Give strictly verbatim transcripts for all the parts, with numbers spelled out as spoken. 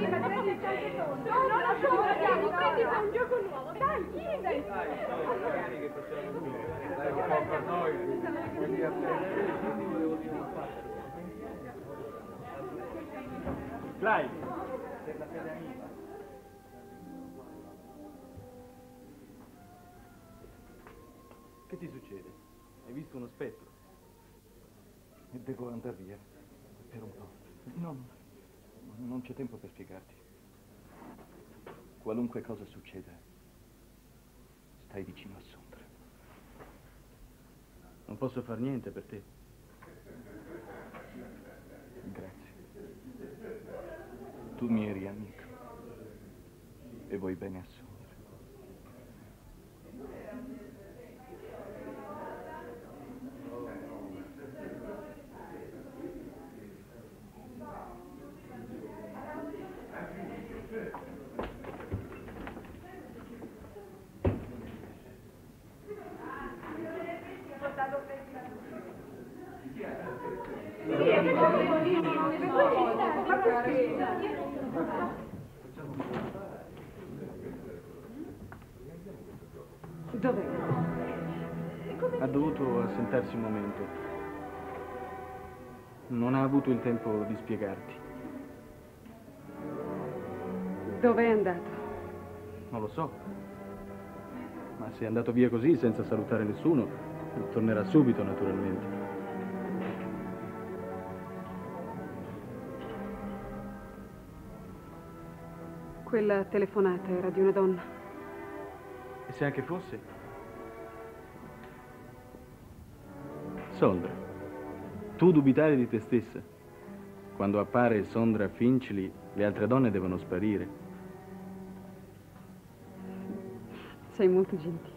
Prendi un gioco nuovo, dai, vieni! Dai, vieni che facciamo due. Dai, un po' per noi, quindi a te. Dai! Che ti succede? Hai visto uno spettro? E devo andare via. Per un po'. No, non c'è tempo per spiegarti. Qualunque cosa succeda, stai vicino a Sondra. Non posso far niente per te. Grazie. Tu mi eri amico. E vuoi bene a Sondra. Dov'è? Ha dovuto assentarsi un momento. Non ha avuto il tempo di spiegarti. Dove è andato? Non lo so. Ma se è andato via così, senza salutare nessuno, tornerà subito, naturalmente. Quella telefonata era di una donna. E se anche fosse? Sondra, tu dubitare di te stessa. Quando appare Sondra Finchley, le altre donne devono sparire. Sei molto gentile.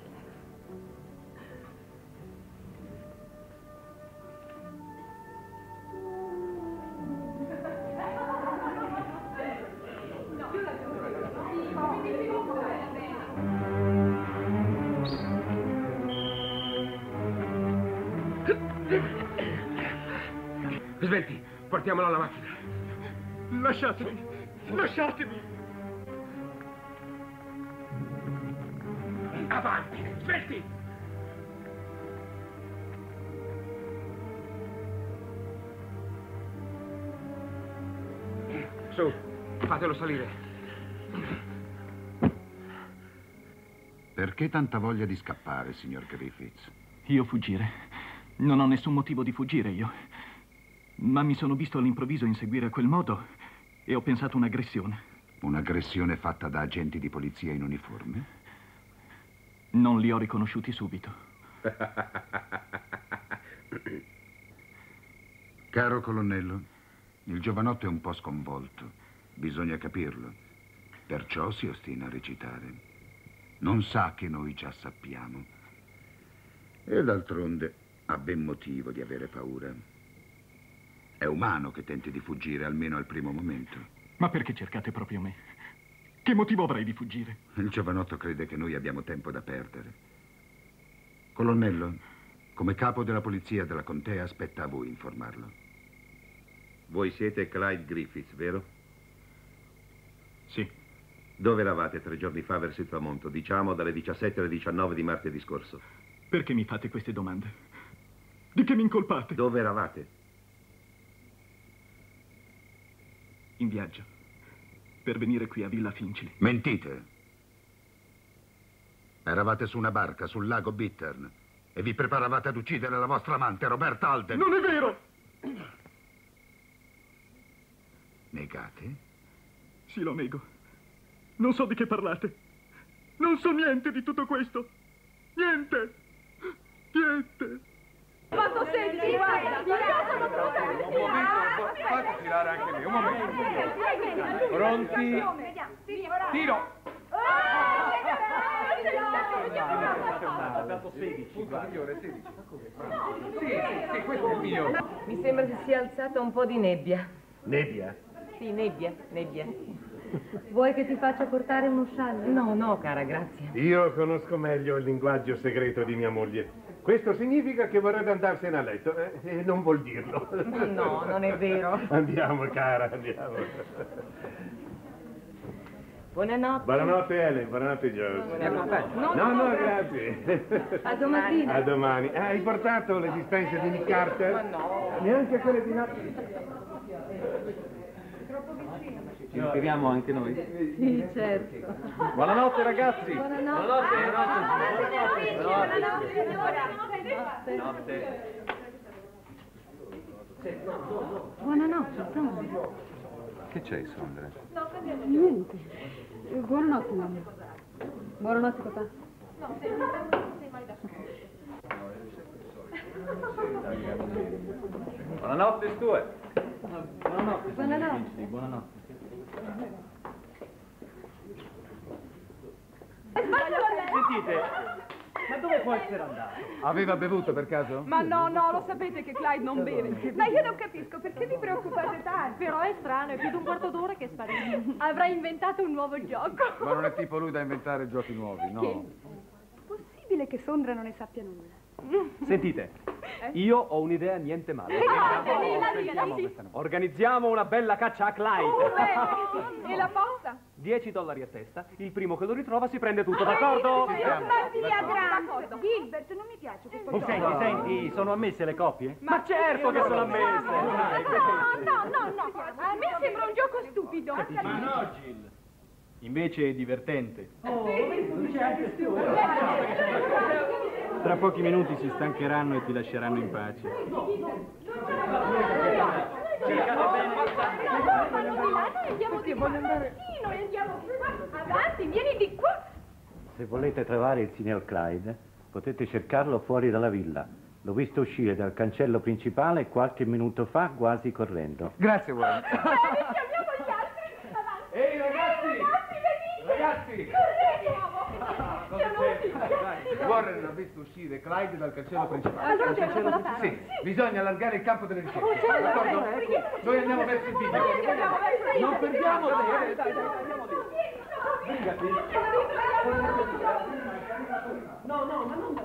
Svelti, portiamolo alla macchina. Lasciatemi, lasciatemi. Avanti, svelti! Su, fatelo salire. Perché tanta voglia di scappare, signor Griffiths? Io fuggire? Non ho nessun motivo di fuggire, io. Ma mi sono visto all'improvviso inseguire a quel modo e ho pensato un'aggressione. Un'aggressione fatta da agenti di polizia in uniforme? Non li ho riconosciuti subito. Caro colonnello, il giovanotto è un po' sconvolto. Bisogna capirlo. Perciò si ostina a recitare. Non sa che noi già sappiamo. E d'altronde ha ben motivo di avere paura. È umano che tenti di fuggire, almeno al primo momento. Ma perché cercate proprio me? Che motivo avrei di fuggire? Il giovanotto crede che noi abbiamo tempo da perdere. Colonnello, come capo della polizia della contea, aspetta a voi informarlo. Voi siete Clyde Griffiths, vero? Sì. Dove eravate tre giorni fa verso il tramonto? Diciamo dalle diciassette alle diciannove di martedì scorso. Perché mi fate queste domande? Di che mi incolpate? Dove eravate? In viaggio. Per venire qui a Villa Finchley. Mentite. Eravate su una barca sul lago Bittern e vi preparavate ad uccidere la vostra amante, Roberta Alden. Non è vero! Negate? Sì, lo nego. Non so di che parlate. Non so niente di tutto questo. Niente. Niente. Quanto senti? Fate tirare anche me, un momento. Pronti? Tiro! Ha dato sedici. Punto migliore, sedici. Sì, sì, sì, questo è il mio. Mi sembra si sia alzata un po' di nebbia. Nebbia? Sì, nebbia, nebbia. Vuoi che ti faccia portare uno scialle? No, no, cara, grazie. Io conosco meglio il linguaggio segreto di mia moglie. Questo significa che vorrebbe andarsene a letto eh, e non vuol dirlo. No, non è vero. Andiamo, cara, andiamo. Buonanotte. Buonanotte Ellen, buonanotte George. Mi accompagni? No, no, no, grazie. A domani. A domani. Ah, hai portato le dispense di Nick Carter? Ma no. Neanche quelle di Napoli? Ci iscriviamo anche noi? Sì, certo. Buonanotte ragazzi! Buonanotte. Buonanotte, Tom. Che c'è, Sondra? Niente. Buonanotte, mamma. Buonanotte, papà. Buonanotte Stuart! Buonanotte. Buonanotte. Sì, buonanotte. Sentite, ma dove può essere andato? Aveva bevuto per caso? Ma no, no, lo sapete che Clyde non beve. Ma io non capisco, perché vi preoccupate tanto? Però è strano, è più di un quarto d'ora che è sparito. Avrà inventato un nuovo gioco. Ma non è tipo lui da inventare giochi nuovi, no? Possibile che Sondra non ne sappia nulla. Sentite, io ho un'idea niente male. Organizziamo una bella caccia a Clyde. Bene. E la posta? dieci dollari a testa, il primo che lo ritrova si prende tutto, d'accordo? Ma via grande. Gilbert, non mi piace questo Oh, gioco. senti, senti, sono ammesse le coppie? Ma certo che sono ammesse! No, no, no, no. A me sembra un gioco stupido. Ma no, Jill! Invece è divertente. Tra pochi minuti si stancheranno e ti lasceranno in pace. Voglio andare. Noi andiamo avanti, vieni di qua. Se volete trovare il signor Clyde, potete cercarlo fuori dalla villa. L'ho visto uscire dal cancello principale qualche minuto fa, quasi correndo. Grazie, Warren. Chiamiamo gli altri. Avanti. Ehi, ragazzi! Ragazzi! Ragazzi! Warren ha visto uscire Clyde dal cancello principale. Allora c'è cosa da fare? Sì, bisogna allargare il campo delle ricerche. D'accordo? Noi andiamo verso il video. Non perdiamo dai, dai, dai, andiamo lì. Sbrigati. No, no, ma non...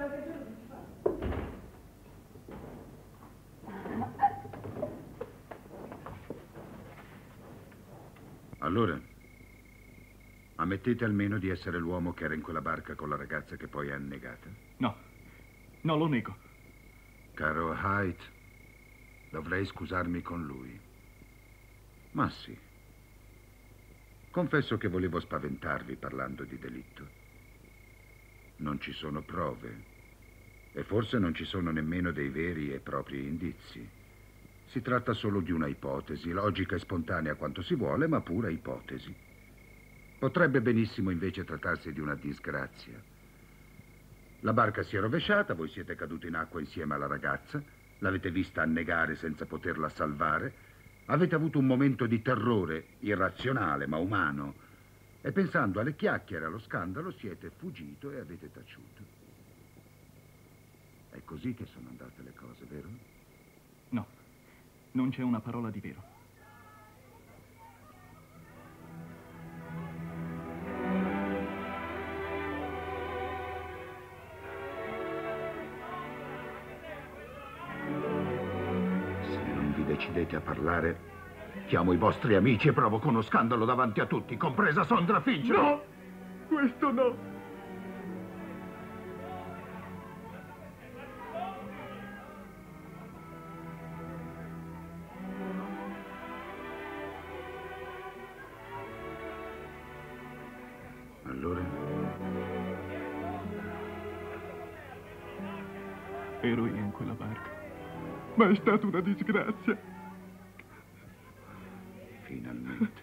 Allora, ammettete almeno di essere l'uomo che era in quella barca con la ragazza che poi è annegata? No, no, lo nego. Caro Hyde, dovrei scusarmi con lui. Ma sì. Confesso che volevo spaventarvi parlando di delitto. Non ci sono prove e forse non ci sono nemmeno dei veri e propri indizi. Si tratta solo di una ipotesi, logica e spontanea quanto si vuole, ma pura ipotesi. Potrebbe benissimo invece trattarsi di una disgrazia. La barca si è rovesciata, voi siete caduti in acqua insieme alla ragazza, l'avete vista annegare senza poterla salvare, avete avuto un momento di terrore irrazionale ma umano e pensando alle chiacchiere e allo scandalo siete fuggito e avete taciuto. È così che sono andate le cose, vero? No, non c'è una parola di vero. Se non vi decidete a parlare, chiamo i vostri amici e provoco uno scandalo davanti a tutti, compresa Sondra Finch. No, questo no. Allora? Ero io in quella barca, ma è stata una disgrazia. Finalmente.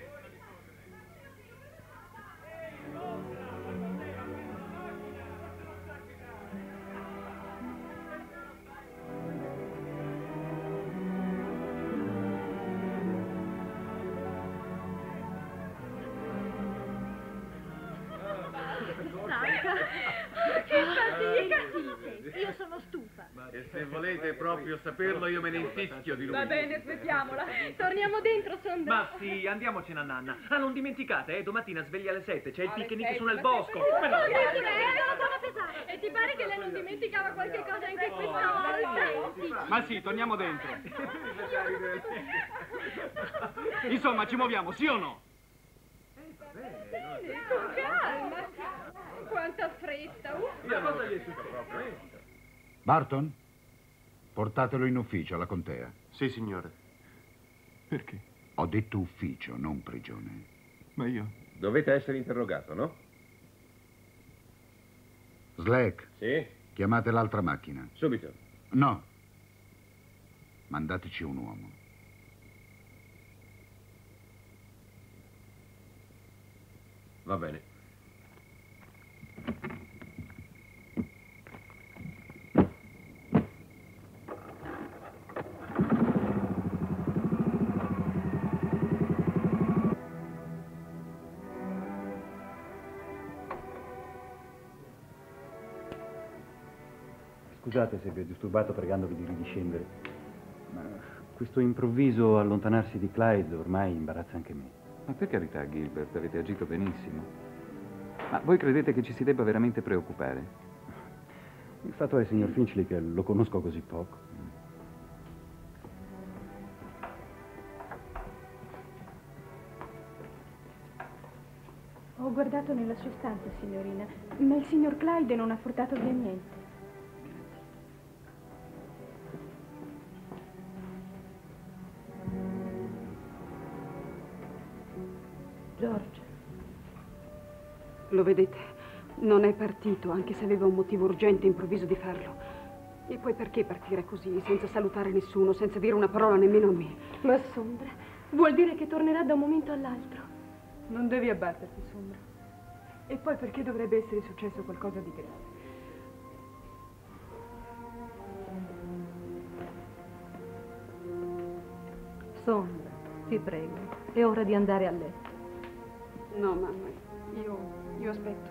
Che fatica! Io sono stufa. E se volete proprio saperlo, io me ne infischio di lui. Va bene, aspettiamola. Torniamo dentro, Sondra. Ma sì, andiamocene a Nanna. Ah, non dimenticate, eh, domattina sveglia alle sette, c'è il Alle picnic sette, su nel ma bosco. sempre- Ma no. Oh, grazie, eh, sono pesata. E ti pare che lei non dimenticava qualche cosa anche questa volta? Ma sì, torniamo dentro. Insomma, ci muoviamo, sì o no? Sì, con calma. Quanta fretta. Uh. Ma cosa gli è successo? Barton, portatelo in ufficio alla contea. Sì, signore. Perché? Ho detto ufficio, non prigione. Ma io... Dovete essere interrogato, no? Slack, Sì? chiamate l'altra macchina. Subito. No. Mandateci un uomo. Va bene. Scusate se vi ho disturbato pregandovi di ridiscendere, ma questo improvviso allontanarsi di Clyde ormai imbarazza anche me. Ma per carità, Gilbert, avete agito benissimo. Ma voi credete che ci si debba veramente preoccupare? Il fatto è, signor Finchley, che lo conosco così poco. Ho guardato nella sua stanza, signorina, ma il signor Clyde non ha portato via niente. George. Lo vedete? Non è partito, anche se aveva un motivo urgente e improvviso di farlo. E poi perché partire così, senza salutare nessuno, senza dire una parola nemmeno a me? Ma Sondra, vuol dire che tornerà da un momento all'altro. Non devi abbatterti, Sondra. E poi perché dovrebbe essere successo qualcosa di grave? Sondra, ti prego, è ora di andare a letto. No, mamma, io, io aspetto.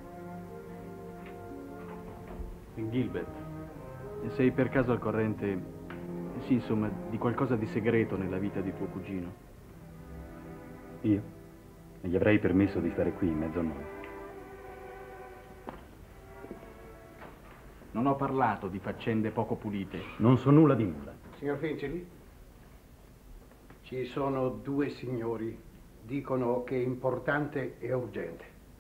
Gilbert, sei per caso al corrente, sì, insomma, di qualcosa di segreto nella vita di tuo cugino? Io? E gli avrei permesso di stare qui in mezzo a noi. Non ho parlato di faccende poco pulite. Non so nulla di nulla. Signor Finchley? Ci sono due signori. Dicono che è importante e urgente.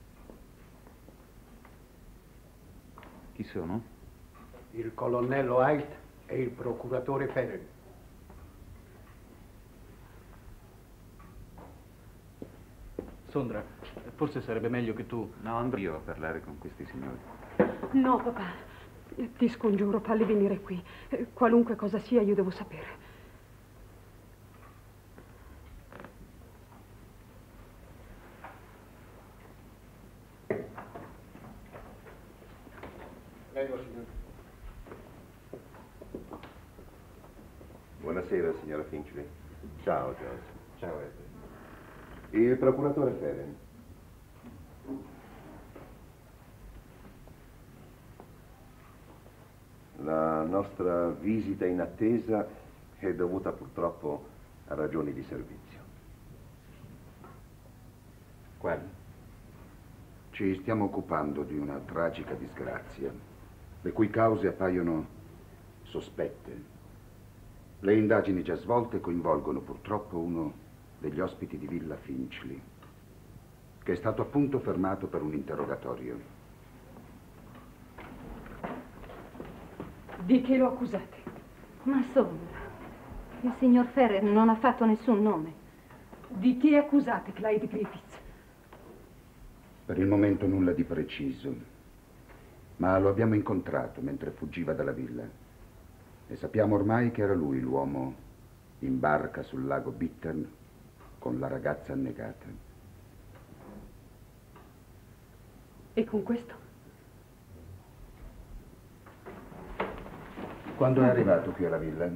Chi sono? Il colonnello White e il procuratore Ferren. Sondra, forse sarebbe meglio che tu... No, andrò io a parlare con questi signori. No, papà. Ti scongiuro, falli venire qui. Qualunque cosa sia, io devo sapere. Prego, signore. Buonasera, signora Finchley. Ciao, George. Ciao, Ed. Il procuratore Ferren. La nostra visita in attesa è dovuta purtroppo a ragioni di servizio. Quali? Ci stiamo occupando di una tragica disgrazia, le cui cause appaiono sospette. Le indagini già svolte coinvolgono purtroppo uno degli ospiti di Villa Finchley, che è stato appunto fermato per un interrogatorio. Di che lo accusate? Ma Sondra, il signor Ferrer non ha fatto nessun nome. Di chi accusate Clyde Griffiths? Per il momento nulla di preciso, ma lo abbiamo incontrato mentre fuggiva dalla villa e sappiamo ormai che era lui l'uomo in barca sul lago Bittern con la ragazza annegata. E con questo? Quando è arrivato qui alla villa?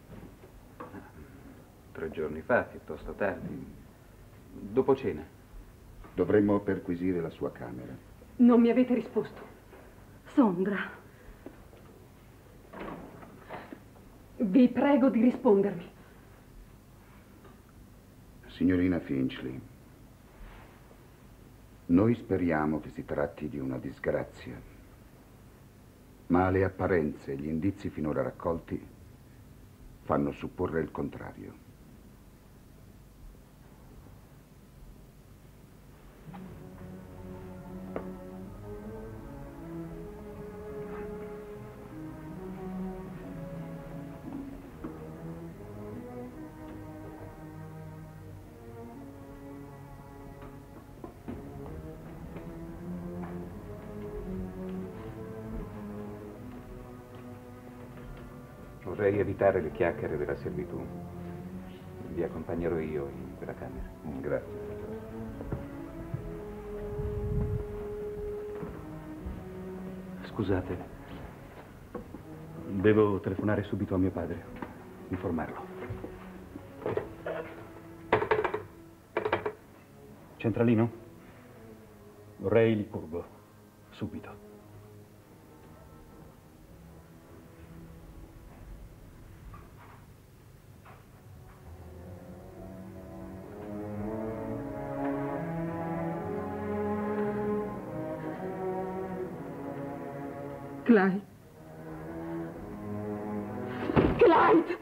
Tre giorni fa, piuttosto tardi. Dopo cena. Dovremmo perquisire la sua camera. Non mi avete risposto. Sondra. Vi prego di rispondermi. Signorina Finchley, noi speriamo che si tratti di una disgrazia, ma le apparenze e gli indizi finora raccolti fanno supporre il contrario. Vorrei evitare le chiacchiere della servitù. Vi accompagnerò io in quella camera. Grazie. Scusate, devo telefonare subito a mio padre, informarlo. Centralino? Vorrei Licurgo, subito. Clyde. Clyde!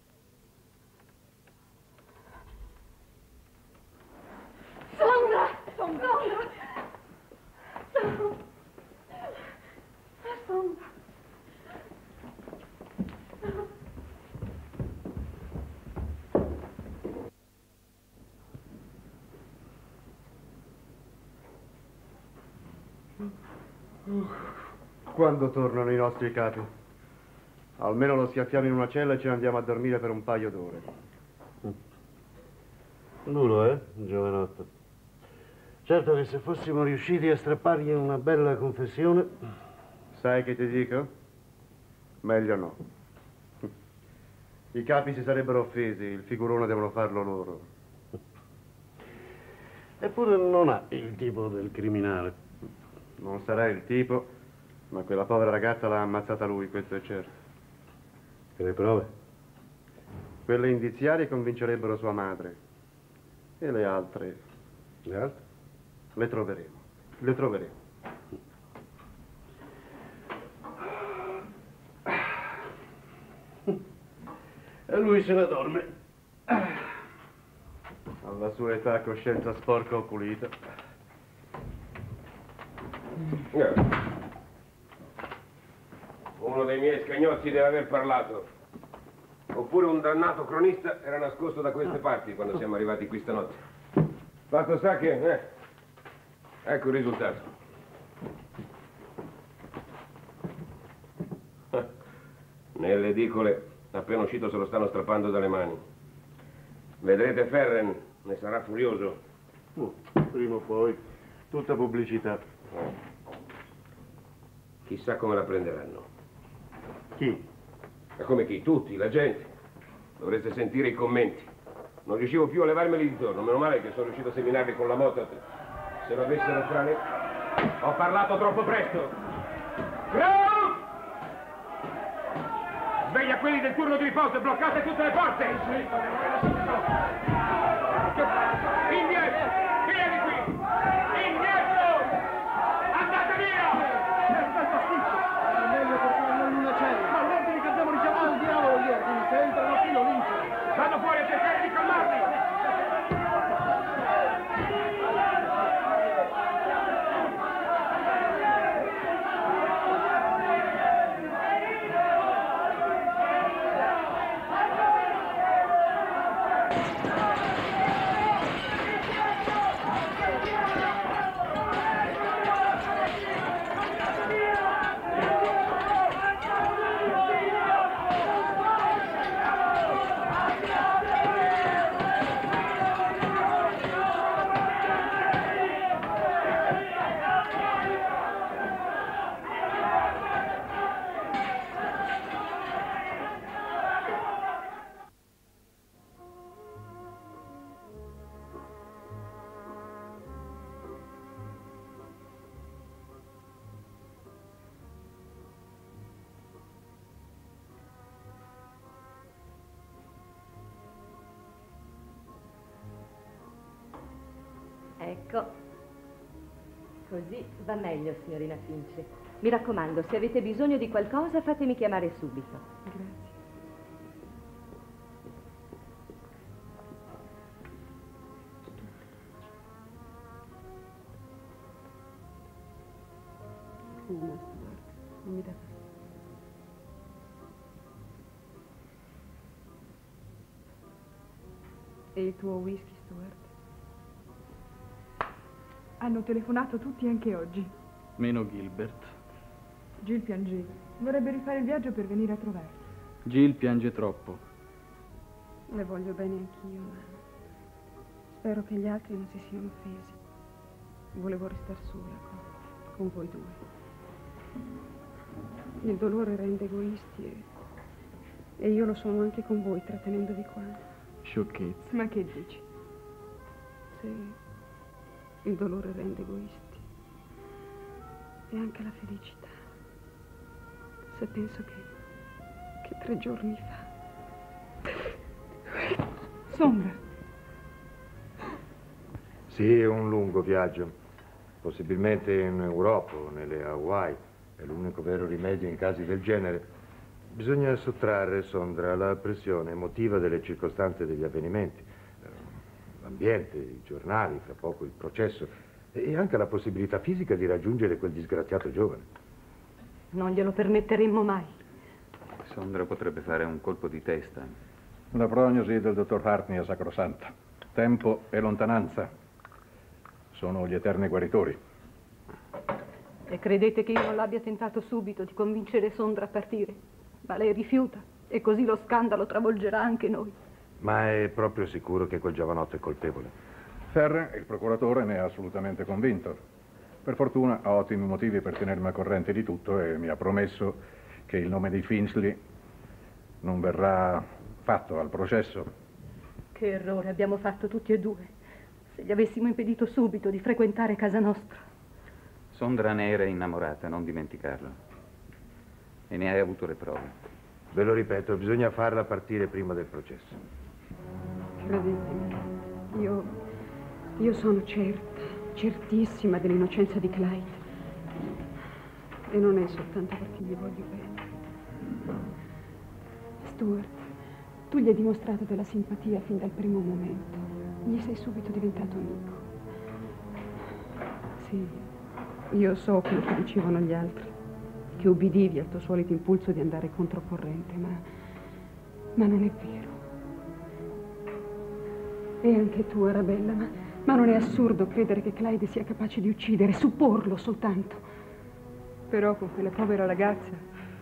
Sondra! Sondra! Sondra! Sondra! Quando tornano i nostri capi? Almeno lo schiaffiamo in una cella e ce ne andiamo a dormire per un paio d'ore. Duro, eh, giovanotto. Certo che se fossimo riusciti a strappargli una bella confessione... Sai che ti dico? Meglio no. I capi si sarebbero offesi, il figurone devono farlo loro. Eppure non ha il tipo del criminale. Non sarà il tipo, ma quella povera ragazza l'ha ammazzata lui, questo è certo. E le prove? Quelle indiziarie convincerebbero sua madre. E le altre? Le altre? Le troveremo. Le troveremo. E lui se ne dorme. Alla sua età, coscienza sporca o pulita. Uno dei miei scagnozzi deve aver parlato. Oppure un dannato cronista era nascosto da queste parti quando siamo arrivati qui stanotte. Fatto sta che... Eh, ecco il risultato. Nelle edicole, appena uscito, se lo stanno strappando dalle mani. Vedrete Ferren, ne sarà furioso. Uh, prima o poi, tutta pubblicità. Chissà come la prenderanno. Chi? E come chi? Tutti, la gente. Dovreste sentire i commenti. Non riuscivo più a levarmeli di torno. Meno male che sono riuscito a seminarli con la moto. Se lo avessero tra le... Ho parlato troppo presto. Bravo! Sveglia quelli del turno di riposo e bloccate tutte le porte! Indietro! Via di qui! Indietro! Andate via! È meglio portarlo in una cella. Ma l'ordine che abbiamo richiamato al diavolo gli ordini, se entrano qui lo vincono. Vado fuori a cercare di calmarli! Ecco, così va meglio, signorina Finch. Mi raccomando, se avete bisogno di qualcosa, fatemi chiamare subito. Grazie. Fuma, Stuart. Non mi dà fastidio. E il tuo whisky, Stuart? Hanno telefonato tutti anche oggi. Meno Gilbert. Jill piangeva. Vorrebbe rifare il viaggio per venire a trovarti. Jill piange troppo. Le voglio bene anch'io, ma spero che gli altri non si siano offesi. Volevo restare sola con, con voi due. Il dolore rende egoisti e, e io lo sono anche con voi, trattenendovi qua. Sciocchezza. Ma che dici? Se il dolore rende egoisti e anche la felicità. Se penso che, che tre giorni fa... Sombra. Sì, è un lungo viaggio, possibilmente in Europa o nelle Hawaii. È l'unico vero rimedio in casi del genere. Bisogna sottrarre, Sondra, la pressione emotiva delle circostanze degli avvenimenti. L'ambiente, i giornali, fra poco il processo e anche la possibilità fisica di raggiungere quel disgraziato giovane. Non glielo permetteremmo mai. Sondra potrebbe fare un colpo di testa. La prognosi del dottor Hartney è sacrosanta. Tempo e lontananza sono gli eterni guaritori. E credete che io non l'abbia tentato subito di convincere Sondra a partire? Ma lei rifiuta e così lo scandalo travolgerà anche noi. Ma è proprio sicuro che quel giovanotto è colpevole? Ferre, il procuratore, ne è assolutamente convinto. Per fortuna ha ottimi motivi per tenermi a corrente di tutto e mi ha promesso che il nome di Finchley non verrà fatto al processo. Che errore abbiamo fatto tutti e due. Se gli avessimo impedito subito di frequentare casa nostra. Sondra ne era innamorata, non dimenticarlo. E ne hai avuto le prove. Ve lo ripeto, bisogna farla partire prima del processo. Credetemi, io, io sono certa, certissima dell'innocenza di Clyde. E non è soltanto perché gli voglio bene. Stuart, tu gli hai dimostrato della simpatia fin dal primo momento. Gli sei subito diventato amico. Sì, io so quello che dicevano gli altri, che ubbidivi al tuo solito impulso di andare controcorrente, ma, ma non è vero. E anche tu, Arabella, ma, ma non è assurdo credere che Clyde sia capace di uccidere, supporlo soltanto. Però con quella povera ragazza...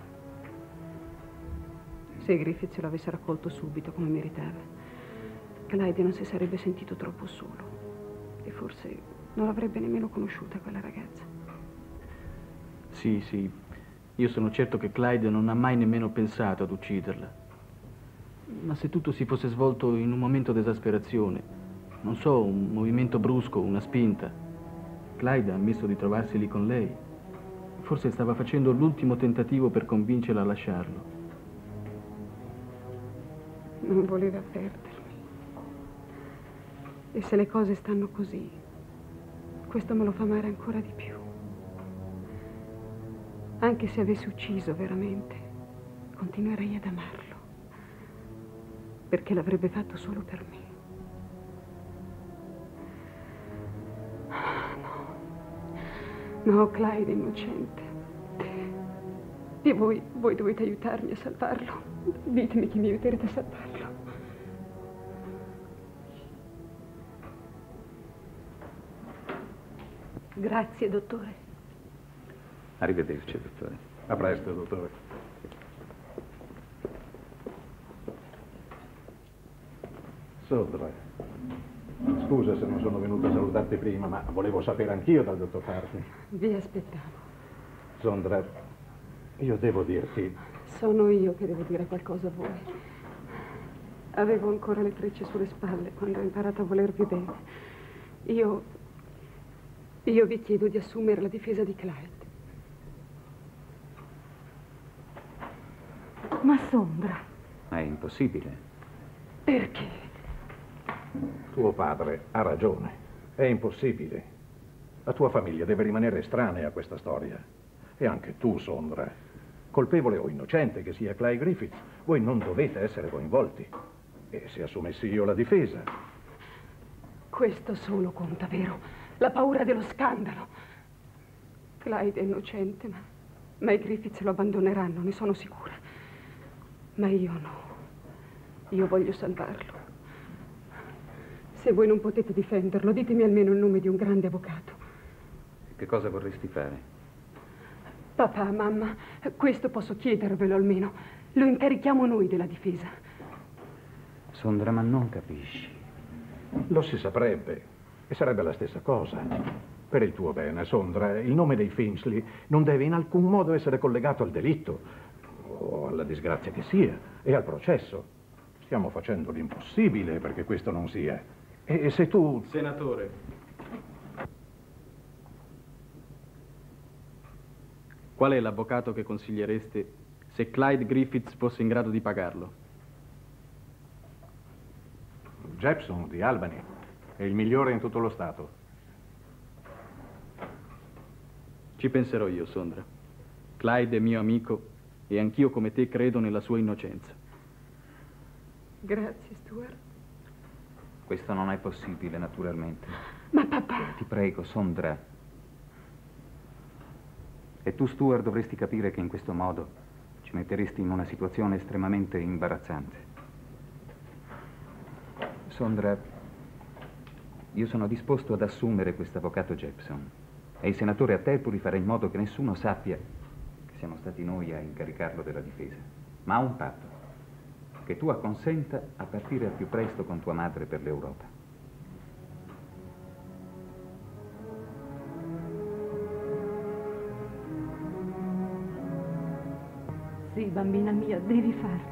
Se Griffith lo avesse raccolto subito come meritava, Clyde non si sarebbe sentito troppo solo e forse non l'avrebbe nemmeno conosciuta quella ragazza. Sì, sì, io sono certo che Clyde non ha mai nemmeno pensato ad ucciderla. Ma se tutto si fosse svolto in un momento d'esasperazione, non so, un movimento brusco, una spinta, Clyde ha ammesso di trovarsi lì con lei. Forse stava facendo l'ultimo tentativo per convincerla a lasciarlo. Non voleva perdermi. E se le cose stanno così, questo me lo fa amare ancora di più. Anche se avessi ucciso veramente, continuerei ad amarlo. Perché l'avrebbe fatto solo per me. No. No, Clyde è innocente. E voi, voi dovete aiutarmi a salvarlo. Ditemi che mi aiuterete a salvarlo. Grazie, dottore. Arrivederci, dottore. A presto, dottore. Sondra, scusa se non sono venuto a salutarti prima, ma volevo sapere anch'io dal dottor Hartney. Vi aspettavo. Sondra, io devo dirti... Sono io che devo dire qualcosa a voi. Avevo ancora le trecce sulle spalle quando ho imparato a volervi bene. Io... Io vi chiedo di assumere la difesa di Clyde. Ma Sondra... Ma è impossibile. Perché? Tuo padre ha ragione. È impossibile. La tua famiglia deve rimanere estranea a questa storia. E anche tu, Sondra. Colpevole o innocente che sia Clyde Griffith, voi non dovete essere coinvolti. E se assumessi io la difesa... Questo solo conta, vero? La paura dello scandalo. Clyde è innocente, ma, ma i Griffith lo abbandoneranno, ne sono sicura. Ma io no. Io voglio salvarlo. Se voi non potete difenderlo, ditemi almeno il nome di un grande avvocato. Che cosa vorresti fare? Papà, mamma, questo posso chiedervelo almeno. Lo incarichiamo noi della difesa. Sondra, ma non capisci. Lo si saprebbe, e sarebbe la stessa cosa. Per il tuo bene, Sondra, il nome dei Finchley non deve in alcun modo essere collegato al delitto, o alla disgrazia che sia, e al processo. Stiamo facendo l'impossibile perché questo non sia. E se tu... Senatore. Qual è l'avvocato che consigliereste se Clyde Griffiths fosse in grado di pagarlo? Jepson di Albany. È il migliore in tutto lo Stato. Ci penserò io, Sondra. Clyde è mio amico e anch'io come te credo nella sua innocenza. Grazie, Stuart. Questo non è possibile, naturalmente. Ma papà... Ti prego, Sondra. E tu, Stuart, dovresti capire che in questo modo ci metteresti in una situazione estremamente imbarazzante. Sondra, io sono disposto ad assumere questo avvocato Jepson e il senatore Atterbury farà in modo che nessuno sappia che siamo stati noi a incaricarlo della difesa. Ma ha un patto, che tu acconsenta a partire al più presto con tua madre per l'Europa. Sì, bambina mia, devi farlo.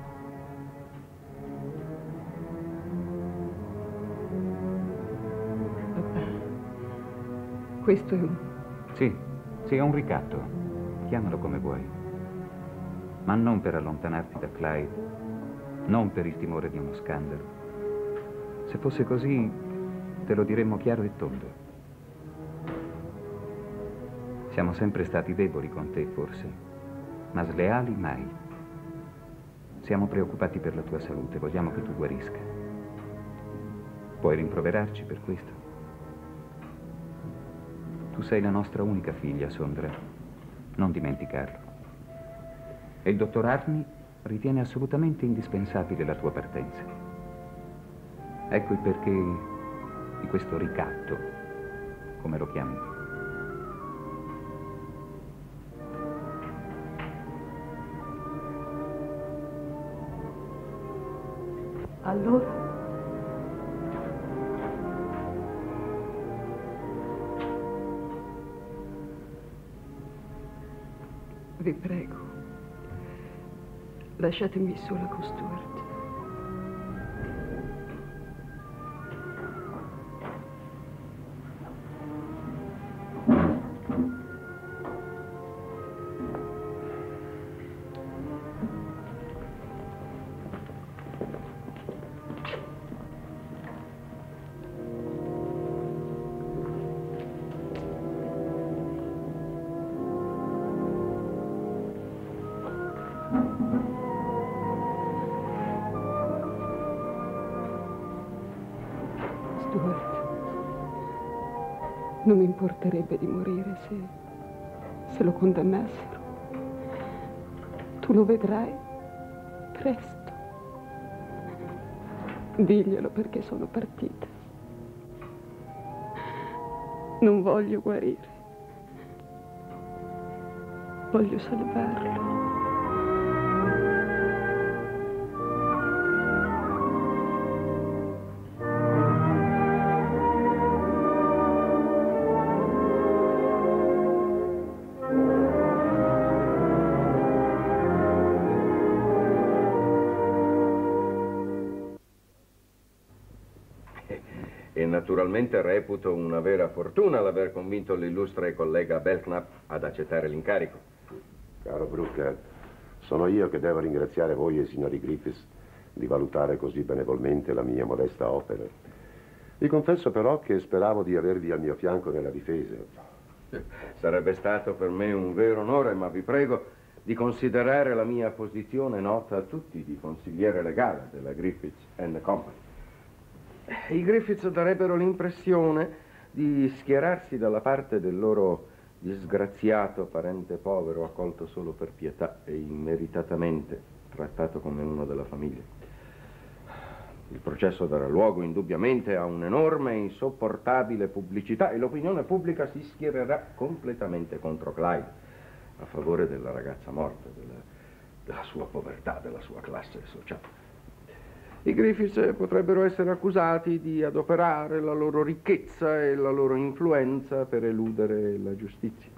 Papà, questo è un... Sì, sì, è un ricatto. Chiamalo come vuoi. Ma non per allontanarti da Clyde, non per il timore di uno scandalo. Se fosse così, te lo diremmo chiaro e tondo. Siamo sempre stati deboli con te, forse, ma sleali mai. Siamo preoccupati per la tua salute, vogliamo che tu guarisca. Puoi rimproverarci per questo? Tu sei la nostra unica figlia, Sondra. Non dimenticarlo. E il dottor Arney ritiene assolutamente indispensabile la tua partenza. Ecco il perché di questo ricatto, come lo chiami tu. Allora? Vi prego, lasciatemi sola con Stuart. Non mi importerebbe di morire se, se lo condannassero. Tu lo vedrai presto. Diglielo perché sono partita. Non voglio guarire. Voglio salvarlo. E naturalmente reputo una vera fortuna l'aver convinto l'illustre collega Belknap ad accettare l'incarico. Caro Brooke, sono io che devo ringraziare voi e i signori Griffiths di valutare così benevolmente la mia modesta opera. Vi confesso però che speravo di avervi al mio fianco nella difesa. Sarebbe stato per me un vero onore, ma vi prego di considerare la mia posizione nota a tutti di consigliere legale della Griffiths and Company. I Griffiths darebbero l'impressione di schierarsi dalla parte del loro disgraziato parente povero, accolto solo per pietà e immeritatamente trattato come uno della famiglia. Il processo darà luogo indubbiamente a un'enorme e insopportabile pubblicità e l'opinione pubblica si schiererà completamente contro Clyde, a favore della ragazza morta, della, della sua povertà, della sua classe sociale. I Griffiths potrebbero essere accusati di adoperare la loro ricchezza e la loro influenza per eludere la giustizia.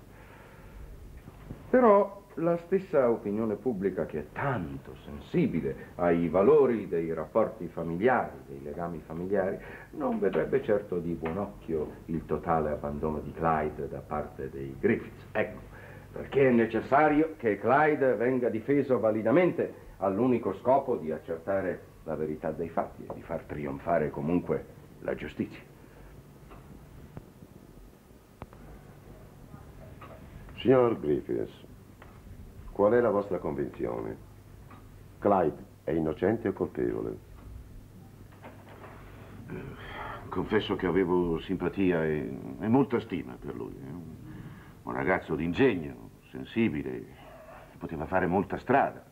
Però la stessa opinione pubblica, che è tanto sensibile ai valori dei rapporti familiari, dei legami familiari, non vedrebbe certo di buon occhio il totale abbandono di Clyde da parte dei Griffiths. Ecco, perché è necessario che Clyde venga difeso validamente all'unico scopo di accertare la verità dei fatti e di far trionfare comunque la giustizia. Signor Griffiths, qual è la vostra convinzione? Clyde è innocente o colpevole? Confesso che avevo simpatia e, e molta stima per lui. È un, un ragazzo d'ingegno, sensibile, poteva fare molta strada.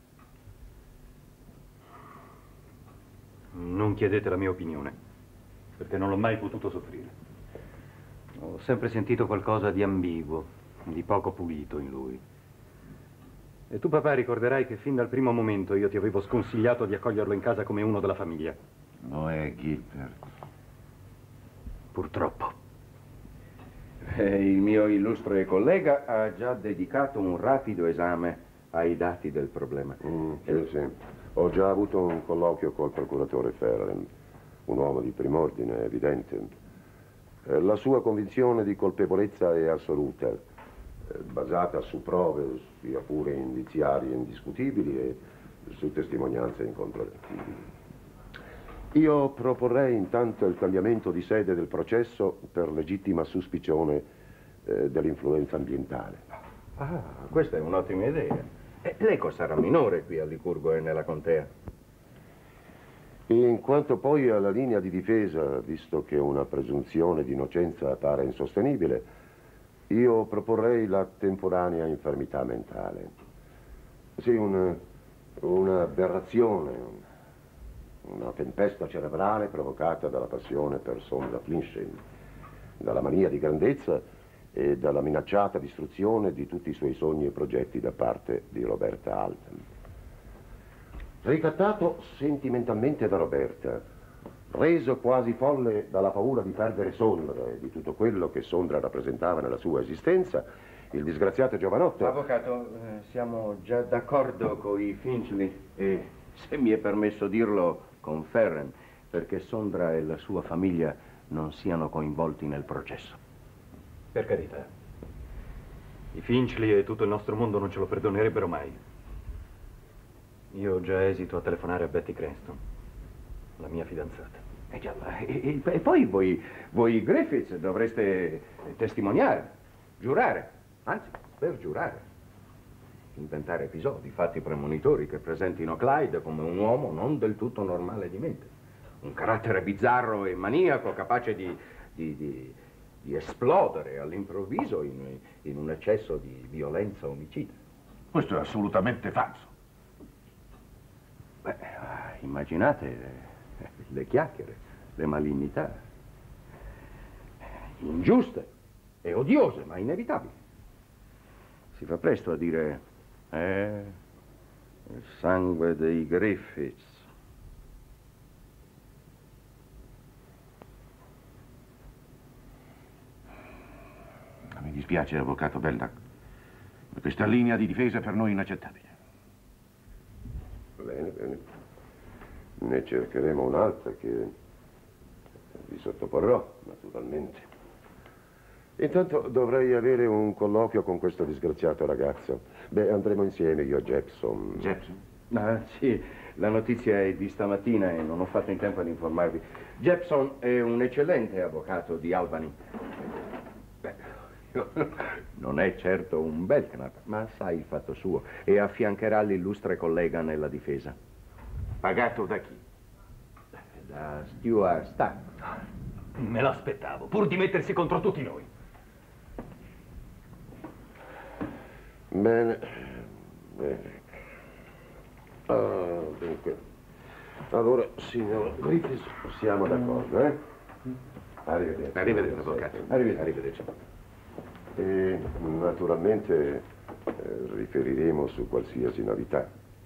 Non chiedete la mia opinione, perché non l'ho mai potuto soffrire. Ho sempre sentito qualcosa di ambiguo, di poco pulito in lui. E tu, papà, ricorderai che fin dal primo momento io ti avevo sconsigliato di accoglierlo in casa come uno della famiglia. Noè Gilbert. Purtroppo. Eh, il mio illustre collega ha già dedicato un rapido esame ai dati del problema. Mm, sì, sì. Ho già avuto un colloquio col procuratore Ferren, un uomo di prim'ordine, evidente. Eh, la sua convinzione di colpevolezza è assoluta, eh, basata su prove, sia pure indiziarie indiscutibili, e su testimonianze incontrovertibili. Io proporrei intanto il cambiamento di sede del processo per legittima suspicione eh, dell'influenza ambientale. Ah, questa è un'ottima idea. E l'eco sarà minore qui a Licurgo e nella contea. In quanto poi alla linea di difesa, visto che una presunzione di innocenza appare insostenibile, io proporrei la temporanea infermità mentale. Sì, un, un'aberrazione, una tempesta cerebrale provocata dalla passione per Sondra Flinstein, dalla mania di grandezza e dalla minacciata distruzione di tutti i suoi sogni e progetti da parte di Roberta Alten. Ricattato sentimentalmente da Roberta, reso quasi folle dalla paura di perdere Sondra e di tutto quello che Sondra rappresentava nella sua esistenza, il disgraziato giovanotto... Avvocato, eh, siamo già d'accordo con i Finchley e, se mi è permesso dirlo, con Ferren, perché Sondra e la sua famiglia non siano coinvolti nel processo. Per carità. I Finchley e tutto il nostro mondo non ce lo perdonerebbero mai. Io ho già esito a telefonare a Betty Cranston, la mia fidanzata. E, già, e, e poi voi, voi Griffiths dovreste testimoniare, giurare, anzi, per giurare. Inventare episodi, fatti premonitori che presentino Clyde come un uomo non del tutto normale di mente. Un carattere bizzarro e maniaco capace di... di, di di esplodere all'improvviso in, in un eccesso di violenza omicida. Questo è assolutamente falso. Beh, immaginate le chiacchiere, le malignità, ingiuste e odiose, ma inevitabili. Si fa presto a dire, eh, il sangue dei Griffiths. Mi dispiace, avvocato Belknap, ma questa linea di difesa è per noi inaccettabile. Bene, bene. Ne cercheremo un'altra che vi sottoporrò, naturalmente. Intanto dovrei avere un colloquio con questo disgraziato ragazzo. Beh, andremo insieme, io e Jepson. Jepson? Ah, sì, la notizia è di stamattina e non ho fatto in tempo ad informarvi. Jepson è un eccellente avvocato di Albany. Beh, non è certo un Belknap, ma sa il fatto suo e affiancherà l'illustre collega nella difesa. Pagato da chi? Da Stuart Stack. Me l'aspettavo, pur di mettersi contro tutti noi. Bene, bene. Ah, dunque. Allora, signor Griffiths, siamo d'accordo, eh? Arrivederci. Arrivederci, avvocato. Arrivederci. Arrivederci. E naturalmente eh, riferiremo su qualsiasi novità.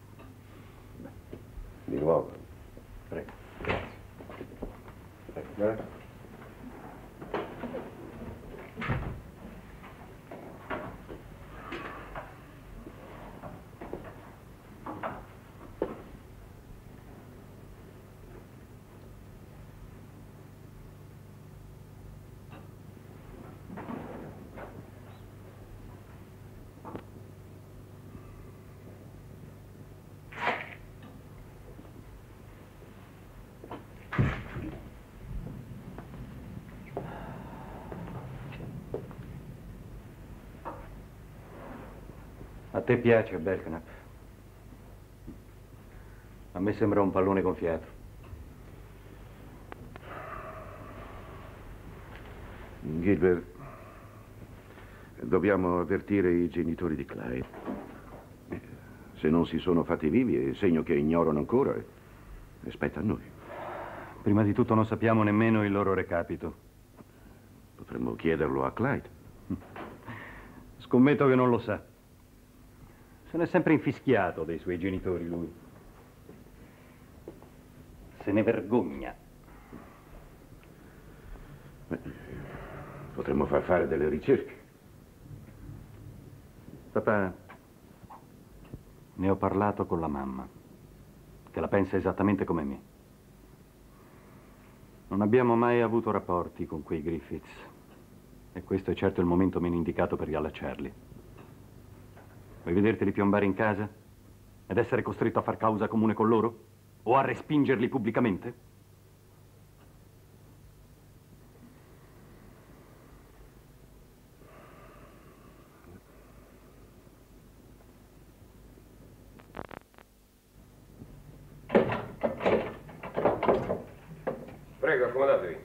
Di nuovo. Prego. Grazie. Prego. A te piace, Belknap? A me sembra un pallone gonfiato. Gilbert, dobbiamo avvertire i genitori di Clyde. Se non si sono fatti vivi, è segno che ignorano ancora e spetta a noi. Prima di tutto non sappiamo nemmeno il loro recapito. Potremmo chiederlo a Clyde. Scommetto che non lo sa. Se n'è sempre infischiato dei suoi genitori, lui. Se ne vergogna. Beh, potremmo far fare delle ricerche. Papà, ne ho parlato con la mamma, che la pensa esattamente come me. Non abbiamo mai avuto rapporti con quei Griffiths, e questo è certo il momento meno indicato per riallacciarli. Vuoi vederteli piombare in casa? Ed essere costretto a far causa comune con loro? O a respingerli pubblicamente? Prego, accomodatevi.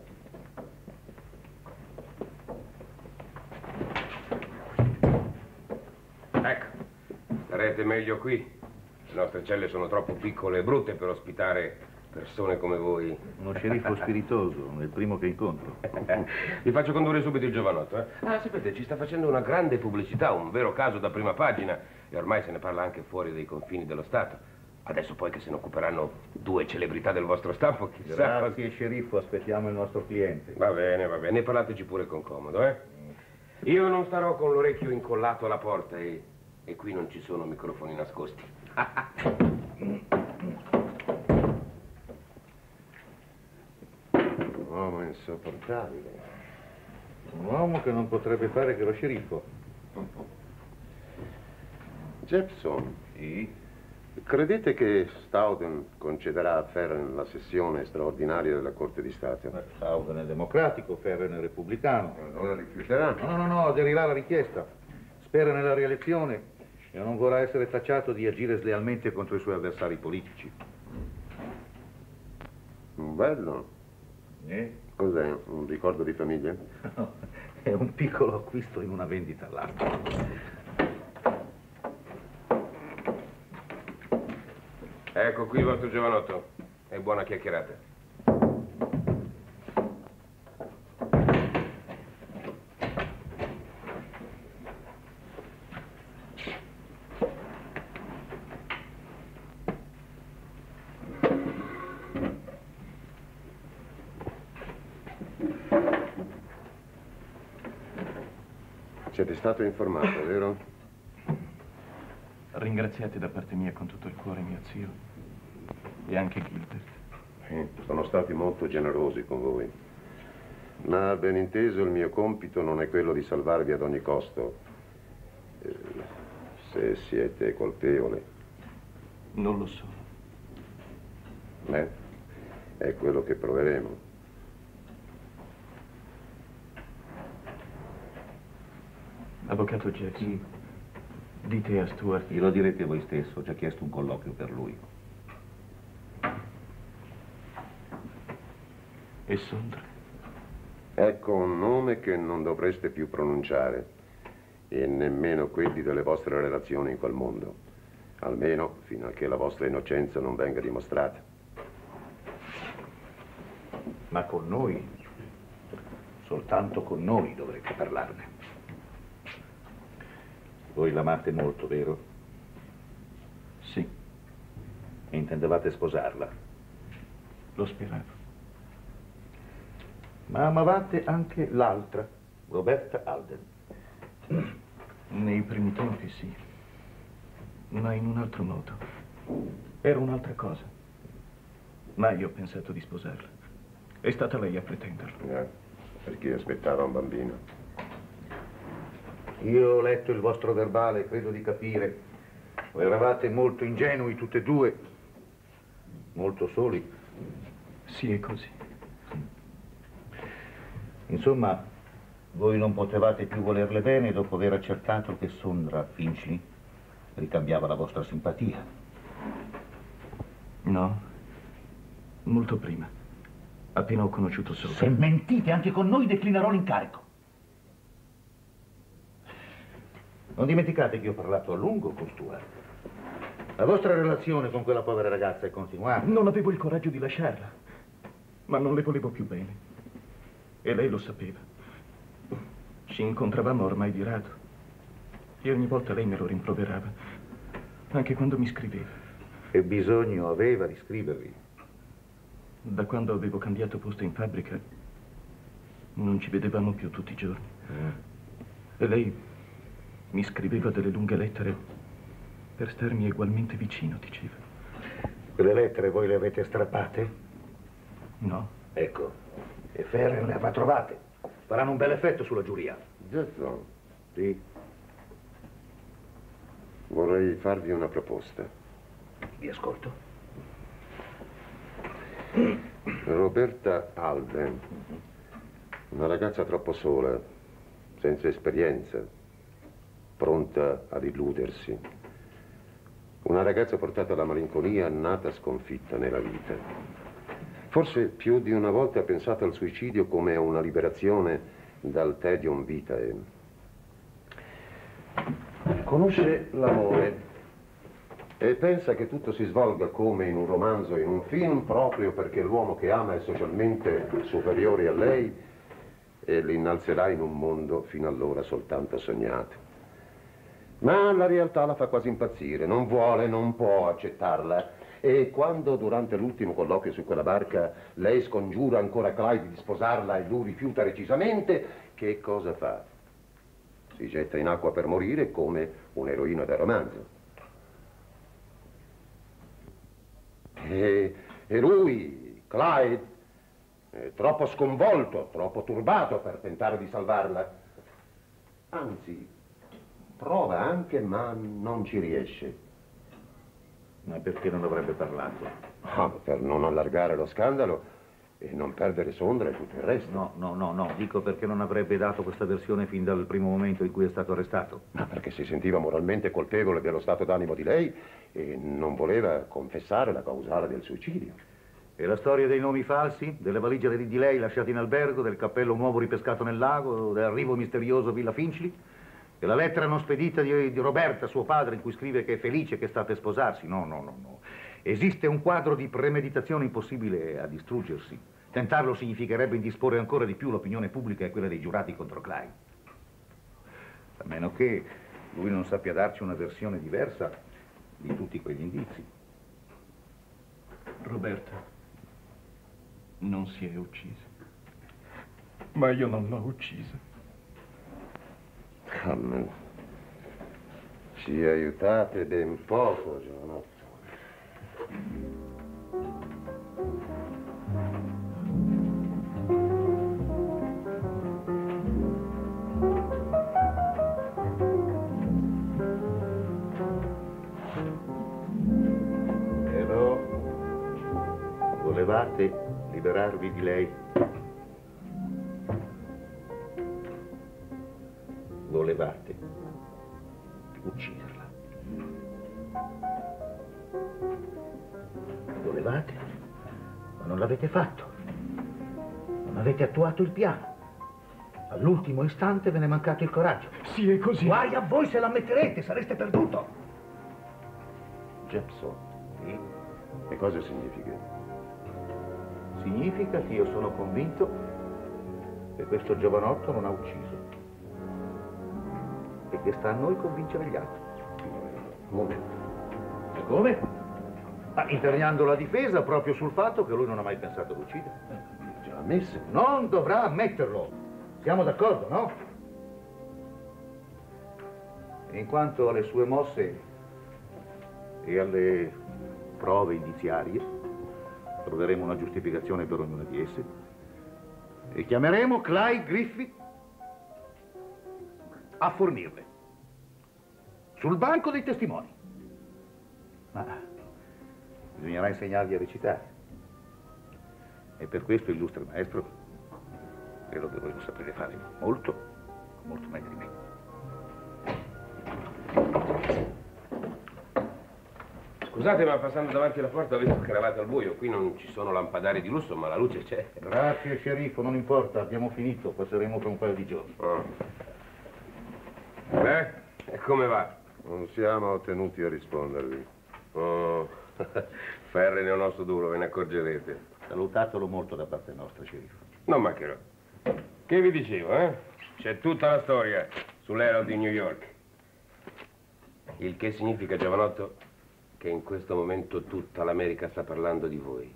Ecco, starete meglio qui. Le nostre celle sono troppo piccole e brutte per ospitare persone come voi. Uno sceriffo spiritoso, è il primo che incontro. Vi faccio condurre subito il giovanotto, eh? Ah, sapete, ci sta facendo una grande pubblicità, un vero caso da prima pagina, e ormai se ne parla anche fuori dei confini dello Stato. Adesso poi che se ne occuperanno due celebrità del vostro stampo, chissà. Grazie, sceriffo, aspettiamo il nostro cliente. Va bene, va bene, parlateci pure con comodo, eh? Io non starò con l'orecchio incollato alla porta e, e qui non ci sono microfoni nascosti. Un uomo insopportabile. Un uomo che non potrebbe fare che lo sceriffo. Jepson. Sì? Credete che Stauden concederà a Ferren la sessione straordinaria della Corte di Stato? Beh, Stauden è democratico, Ferren è repubblicano. Allora rifiuterà? No, no, no, aderirà alla richiesta. Spera nella rielezione e non vorrà essere tacciato di agire slealmente contro i suoi avversari politici. Bello. Eh? Cos'è? Un ricordo di famiglia? No, è un piccolo acquisto in una vendita all'arte. Ecco qui il vostro giovanotto. E buona chiacchierata. Siete stato informato, vero? Ringraziate da parte mia con tutto il cuore mio zio e anche Gilbert. Sì, sono stati molto generosi con voi. Ma ben inteso il mio compito non è quello di salvarvi ad ogni costo. Eh, se siete colpevoli. Non lo sono. Beh, è quello che proveremo. Avvocato Jackson, dite a Stuart. Glielo direte voi stesso, ho già chiesto un colloquio per lui. E Sondra? Ecco un nome che non dovreste più pronunciare, e nemmeno quelli delle vostre relazioni in quel mondo, almeno fino a che la vostra innocenza non venga dimostrata. Ma con noi, soltanto con noi dovrete parlarne. Voi l'amate molto, vero? Sì. E intendevate sposarla? Lo speravo. Ma amavate anche l'altra, Roberta Alden. Nei primi tempi sì, ma in un altro modo. Era un'altra cosa. Mai ho pensato di sposarla. È stata lei a pretenderlo. Eh, perché aspettava un bambino. Io ho letto il vostro verbale e credo di capire. Voi eravate molto ingenui tutte e due, molto soli. Sì, è così. Insomma, voi non potevate più volerle bene dopo aver accertato che Sondra Finchley ricambiava la vostra simpatia. No, molto prima. Appena ho conosciuto Sondra. Se mentite anche con noi declinerò l'incarico. Non dimenticate che ho parlato a lungo con Stuart. La vostra relazione con quella povera ragazza è continuata. Non avevo il coraggio di lasciarla, ma non le volevo più bene. E lei lo sapeva. Ci incontravamo ormai di rado. E ogni volta lei me lo rimproverava, anche quando mi scriveva. E bisogno aveva di scrivervi? Da quando avevo cambiato posto in fabbrica, non ci vedevamo più tutti i giorni. Mm. E lei mi scriveva delle lunghe lettere per starmi ugualmente vicino, diceva. Quelle lettere voi le avete strappate? No. Ecco, e Ferrer le avrà trovate. Faranno un bel effetto sulla giuria. Jepson. Sì. Vorrei farvi una proposta. Vi ascolto. Roberta Alden, una ragazza troppo sola, senza esperienza, pronta ad illudersi. Una ragazza portata alla malinconia, nata sconfitta nella vita. Forse più di una volta ha pensato al suicidio come a una liberazione dal tedium vitae. Conosce l'amore e pensa che tutto si svolga come in un romanzo, in un film, proprio perché l'uomo che ama è socialmente superiore a lei e l'innalzerà in un mondo fino allora soltanto sognato. Ma la realtà la fa quasi impazzire, non vuole, non può accettarla. E quando durante l'ultimo colloquio su quella barca lei scongiura ancora Clyde di sposarla e lui rifiuta recisamente, che cosa fa? Si getta in acqua per morire come un'eroina del romanzo. E, e lui, Clyde, è troppo sconvolto, troppo turbato per tentare di salvarla. Anzi, prova anche, ma non ci riesce. Ma perché non avrebbe parlato? Ah, per non allargare lo scandalo e non perdere Sondra e tutto il resto. No, no, no, no, dico perché non avrebbe dato questa versione fin dal primo momento in cui è stato arrestato. Ma perché si sentiva moralmente colpevole dello stato d'animo di lei e non voleva confessare la causale del suicidio. E la storia dei nomi falsi, delle valigie di lei lasciate in albergo, del cappello nuovo ripescato nel lago, dell'arrivo misterioso a Villa Finchley? E la lettera non spedita di, di Roberta, suo padre, in cui scrive che è felice che state a sposarsi? No, no, no, no. Esiste un quadro di premeditazione impossibile a distruggersi. Tentarlo significherebbe indisporre ancora di più l'opinione pubblica e quella dei giurati contro Clyde. A meno che lui non sappia darci una versione diversa di tutti quegli indizi. Roberta non si è uccisa, ma io non l'ho uccisa. Carmen, ci aiutate ben poco, giovanotto. Però volevate liberarvi di lei. Volevate ucciderla. Volevate, ma non l'avete fatto. Non avete attuato il piano. All'ultimo istante ve ne è mancato il coraggio. Sì, è così. Guai a voi se l'ammetterete, sareste perduto. Jepson, sì? Che cosa significa? Significa che io sono convinto che questo giovanotto non ha ucciso. e che sta a noi convincere gli altri. Come? E come? Ah, internando la difesa proprio sul fatto che lui non ha mai pensato ad uccidere. Già ammesso. Non dovrà ammetterlo. Siamo d'accordo, no? E in quanto alle sue mosse e alle prove indiziarie, troveremo una giustificazione per ognuna di esse e chiameremo Clyde Griffith a fornirle sul banco dei testimoni. Ma bisognerà insegnargli a recitare. E per questo, illustre maestro, credo che voi lo saprete fare molto, molto meglio di me. Scusate, ma passando davanti alla porta ho visto che eravate al buio. Qui non ci sono lampadari di lusso, ma la luce c'è. Grazie, sceriffo, non importa, abbiamo finito, passeremo per un paio di giorni. Oh. Beh, e come va? Non siamo tenuti a rispondervi. Oh, Ferri ne è un osso duro, ve ne accorgerete. Salutatelo molto da parte nostra, sceriffo. Non mancherò. Che vi dicevo, eh? C'è tutta la storia sull'Herald di New York. Il che significa, giovanotto, che in questo momento tutta l'America sta parlando di voi.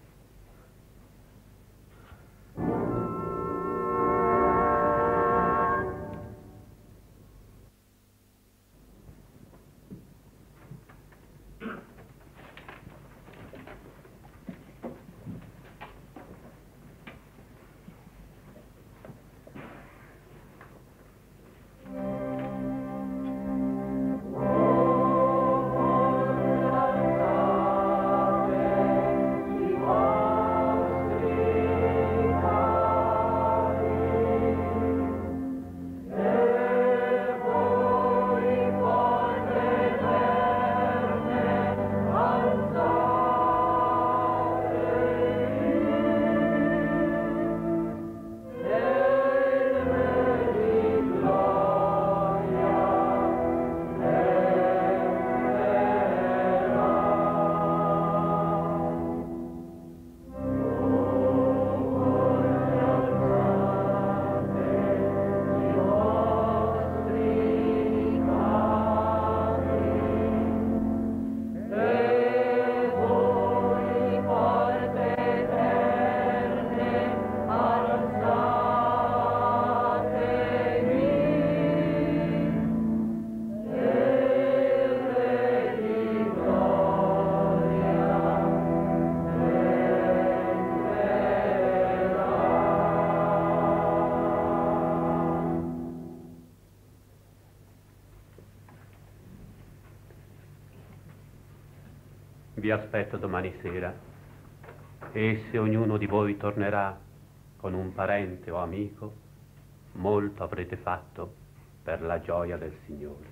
Vi aspetto domani sera e se ognuno di voi tornerà con un parente o amico, molto avrete fatto per la gioia del Signore.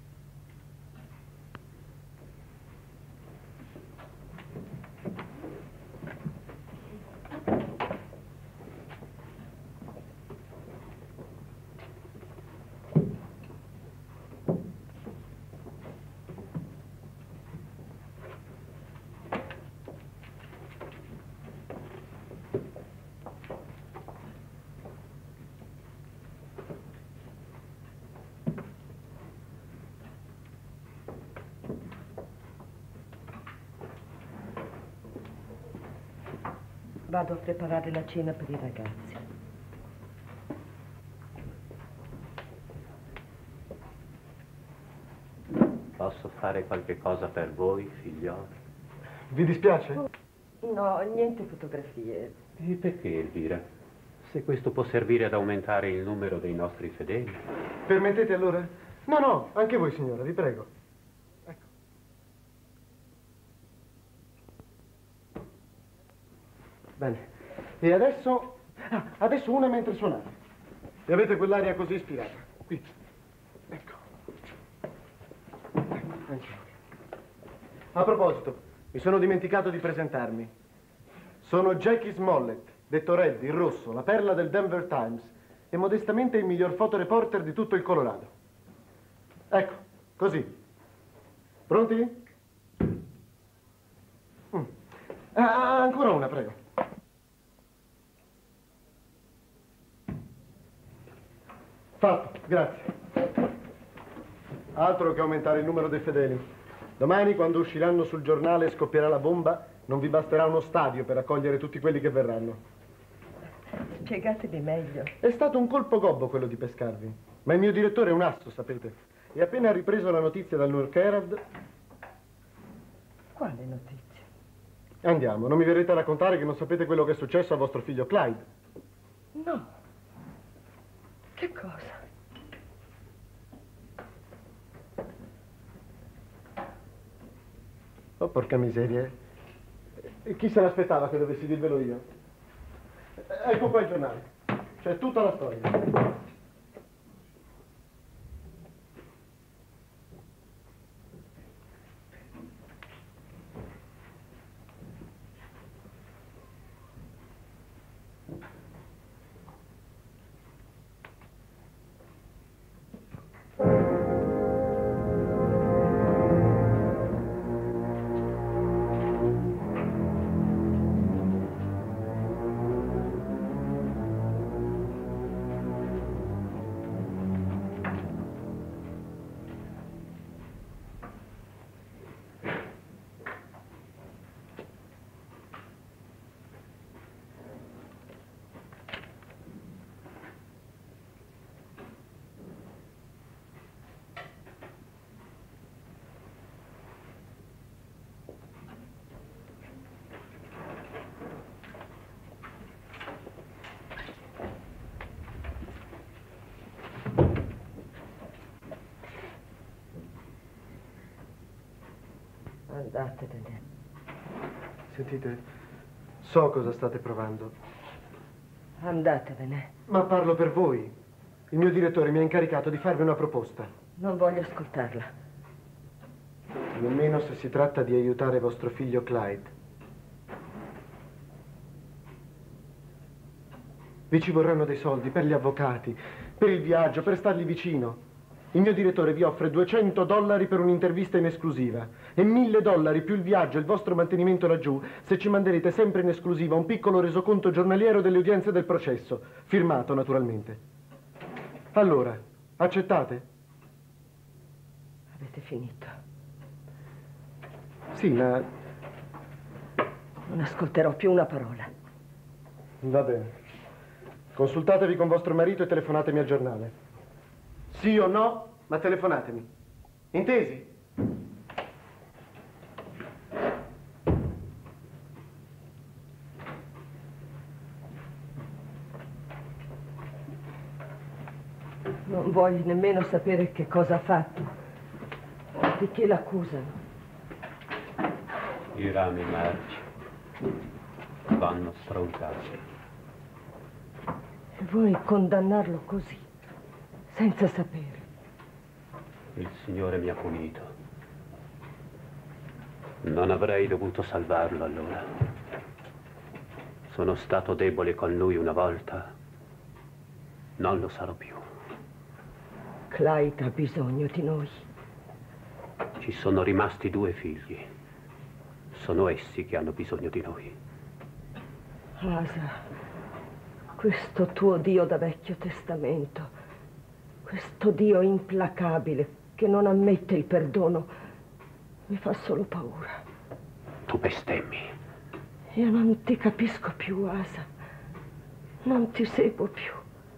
Vado a preparare la cena per i ragazzi. Posso fare qualche cosa per voi, figlioli? Vi dispiace? No, niente fotografie. E perché, Elvira? Se questo può servire ad aumentare il numero dei nostri fedeli. Permettete allora? No, no, anche voi, signora, vi prego. Ecco. Bene. E adesso... Ah, adesso una mentre suonate. E avete quell'aria così ispirata. Qui. Ecco. Ecco. A proposito, mi sono dimenticato di presentarmi. Sono Jackie Smollett, detto Red, il rosso, la perla del Denver Times e modestamente il miglior fotoreporter di tutto il Colorado. Ecco, così. Pronti? Mm. Ah, ancora una, prego. Fatto, grazie. Altro che aumentare il numero dei fedeli. Domani, quando usciranno sul giornale e scoppierà la bomba, non vi basterà uno stadio per accogliere tutti quelli che verranno. Spiegatevi meglio. È stato un colpo gobbo quello di pescarvi. Ma il mio direttore è un asso, sapete. E appena ha ripreso la notizia dal New York Herald... Quale notizia? Andiamo, non mi verrete a raccontare che non sapete quello che è successo a vostro figlio Clyde. No. Che cosa? Oh, porca miseria. E chi se l'aspettava che dovessi dirvelo io? Ecco qua il giornale. C'è tutta la storia. Andatevene. Sentite, so cosa state provando. Andatevene. Ma parlo per voi. Il mio direttore mi ha incaricato di farvi una proposta. Non voglio ascoltarla. Nemmeno se si tratta di aiutare vostro figlio Clyde. Vi ci vorranno dei soldi per gli avvocati, per il viaggio, per stargli vicino. Il mio direttore vi offre duecento dollari per un'intervista in esclusiva e mille dollari più il viaggio e il vostro mantenimento laggiù se ci manderete sempre in esclusiva un piccolo resoconto giornaliero delle udienze del processo, firmato naturalmente. Allora, accettate? Avete finito. Sì, ma... Non ascolterò più una parola. Va bene. Consultatevi con vostro marito e telefonatemi al giornale. Sì o no, ma telefonatemi. Intesi? Non voglio nemmeno sapere che cosa ha fatto. Di che l'accusano. I rami marci vanno stroncati. E vuoi condannarlo così, senza sapere? Il Signore mi ha punito. Non avrei dovuto salvarlo allora. Sono stato debole con lui una volta. Non lo sarò più. Clyde ha bisogno di noi. Ci sono rimasti due figli. Sono essi che hanno bisogno di noi. Asa, questo tuo Dio da Vecchio Testamento, questo Dio implacabile che non ammette il perdono, mi fa solo paura. Tu bestemmi. Io non ti capisco più, Asa. Non ti seguo più.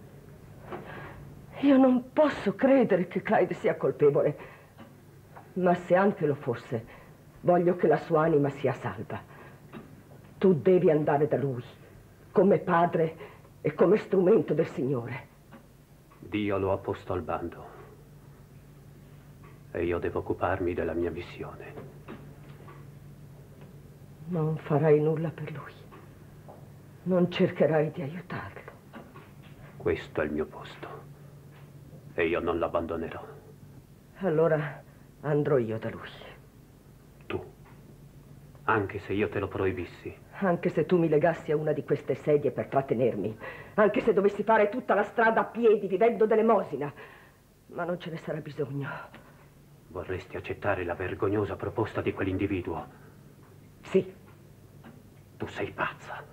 Io non posso credere che Clyde sia colpevole. Ma se anche lo fosse, voglio che la sua anima sia salva. Tu devi andare da lui, come padre e come strumento del Signore. Dio lo ha posto al bando. E io devo occuparmi della mia missione. Non farai nulla per lui. Non cercherai di aiutarlo. Questo è il mio posto. E io non l'abbandonerò. Allora andrò io da lui. Tu? Anche se io te lo proibissi? Anche se tu mi legassi a una di queste sedie per trattenermi. Anche se dovessi fare tutta la strada a piedi, vivendo d'elemosina. Ma non ce ne sarà bisogno. Vorresti accettare la vergognosa proposta di quell'individuo? Sì. Tu sei pazza.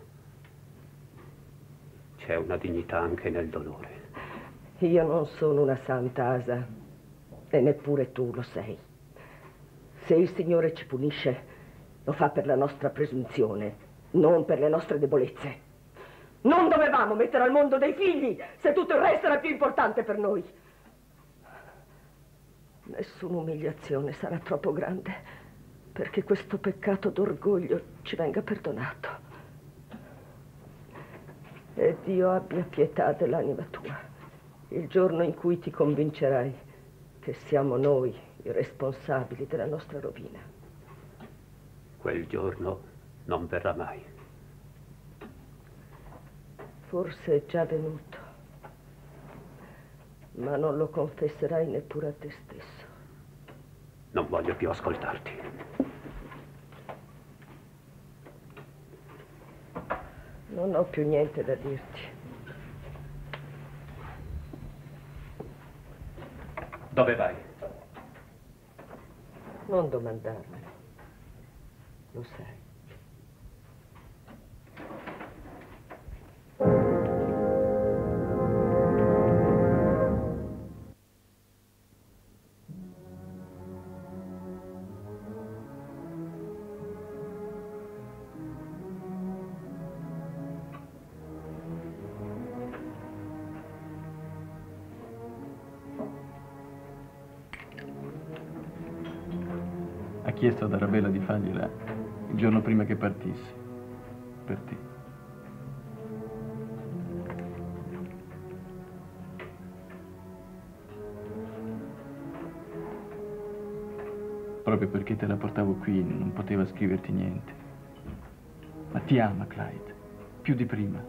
C'è una dignità anche nel dolore. Io non sono una santa, Asa. E neppure tu lo sei. Se il Signore ci punisce, lo fa per la nostra presunzione, non per le nostre debolezze. Non dovevamo mettere al mondo dei figli se tutto il resto era più importante per noi. Nessuna umiliazione sarà troppo grande perché questo peccato d'orgoglio ci venga perdonato. E Dio abbia pietà dell'anima tua il giorno in cui ti convincerai che siamo noi i responsabili della nostra rovina. Quel giorno non verrà mai. Forse è già venuto, ma non lo confesserai neppure a te stesso. Non voglio più ascoltarti. Non ho più niente da dirti. Dove vai? Non domandarmelo. Lo sai. Ha chiesto ad Arabella di fargliela il giorno prima che partisse, per te. Proprio perché te la portavo qui non poteva scriverti niente. Ma ti ama, Clyde, più di prima.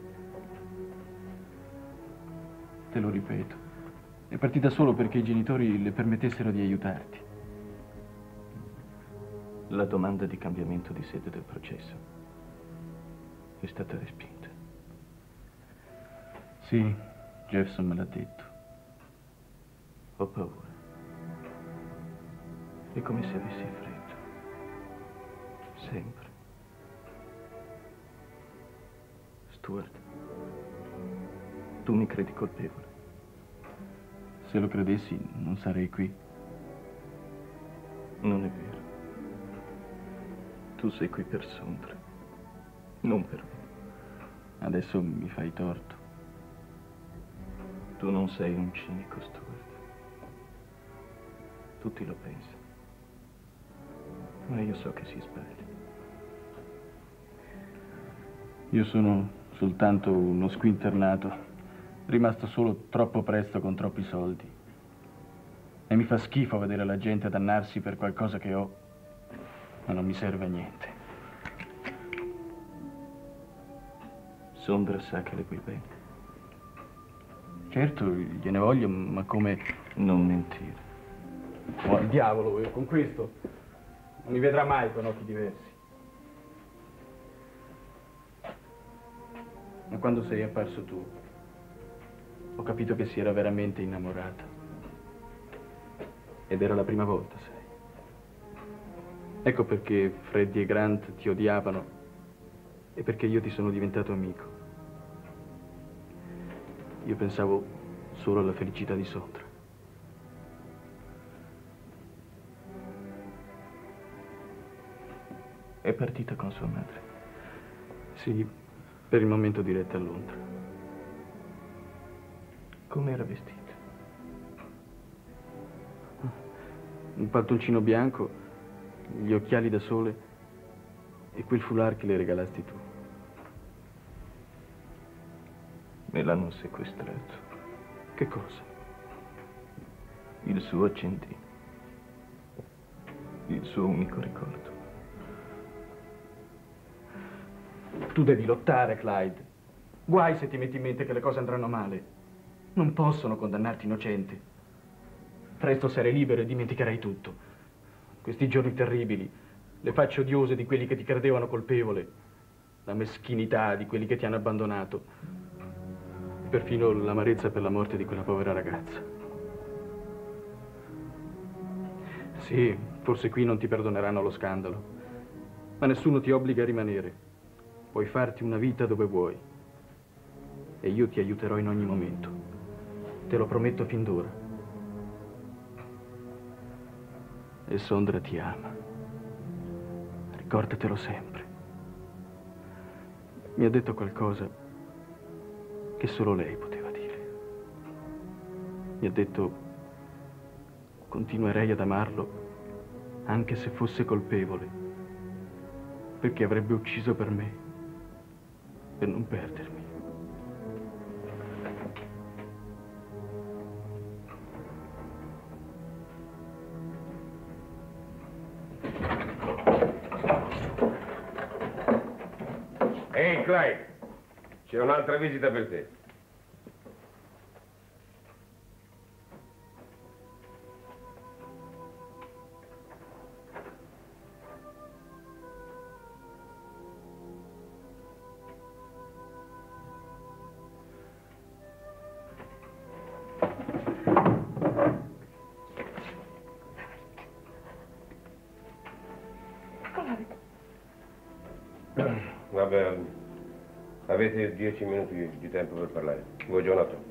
Te lo ripeto, è partita solo perché i genitori le permettessero di aiutarti. La domanda di cambiamento di sede del processo è stata respinta. Sì, Jefferson me l'ha detto. Ho paura. È come se avessi freddo. Sempre. Stuart, tu mi credi colpevole? Se lo credessi, non sarei qui. Non è vero. Tu sei qui per Sondra, non per me. Adesso mi fai torto. Tu non sei un cinico, Stuart. Tutti lo pensano. Ma io so che si sbaglia. Io sono soltanto uno squinternato, rimasto solo troppo presto con troppi soldi. E mi fa schifo vedere la gente dannarsi per qualcosa che ho. Ma non mi serve a niente. Sondra sa che le vuoi bene. Certo, gliene voglio, ma come... Non mentire. Oh, al diavolo, con questo non mi vedrà mai con occhi diversi. Ma quando sei apparso tu, ho capito che si era veramente innamorata. Ed era la prima volta, sai. Ecco perché Freddy e Grant ti odiavano e perché io ti sono diventato amico. Io pensavo solo alla felicità di Sondra. È partita con sua madre? Sì, per il momento diretta a Londra. Come era vestita? Un paltoncino bianco, gli occhiali da sole e quel foulard che le regalasti tu. Me l'hanno sequestrato. Che cosa? Il suo accendino. Il suo unico ricordo. Tu devi lottare, Clyde. Guai se ti metti in mente che le cose andranno male. Non possono condannarti innocente. Presto sarai libero e dimenticherai tutto. Questi giorni terribili, le facce odiose di quelli che ti credevano colpevole, la meschinità di quelli che ti hanno abbandonato, e perfino l'amarezza per la morte di quella povera ragazza. Sì, forse qui non ti perdoneranno lo scandalo, ma nessuno ti obbliga a rimanere. Puoi farti una vita dove vuoi. E io ti aiuterò in ogni momento. Te lo prometto fin d'ora. E Sondra ti ama. Ricordatelo sempre. Mi ha detto qualcosa che solo lei poteva dire. Mi ha detto: continuerei ad amarlo anche se fosse colpevole, perché avrebbe ucciso per me, per non perdermi. Ehi, Clyde, c'è un'altra visita per te. Vabbè, avete dieci minuti di tempo per parlare. Vuoi, Jonathan?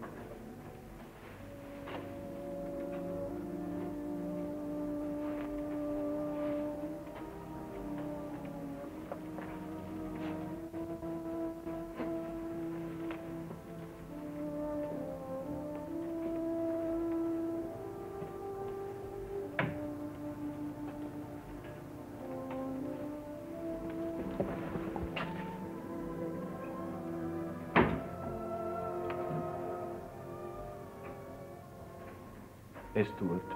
E Stuart,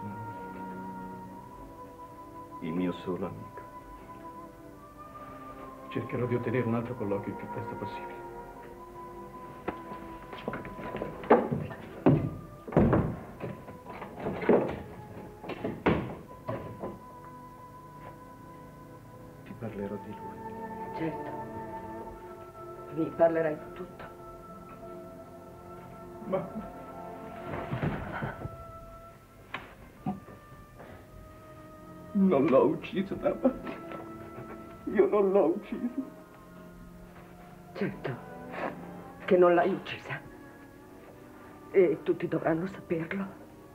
il mio solo amico. Cercherò di ottenere un altro colloquio il più presto possibile. Ti parlerò di lui. Certo. Mi parlerai di tutto. Ma... non l'ho ucciso, mamma. Io non l'ho ucciso. Certo che non l'hai uccisa. E tutti dovranno saperlo.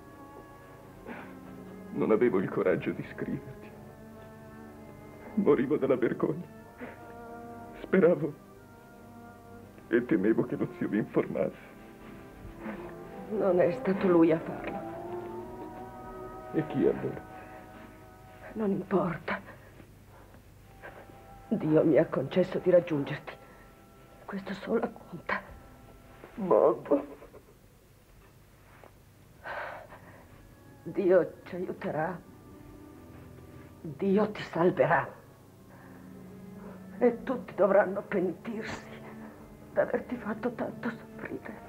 Non avevo il coraggio di scriverti. Morivo dalla vergogna. Speravo e temevo che lo zio mi informasse. Non è stato lui a farlo. E chi allora? Non importa. Dio mi ha concesso di raggiungerti. Questo solo conta. Mamma. Dio ci aiuterà. Dio ti salverà. E tutti dovranno pentirsi d'averti fatto tanto soffrire.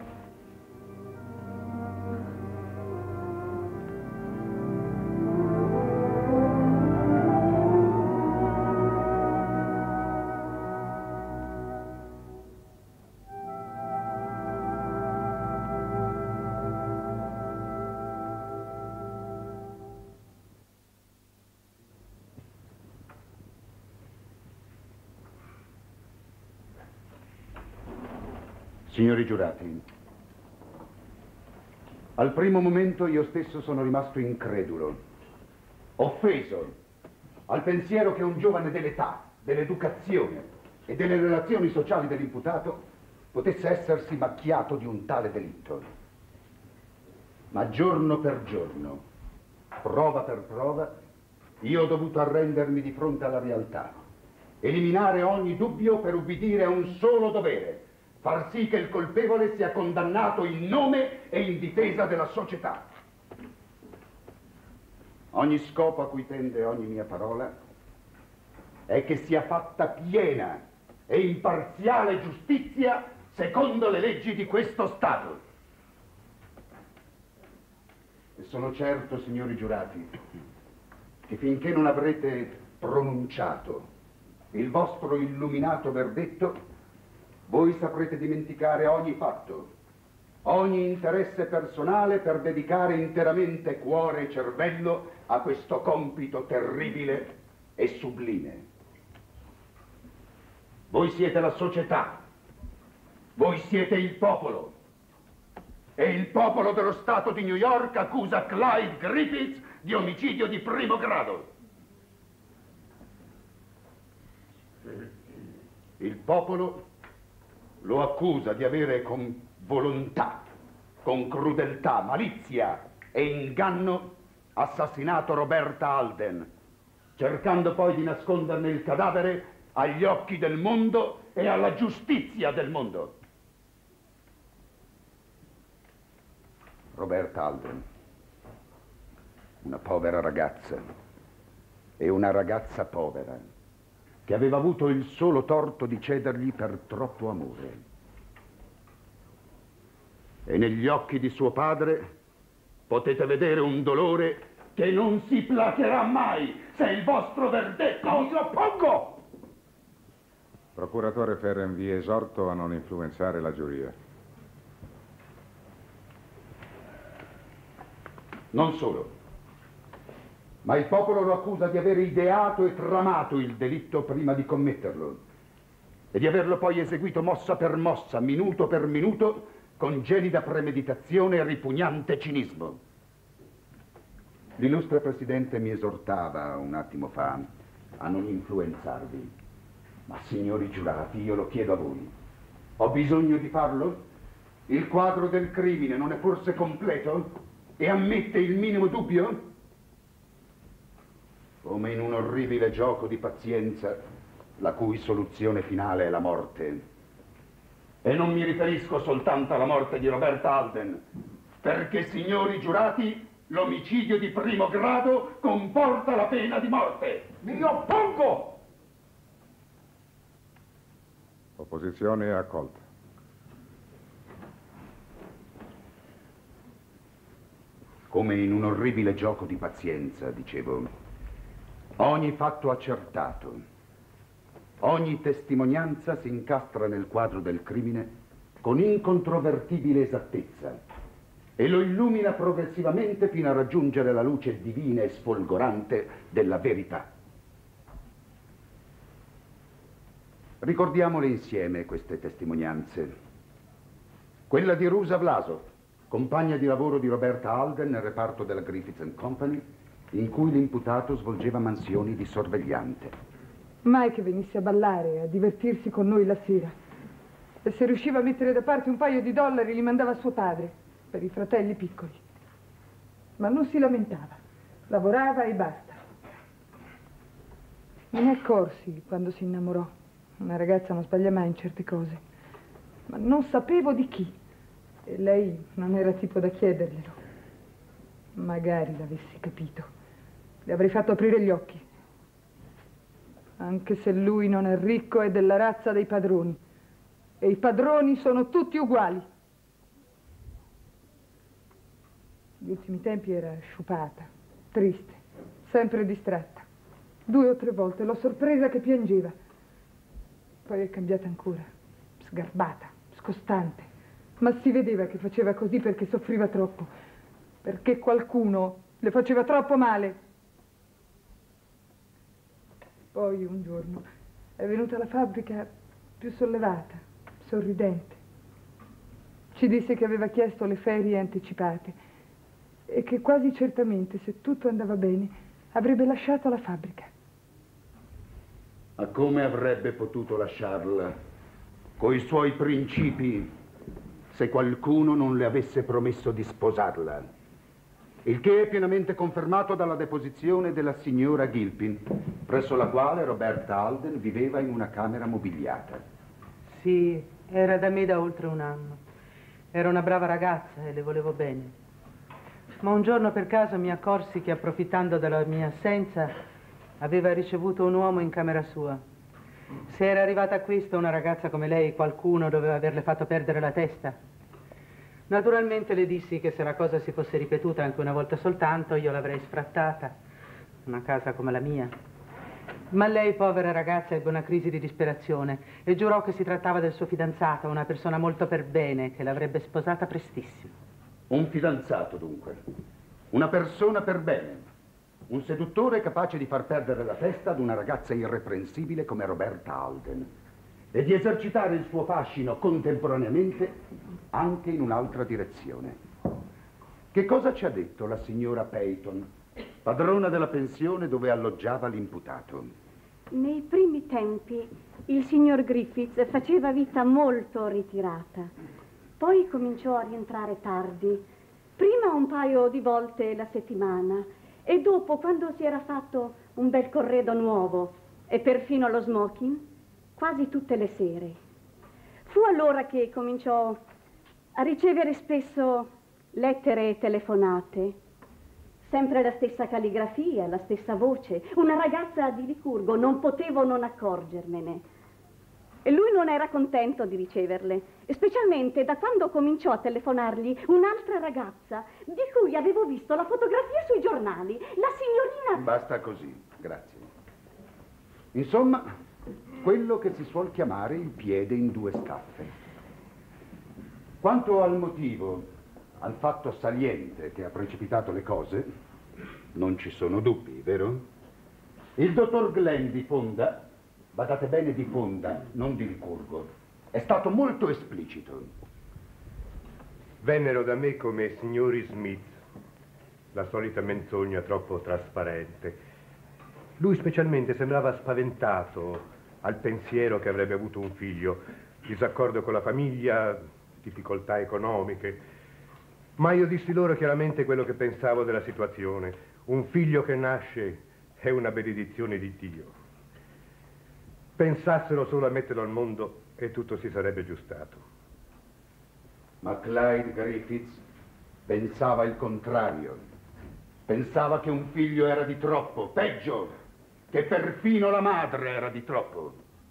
Signori giurati, al primo momento io stesso sono rimasto incredulo, offeso al pensiero che un giovane dell'età, dell'educazione e delle relazioni sociali dell'imputato potesse essersi macchiato di un tale delitto. Ma giorno per giorno, prova per prova, io ho dovuto arrendermi di fronte alla realtà, eliminare ogni dubbio per ubbidire a un solo dovere: far sì che il colpevole sia condannato in nome e in difesa della società. Ogni scopo a cui tende ogni mia parola è che sia fatta piena e imparziale giustizia secondo le leggi di questo Stato. E sono certo, signori giurati, che finché non avrete pronunciato il vostro illuminato verdetto, voi saprete dimenticare ogni fatto, ogni interesse personale per dedicare interamente cuore e cervello a questo compito terribile e sublime. Voi siete la società, voi siete il popolo, e il popolo dello Stato di New York accusa Clyde Griffiths di omicidio di primo grado. Il popolo lo accusa di avere con volontà, con crudeltà, malizia e inganno assassinato Roberta Alden, cercando poi di nasconderne il cadavere agli occhi del mondo e alla giustizia del mondo. Roberta Alden, una povera ragazza, e una ragazza povera, che aveva avuto il solo torto di cedergli per troppo amore. E negli occhi di suo padre potete vedere un dolore che non si placherà mai se il vostro verdetto mi oppongo! Procuratore Ferren, vi esorto a non influenzare la giuria. Non solo, ma il popolo lo accusa di aver ideato e tramato il delitto prima di commetterlo e di averlo poi eseguito mossa per mossa, minuto per minuto, con gelida premeditazione e ripugnante cinismo. L'illustre Presidente mi esortava un attimo fa a non influenzarvi, ma signori giurati, io lo chiedo a voi, ho bisogno di farlo? Il quadro del crimine non è forse completo e ammette il minimo dubbio? Come in un orribile gioco di pazienza, la cui soluzione finale è la morte. E non mi riferisco soltanto alla morte di Roberta Alden, perché, signori giurati, l'omicidio di primo grado comporta la pena di morte. Mi oppongo! Opposizione accolta. Come in un orribile gioco di pazienza, dicevo, ogni fatto accertato, ogni testimonianza si incastra nel quadro del crimine con incontrovertibile esattezza e lo illumina progressivamente fino a raggiungere la luce divina e sfolgorante della verità. Ricordiamole insieme queste testimonianze. Quella di Rusa Vlasov, compagna di lavoro di Roberta Alden nel reparto della Griffiths and Company, in cui l'imputato svolgeva mansioni di sorvegliante. Mai che venisse a ballare, a divertirsi con noi la sera. E se riusciva a mettere da parte un paio di dollari li mandava a suo padre, per i fratelli piccoli. Ma non si lamentava, lavorava e basta. Me ne accorsi quando si innamorò. Una ragazza non sbaglia mai in certe cose. Ma non sapevo di chi. E lei non era tipo da chiederglielo. Magari l'avessi capito. Le avrei fatto aprire gli occhi. Anche se lui non è ricco, è della razza dei padroni. E i padroni sono tutti uguali. Gli ultimi tempi era sciupata, triste, sempre distratta. Due o tre volte l'ho sorpresa che piangeva. Poi è cambiata ancora, sgarbata, scostante. Ma si vedeva che faceva così perché soffriva troppo, perché qualcuno le faceva troppo male. Poi un giorno è venuta alla fabbrica più sollevata, sorridente. Ci disse che aveva chiesto le ferie anticipate e che quasi certamente, se tutto andava bene, avrebbe lasciato la fabbrica. Ma come avrebbe potuto lasciarla, coi suoi principi, se qualcuno non le avesse promesso di sposarla? Il che è pienamente confermato dalla deposizione della signora Gilpin, presso la quale Roberta Alden viveva in una camera mobiliata. Sì, era da me da oltre un anno. Era una brava ragazza e le volevo bene. Ma un giorno per caso mi accorsi che, approfittando della mia assenza, aveva ricevuto un uomo in camera sua. Se era arrivata a questo una ragazza come lei, qualcuno doveva averle fatto perdere la testa. Naturalmente le dissi che se la cosa si fosse ripetuta anche una volta soltanto, io l'avrei sfrattata. Una casa come la mia. Ma lei, povera ragazza, ebbe una crisi di disperazione e giurò che si trattava del suo fidanzato, una persona molto per bene, che l'avrebbe sposata prestissimo. Un fidanzato, dunque. Una persona per bene. Un seduttore capace di far perdere la testa ad una ragazza irreprensibile come Roberta Alden e di esercitare il suo fascino contemporaneamente anche in un'altra direzione. Che cosa ci ha detto la signora Peyton padrona della pensione dove alloggiava l'imputato. Nei primi tempi il signor Griffiths faceva vita molto ritirata. Poi cominciò a rientrare tardi. Prima un paio di volte la settimana e dopo, quando si era fatto un bel corredo nuovo e perfino lo smoking, quasi tutte le sere. Fu allora che cominciò a ricevere spesso lettere e telefonate. Sempre la stessa calligrafia, la stessa voce. Una ragazza di Licurgo, non potevo non accorgermene. E lui non era contento di riceverle, specialmente da quando cominciò a telefonargli un'altra ragazza di cui avevo visto la fotografia sui giornali, la signorina... Basta così, grazie. Insomma, quello che si suol chiamare il piede in due staffe. Quanto al motivo, al fatto saliente che ha precipitato le cose, non ci sono dubbi, vero? Il dottor Glenn di Fonda, badate bene di Fonda, non di Licurgo, è stato molto esplicito. Vennero da me come signori Smith, la solita menzogna troppo trasparente. Lui specialmente sembrava spaventato al pensiero che avrebbe avuto un figlio, disaccordo con la famiglia, difficoltà economiche. Ma io dissi loro chiaramente quello che pensavo della situazione. Un figlio che nasce è una benedizione di Dio. Pensassero solo a metterlo al mondo e tutto si sarebbe aggiustato. Ma Clyde Griffiths pensava il contrario. Pensava che un figlio era di troppo, peggio, che perfino la madre era di troppo.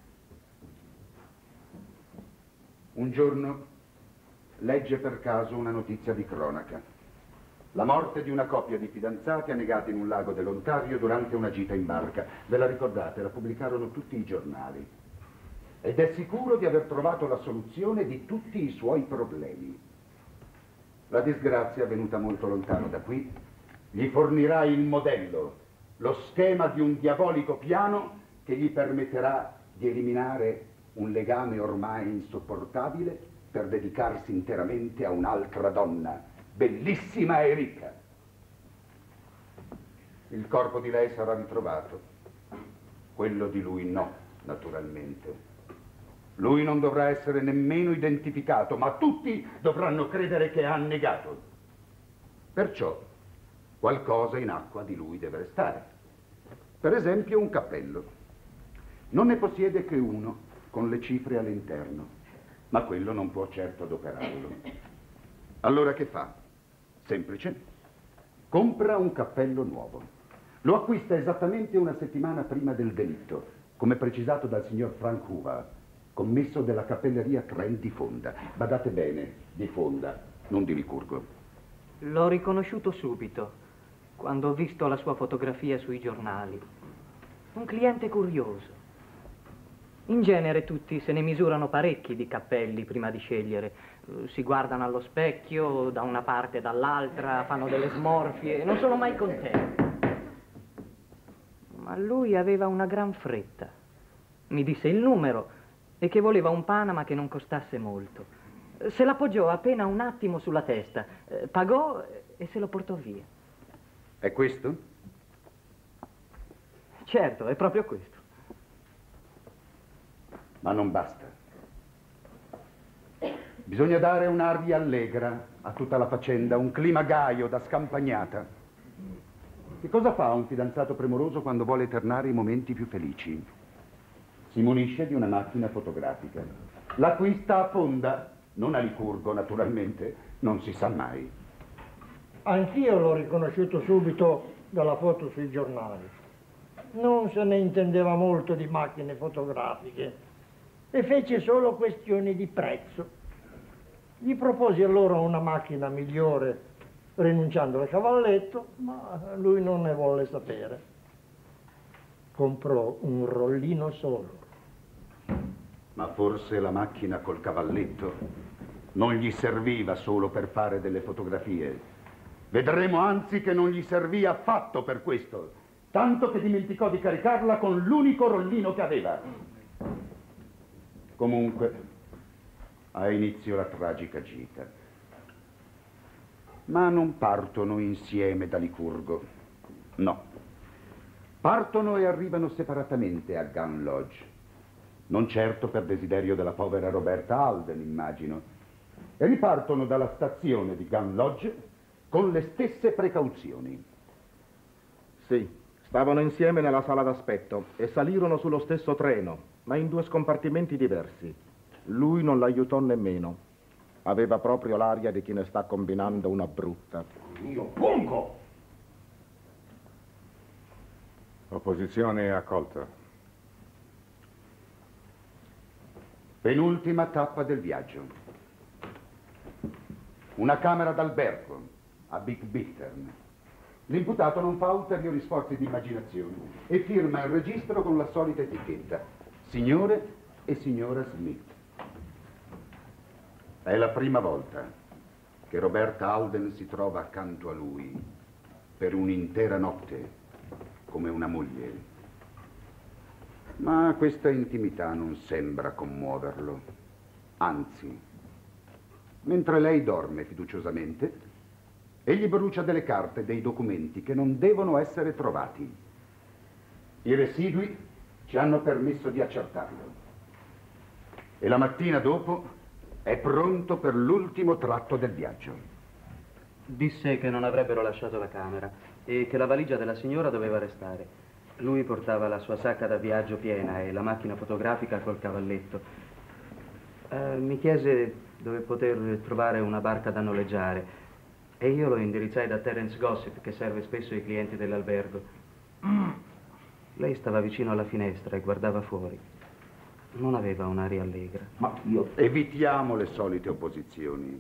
Un giorno legge per caso una notizia di cronaca. La morte di una coppia di fidanzati annegati in un lago dell'Ontario durante una gita in barca. Ve la ricordate? La pubblicarono tutti i giornali. Ed è sicuro di aver trovato la soluzione di tutti i suoi problemi. La disgrazia, venuta molto lontano da qui, gli fornirà il modello, lo schema di un diabolico piano che gli permetterà di eliminare un legame ormai insopportabile per dedicarsi interamente a un'altra donna, bellissima e ricca. Il corpo di lei sarà ritrovato, quello di lui no, naturalmente. Lui non dovrà essere nemmeno identificato, ma tutti dovranno credere che ha annegato. Perciò qualcosa in acqua di lui deve restare. Per esempio un cappello. Non ne possiede che uno, con le cifre all'interno, ma quello non può certo adoperarlo. Allora che fa? Semplice. Compra un cappello nuovo. Lo acquista esattamente una settimana prima del delitto, come precisato dal signor Frank Hoover, commesso della cappelleria Trent di Fonda. Badate bene, di Fonda, non di Licurgo. L'ho riconosciuto subito, quando ho visto la sua fotografia sui giornali. Un cliente curioso. In genere tutti se ne misurano parecchi di cappelli prima di scegliere. Si guardano allo specchio, da una parte e dall'altra, fanno delle smorfie e non sono mai contenti. Ma lui aveva una gran fretta. Mi disse il numero e che voleva un Panama che non costasse molto. Se l'appoggiò appena un attimo sulla testa, eh, pagò e se lo portò via. È questo? Certo, è proprio questo. Ma non basta. Bisogna dare un'aria allegra a tutta la faccenda, un clima gaio da scampagnata. Che cosa fa un fidanzato premuroso quando vuole eternare i momenti più felici? Si munisce di una macchina fotografica. L'acquista a Fonda, non a Licurgo naturalmente, non si sa mai. Anch'io l'ho riconosciuto subito dalla foto sui giornali. Non se ne intendeva molto di macchine fotografiche e fece solo questioni di prezzo. Gli proposi allora una macchina migliore, rinunciando al cavalletto, ma lui non ne volle sapere. Comprò un rollino solo. Ma forse la macchina col cavalletto non gli serviva solo per fare delle fotografie. Vedremo anzi che non gli servì affatto per questo, tanto che dimenticò di caricarla con l'unico rollino che aveva. Comunque, ha inizio la tragica gita. Ma non partono insieme da Licurgo. No. Partono e arrivano separatamente a Gun Lodge. Non certo per desiderio della povera Roberta Alden, immagino. E ripartono dalla stazione di Gun Lodge con le stesse precauzioni. Sì, stavano insieme nella sala d'aspetto e salirono sullo stesso treno, ma in due scompartimenti diversi. Lui non l'aiutò nemmeno. Aveva proprio l'aria di chi ne sta combinando una brutta. Io pungo! Opposizione accolta. Penultima tappa del viaggio. Una camera d'albergo a Big Bittern. L'imputato non fa ulteriori sforzi di immaginazione e firma il registro con la solita etichetta. Signore e signora Smith. È la prima volta che Roberta Alden si trova accanto a lui per un'intera notte come una moglie. Ma questa intimità non sembra commuoverlo. Anzi, mentre lei dorme fiduciosamente, egli brucia delle carte e dei documenti che non devono essere trovati. I residui ci hanno permesso di accertarlo. E la mattina dopo è pronto per l'ultimo tratto del viaggio. Disse che non avrebbero lasciato la camera e che la valigia della signora doveva restare. Lui portava la sua sacca da viaggio piena e la macchina fotografica col cavalletto. Eh, mi chiese dove poter trovare una barca da noleggiare e io lo indirizzai da Terence Gossip, che serve spesso i clienti dell'albergo. Lei stava vicino alla finestra e guardava fuori. Non aveva un'aria allegra. Ma io... Evitiamo le solite opposizioni.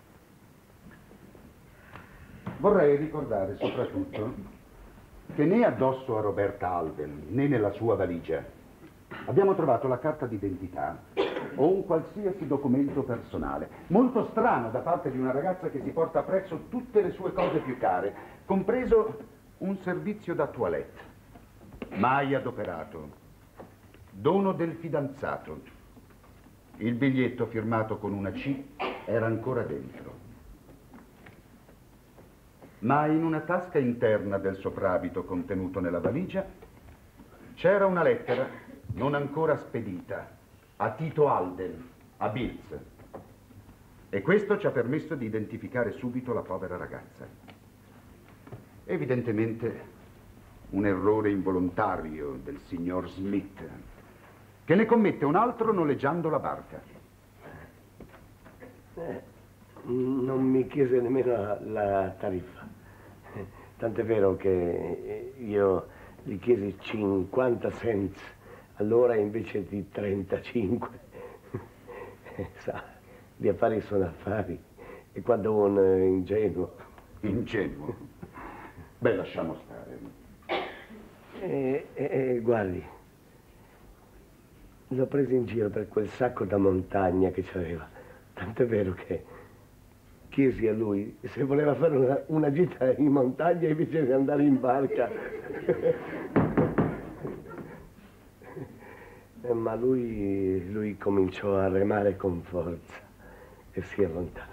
Vorrei ricordare soprattutto che né addosso a Roberta Alden né nella sua valigia abbiamo trovato la carta d'identità o un qualsiasi documento personale. Molto strano da parte di una ragazza che si porta appresso tutte le sue cose più care, compreso un servizio da toilette. Mai adoperato. Dono del fidanzato. Il biglietto firmato con una C era ancora dentro. Ma in una tasca interna del soprabito contenuto nella valigia c'era una lettera non ancora spedita a Tito Alden, a Bilz. E questo ci ha permesso di identificare subito la povera ragazza. Evidentemente un errore involontario del signor Smith, che ne commette un altro noleggiando la barca. Eh, non mi chiese nemmeno la, la tariffa. Tant'è vero che io gli chiesi cinquanta cents all'ora invece di trentacinque. Sa, gli affari sono affari. E quando un ingenuo... Ingenuo? Beh, lasciamo stare. E, e, e guardi, l'ho preso in giro per quel sacco da montagna che c'aveva. Tant'è vero che chiesi a lui se voleva fare una, una gita in montagna invece di andare in barca. Ma lui, lui cominciò a remare con forza e si allontanò.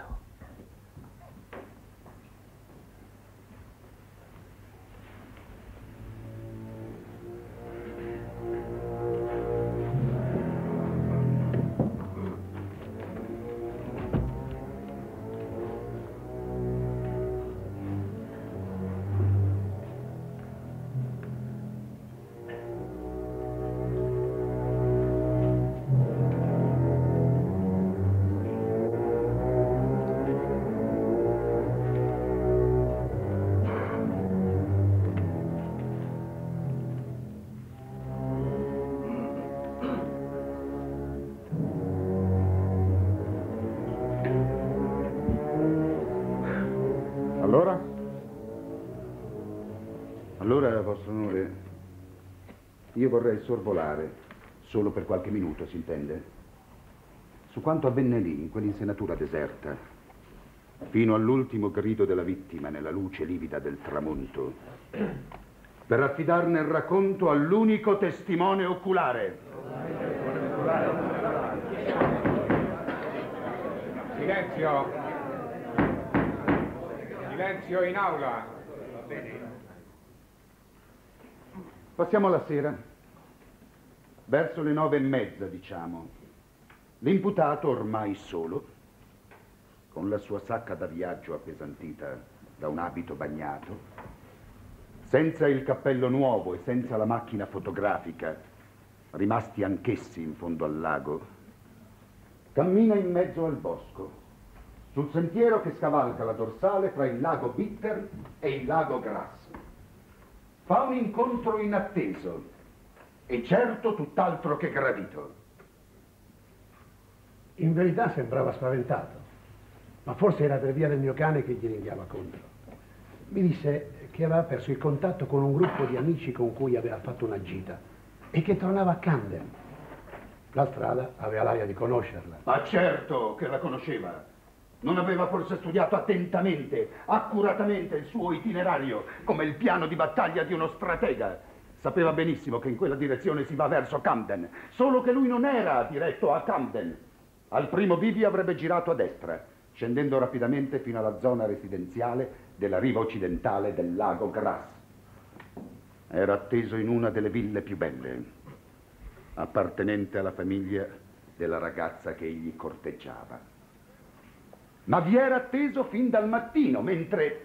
Allora? Allora, vostro onore, io vorrei sorvolare, solo per qualche minuto, si intende, su quanto avvenne lì, in quell'insenatura deserta, fino all'ultimo grido della vittima nella luce livida del tramonto, per affidarne il racconto all'unico testimone oculare. Silenzio! Silenzio in aula! Va bene. Passiamo alla sera. Verso le nove e mezza, diciamo. L'imputato, ormai solo, con la sua sacca da viaggio appesantita da un abito bagnato, senza il cappello nuovo e senza la macchina fotografica, rimasti anch'essi in fondo al lago, cammina in mezzo al bosco, sul sentiero che scavalca la dorsale fra il lago Bitter e il lago Grass. Fa un incontro inatteso e certo tutt'altro che gradito. In verità sembrava spaventato, ma forse era per via del mio cane che gli ringhiava contro. Mi disse che aveva perso il contatto con un gruppo di amici con cui aveva fatto una gita e che tornava a Camden. La strada aveva l'aria di conoscerla. Ma certo che la conosceva. Non aveva forse studiato attentamente, accuratamente il suo itinerario, come il piano di battaglia di uno stratega. Sapeva benissimo che in quella direzione si va verso Camden, solo che lui non era diretto a Camden. Al primo bivio avrebbe girato a destra, scendendo rapidamente fino alla zona residenziale della riva occidentale del lago Grass. Era atteso in una delle ville più belle, appartenente alla famiglia della ragazza che egli corteggiava. Ma vi era atteso fin dal mattino, mentre...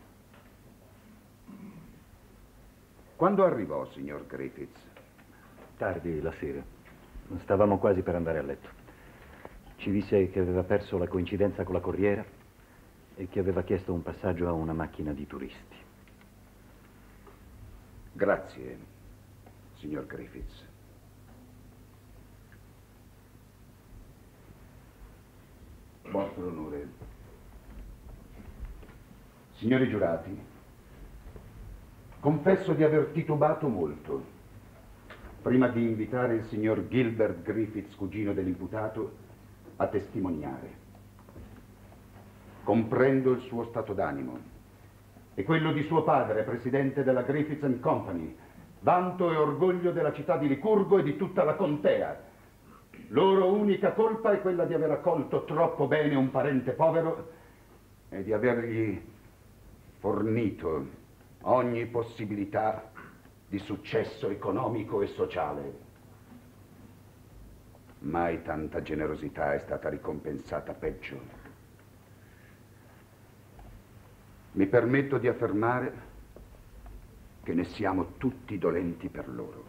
Quando arrivò, signor Griffiths? Tardi la sera. Stavamo quasi per andare a letto. Ci disse che aveva perso la coincidenza con la corriera e che aveva chiesto un passaggio a una macchina di turisti. Grazie, signor Griffiths. Vostro onore. Signori giurati, confesso di aver titubato molto prima di invitare il signor Gilbert Griffiths, cugino dell'imputato, a testimoniare. Comprendo il suo stato d'animo e quello di suo padre, presidente della Griffiths and Company, vanto e orgoglio della città di Licurgo e di tutta la contea. Loro unica colpa è quella di aver accolto troppo bene un parente povero e di avergli fornito ogni possibilità di successo economico e sociale. Mai tanta generosità è stata ricompensata peggio. Mi permetto di affermare che ne siamo tutti dolenti per loro.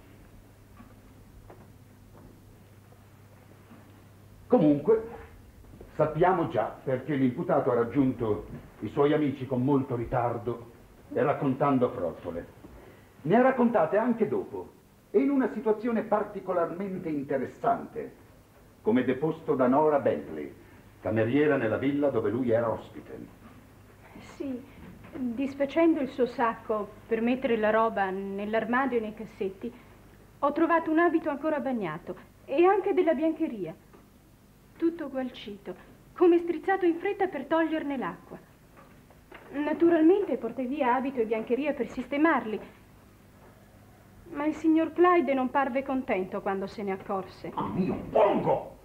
Comunque, sappiamo già perché l'imputato ha raggiunto i suoi amici con molto ritardo e raccontando frottole. Ne ha raccontate anche dopo e in una situazione particolarmente interessante, come deposto da Nora Bentley, cameriera nella villa dove lui era ospite. Sì, disfacendo il suo sacco per mettere la roba nell'armadio e nei cassetti, ho trovato un abito ancora bagnato e anche della biancheria. Tutto gualcito, come strizzato in fretta per toglierne l'acqua. Naturalmente portai via abito e biancheria per sistemarli, ma il signor Clyde non parve contento quando se ne accorse. A mio pongo!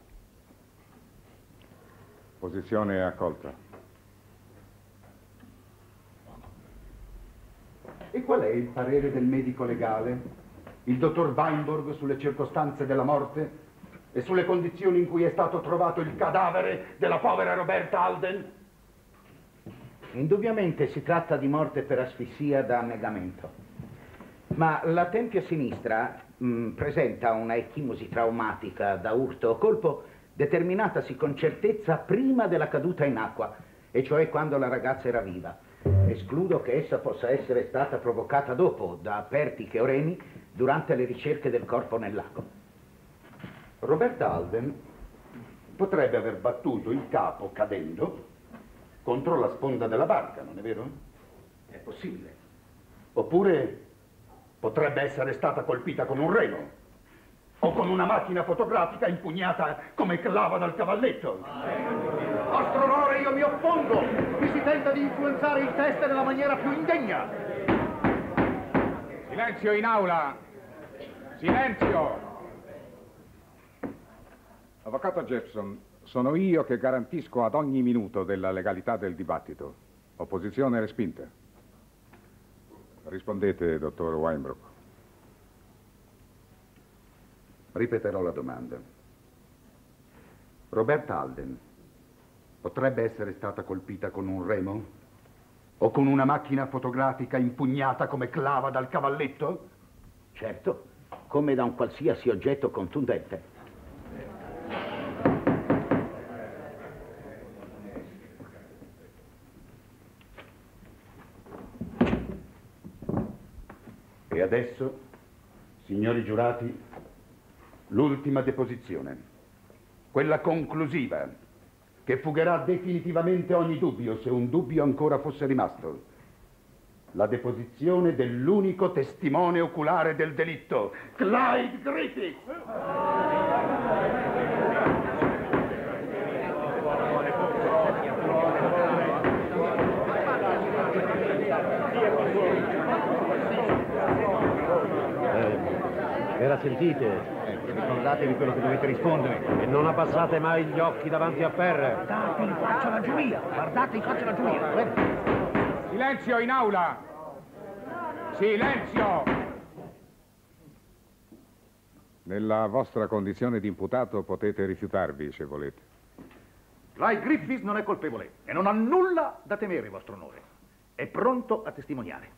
Posizione accolta. E qual è il parere del medico legale? Il dottor Weinberg sulle circostanze della morte? E sulle condizioni in cui è stato trovato il cadavere della povera Roberta Alden? Indubbiamente si tratta di morte per asfissia da annegamento, ma la tempia sinistra mh, presenta una ecchimosi traumatica da urto o colpo determinatasi con certezza prima della caduta in acqua, e cioè quando la ragazza era viva. Escludo che essa possa essere stata provocata dopo da pertiche o remi durante le ricerche del corpo nel lago. Roberta Alden potrebbe aver battuto il capo cadendo contro la sponda della barca, non è vero? È possibile. Oppure potrebbe essere stata colpita con un remo o con una macchina fotografica impugnata come clava dal cavalletto. Vostro onore, io mi oppongo! Qui si tenta di influenzare il test nella maniera più indegna! Silenzio in aula! Silenzio! Avvocato Jepson, sono io che garantisco ad ogni minuto della legalità del dibattito. Opposizione respinta. Rispondete, dottor Weinbrook. Ripeterò la domanda. Roberta Alden potrebbe essere stata colpita con un remo? O con una macchina fotografica impugnata come clava dal cavalletto? Certo, come da un qualsiasi oggetto contundente. E adesso, signori giurati, l'ultima deposizione, quella conclusiva, che fugherà definitivamente ogni dubbio, se un dubbio ancora fosse rimasto. La deposizione dell'unico testimone oculare del delitto, Clyde Griffiths! Era sentite? Eh, ricordatevi quello che dovete rispondere. E non abbassate mai gli occhi davanti a Perre. Guardate in faccia alla giuria! Guardate in faccia alla giuria! Silenzio in aula! Silenzio! Nella vostra condizione di imputato potete rifiutarvi, se volete. Clyde Griffiths non è colpevole e non ha nulla da temere, vostro onore. È pronto a testimoniare.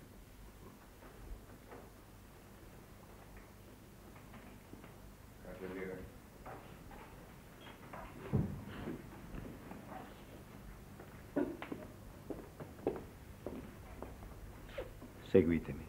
Seguitemi.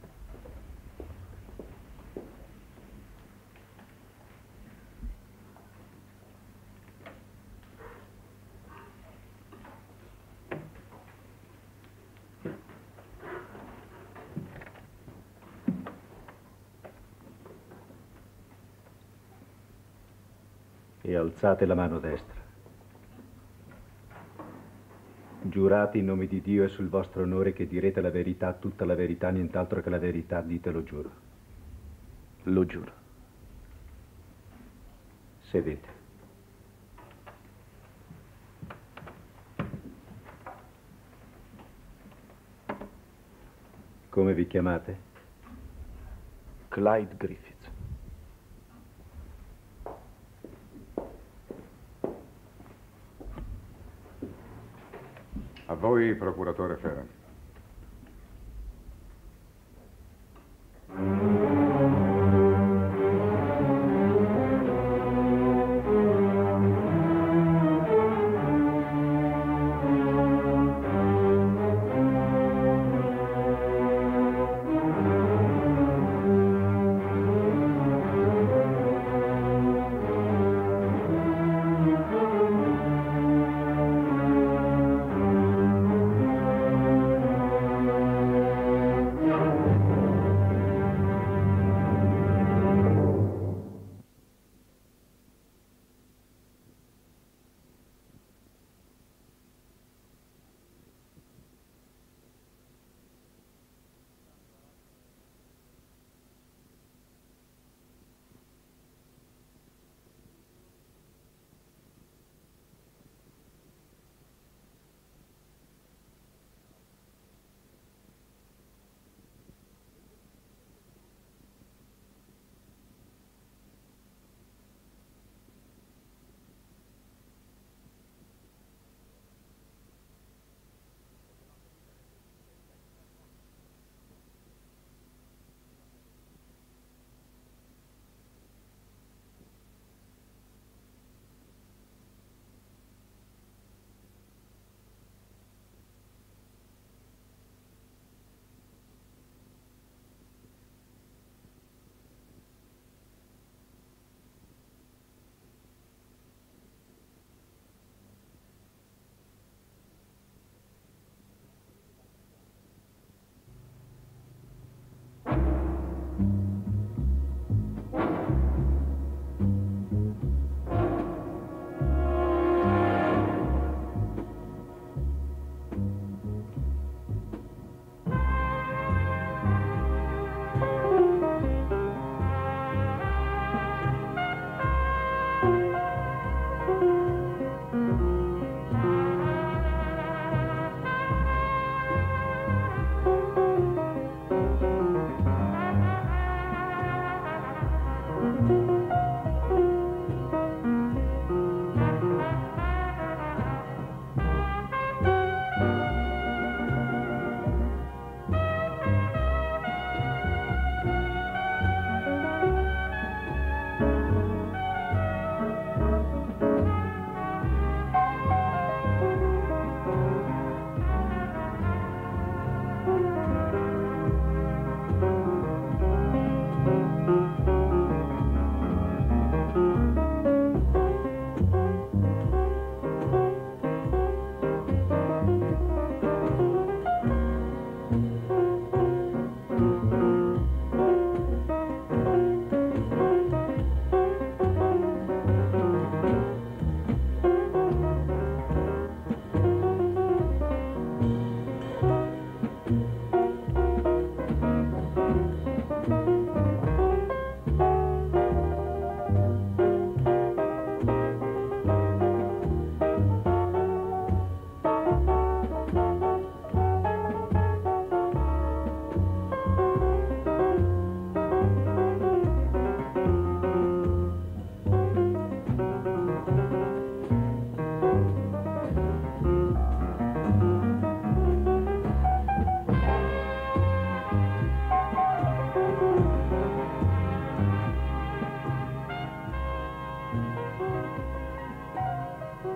E alzate la mano destra. Giurate in nome di Dio e sul vostro onore che direte la verità, tutta la verità, nient'altro che la verità, ditelo giuro. Lo giuro. Sedete. Come vi chiamate? Clyde Griffiths. A voi, procuratore Ferran.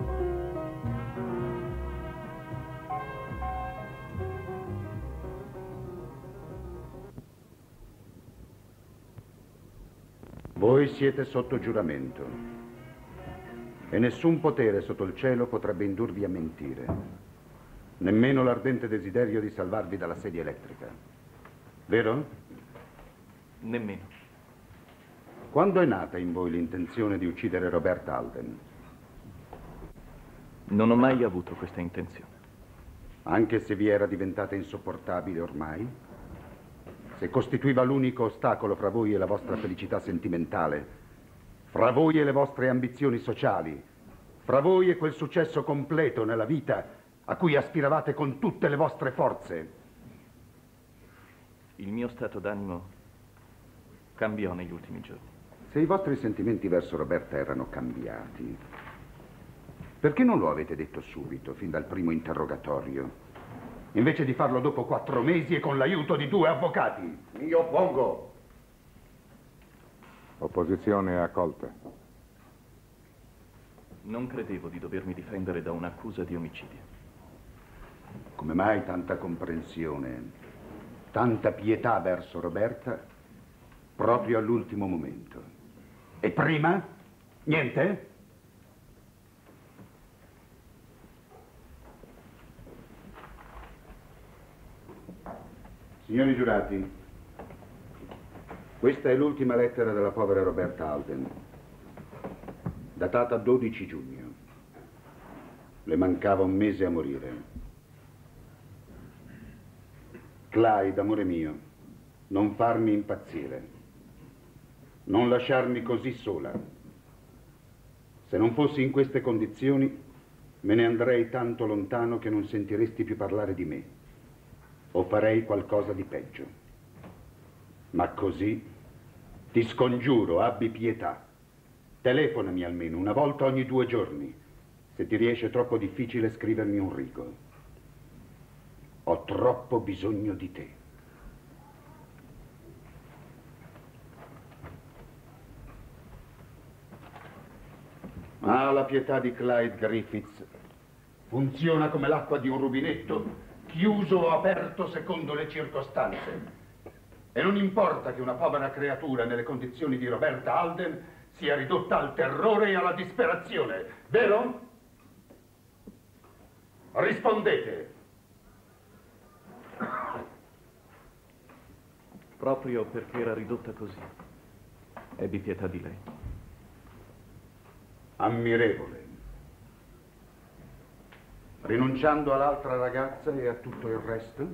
Voi siete sotto giuramento e nessun potere sotto il cielo potrebbe indurvi a mentire, nemmeno l'ardente desiderio di salvarvi dalla sedia elettrica. Vero? Nemmeno. Quando è nata in voi l'intenzione di uccidere Robert Alden? Non ho mai avuto questa intenzione. Anche se vi era diventata insopportabile ormai? Se costituiva l'unico ostacolo fra voi e la vostra felicità sentimentale, fra voi e le vostre ambizioni sociali, fra voi e quel successo completo nella vita a cui aspiravate con tutte le vostre forze? Il mio stato d'animo cambiò negli ultimi giorni. Se i vostri sentimenti verso Roberta erano cambiati, perché non lo avete detto subito, fin dal primo interrogatorio, invece di farlo dopo quattro mesi e con l'aiuto di due avvocati? Mi oppongo. Opposizione accolta. Non credevo di dovermi difendere da un'accusa di omicidio. Come mai tanta comprensione, tanta pietà verso Roberta proprio all'ultimo momento? E prima? Niente? Signori giurati, questa è l'ultima lettera della povera Roberta Alden, datata dodici giugno. Le mancava un mese a morire. Clyde, amore mio, non farmi impazzire, non lasciarmi così sola. Se non fossi in queste condizioni, me ne andrei tanto lontano che non sentiresti più parlare di me. O farei qualcosa di peggio. Ma così, ti scongiuro, abbi pietà. Telefonami almeno una volta ogni due giorni. Se ti riesce troppo difficile, scrivermi un rigo. Ho troppo bisogno di te. Ah, la pietà di Clyde Griffiths funziona come l'acqua di un rubinetto, chiuso o aperto secondo le circostanze. E non importa che una povera creatura nelle condizioni di Roberta Alden sia ridotta al terrore e alla disperazione, vero? Rispondete. Proprio perché era ridotta così, ebbi pietà di lei. Ammirevole. Rinunciando all'altra ragazza e a tutto il resto?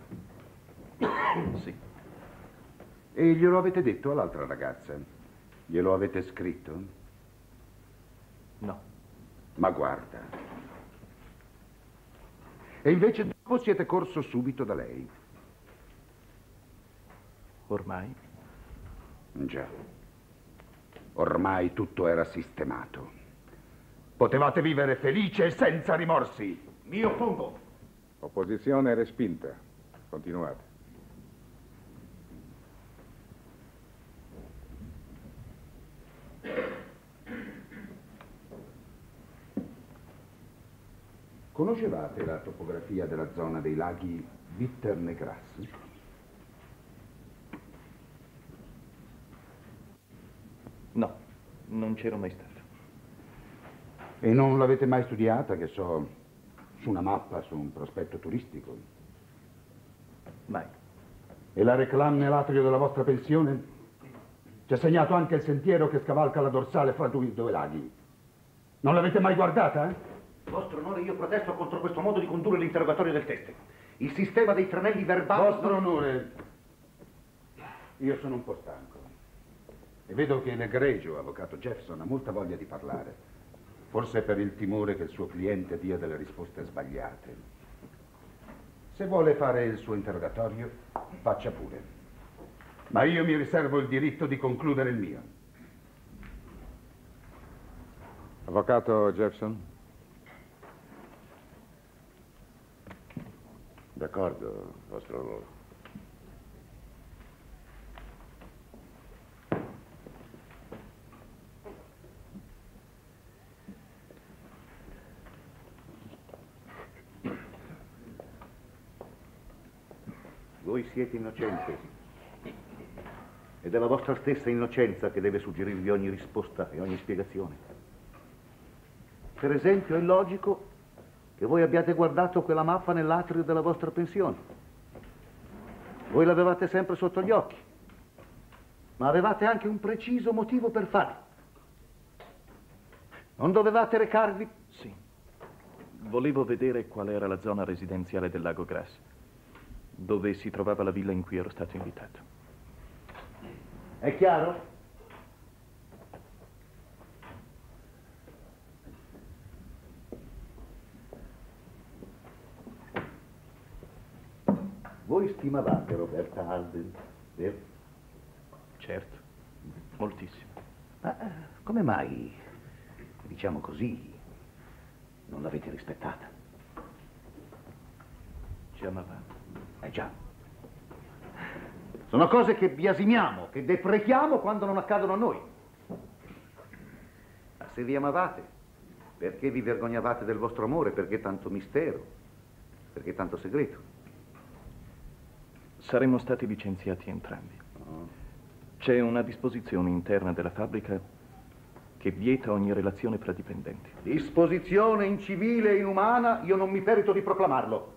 Sì. E glielo avete detto all'altra ragazza? Glielo avete scritto? No. Ma guarda. E invece dopo siete corso subito da lei. Ormai? Già. Ormai tutto era sistemato. Potevate vivere felice e senza rimorsi. Mi oppongo. Opposizione respinta. Continuate. Conoscevate la topografia della zona dei laghi Vitternegras? No, non c'ero mai stato. E non l'avete mai studiata, che so, su una mappa, su un prospetto turistico? Mai. E la réclame nell'atrio della vostra pensione? C'è segnato anche il sentiero che scavalca la dorsale fra due, due laghi. Non l'avete mai guardata, eh? Vostro onore, io protesto contro questo modo di condurre l'interrogatorio del teste. Il sistema dei tranelli verbali... Vostro onore, io sono un po' stanco. E vedo che l'egregio avvocato Jefferson ha molta voglia di parlare. Forse per il timore che il suo cliente dia delle risposte sbagliate. Se vuole fare il suo interrogatorio, faccia pure. Ma io mi riservo il diritto di concludere il mio. Avvocato Jefferson? D'accordo, vostro onore. Voi siete innocenti. Ed è la vostra stessa innocenza che deve suggerirvi ogni risposta e ogni spiegazione. Per esempio, è logico che voi abbiate guardato quella mappa nell'atrio della vostra pensione. Voi l'avevate sempre sotto gli occhi, ma avevate anche un preciso motivo per farlo. Non dovevate recarvi? Sì. Volevo vedere qual era la zona residenziale del Lago Grass, dove si trovava la villa in cui ero stato invitato. È chiaro? Voi stimavate Roberta Alden, vero? Certo, moltissimo. Ma eh, come mai, diciamo così, non l'avete rispettata? Ci amavamo. Eh già. Sono cose che biasimiamo, che deprechiamo quando non accadono a noi. Ma se vi amavate, perché vi vergognavate del vostro amore? Perché tanto mistero? Perché tanto segreto? Saremmo stati licenziati entrambi. C'è una disposizione interna della fabbrica che vieta ogni relazione fra dipendenti. Disposizione incivile e inumana, io non mi perito di proclamarlo.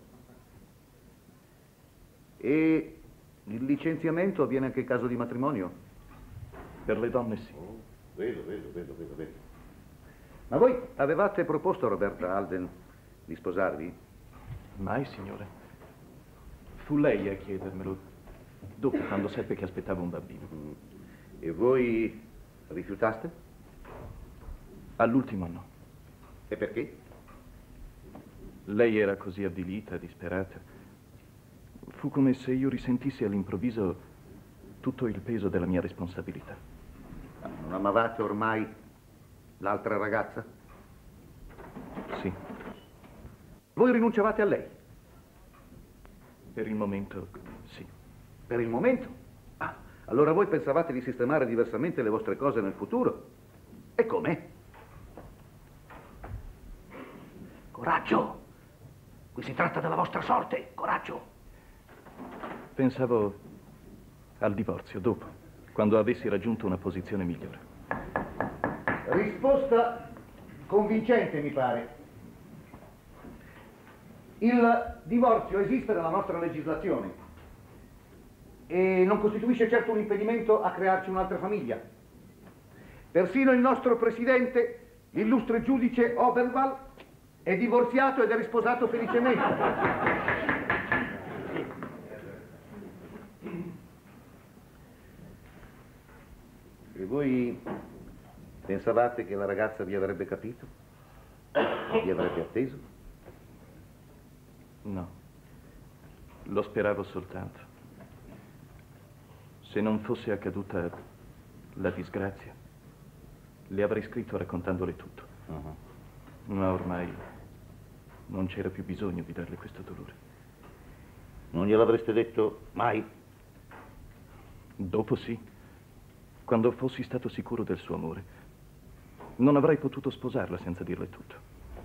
E il licenziamento avviene anche in caso di matrimonio? Per le donne sì. Oh, vedo, vedo, vedo, vedo, vedo. Ma voi avevate proposto a Roberta Alden di sposarvi? Mai, signore. Fu lei a chiedermelo, dopo, quando seppe che aspettavo un bambino. E voi rifiutaste? All'ultimo no. E perché? Lei era così avvilita, disperata. Fu come se io risentissi all'improvviso tutto il peso della mia responsabilità. Non amavate ormai l'altra ragazza? Sì. Voi rinunciavate a lei? Per il momento, sì. Per il momento? Ah, allora voi pensavate di sistemare diversamente le vostre cose nel futuro? E come? Coraggio! Qui si tratta della vostra sorte, coraggio! Pensavo al divorzio, dopo, quando avessi raggiunto una posizione migliore. Risposta convincente, mi pare. Il divorzio esiste nella nostra legislazione e non costituisce certo un impedimento a crearci un'altra famiglia. Persino il nostro presidente, l'illustre giudice Oberval, è divorziato ed è risposato felicemente. E voi pensavate che la ragazza vi avrebbe capito? Vi avrebbe atteso? No, lo speravo soltanto. Se non fosse accaduta la disgrazia, le avrei scritto raccontandole tutto. Uh-huh. Ma ormai non c'era più bisogno di darle questo dolore. Non gliel'avreste detto mai? Dopo sì, quando fossi stato sicuro del suo amore. Non avrei potuto sposarla senza dirle tutto.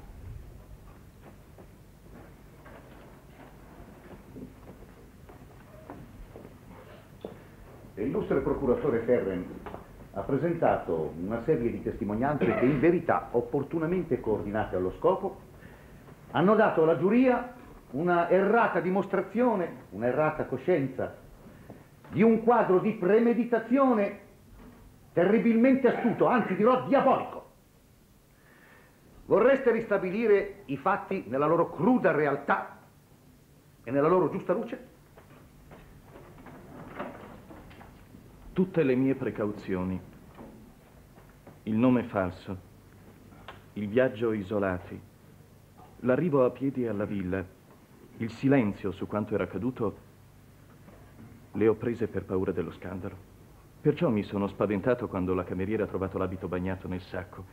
L'illustre procuratore Ferren ha presentato una serie di testimonianze che in verità, opportunamente coordinate allo scopo, hanno dato alla giuria una errata dimostrazione, una errata coscienza di un quadro di premeditazione terribilmente astuto, anzi dirò diabolico. Vorreste ristabilire i fatti nella loro cruda realtà e nella loro giusta luce? Tutte le mie precauzioni, il nome falso, il viaggio isolati, l'arrivo a piedi alla villa, il silenzio su quanto era accaduto, le ho prese per paura dello scandalo. Perciò mi sono spaventato quando la cameriera ha trovato l'abito bagnato nel sacco.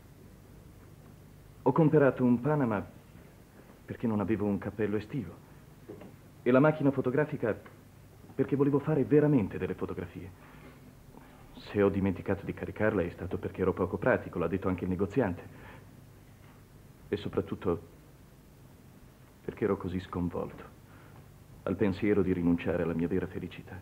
Ho comprato un Panama perché non avevo un cappello estivo e la macchina fotografica perché volevo fare veramente delle fotografie. Se ho dimenticato di caricarla è stato perché ero poco pratico, l'ha detto anche il negoziante. E soprattutto perché ero così sconvolto. al pensiero di rinunciare alla mia vera felicità.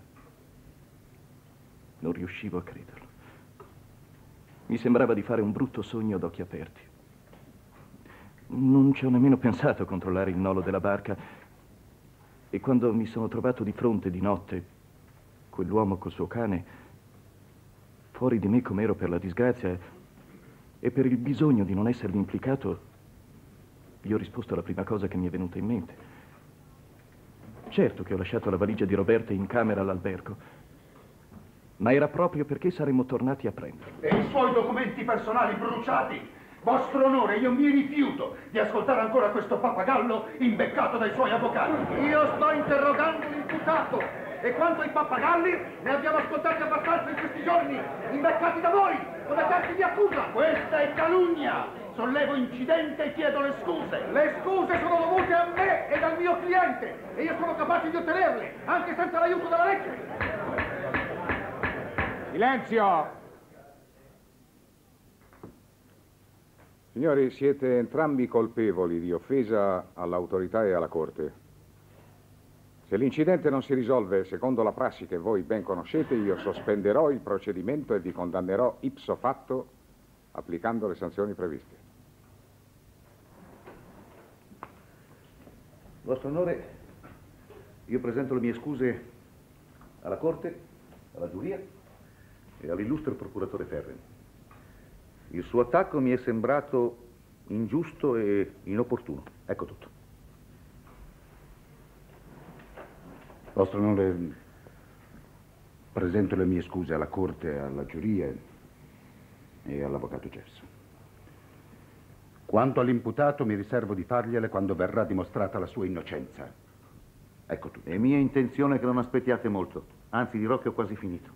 Non riuscivo a crederlo. Mi sembrava di fare un brutto sogno ad occhi aperti. Non ci ho nemmeno pensato a controllare il nolo della barca e quando mi sono trovato di fronte di notte quell'uomo col suo cane, fuori di me com'ero per la disgrazia e per il bisogno di non esservi implicato, gli ho risposto la prima cosa che mi è venuta in mente. Certo che ho lasciato la valigia di Roberta in camera all'albergo, ma era proprio perché saremmo tornati a prenderlo. E i suoi documenti personali bruciati? Vostro onore, io mi rifiuto di ascoltare ancora questo pappagallo imbeccato dai suoi avvocati. Io sto interrogando l'imputato e quanto ai pappagalli ne abbiamo ascoltati abbastanza in questi giorni, imbeccati da voi, come tanti vi accusa. Questa è calunnia. Sollevo incidente e chiedo le scuse. Le scuse sono dovute a me e al mio cliente e io sono capace di ottenerle, anche senza l'aiuto della legge. Silenzio! Signori, siete entrambi colpevoli di offesa all'autorità e alla Corte. Se l'incidente non si risolve secondo la prassi che voi ben conoscete, io sospenderò il procedimento e vi condannerò ipso facto applicando le sanzioni previste. Vostro onore, io presento le mie scuse alla Corte, alla giuria e all'illustre procuratore Ferri. Il suo attacco mi è sembrato ingiusto e inopportuno. Ecco tutto. Vostro onore, presento le mie scuse alla Corte, alla giuria e all'avvocato Jefferson. Quanto all'imputato mi riservo di fargliele quando verrà dimostrata la sua innocenza. Ecco tutto. È mia intenzione che non aspettiate molto. Anzi, dirò che ho quasi finito.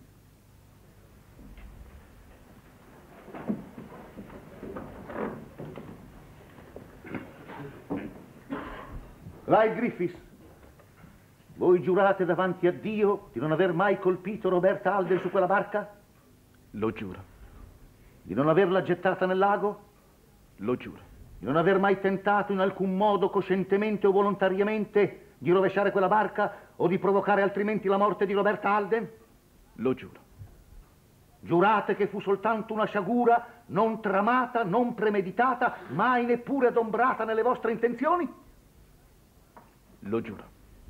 Clyde Griffiths, voi giurate davanti a Dio di non aver mai colpito Roberta Alden su quella barca? Lo giuro. Di non averla gettata nel lago? Lo giuro. Di non aver mai tentato in alcun modo, coscientemente o volontariamente, di rovesciare quella barca o di provocare altrimenti la morte di Roberta Alden? Lo giuro. Giurate che fu soltanto una sciagura, non tramata, non premeditata, mai neppure adombrata nelle vostre intenzioni? Lo giuro.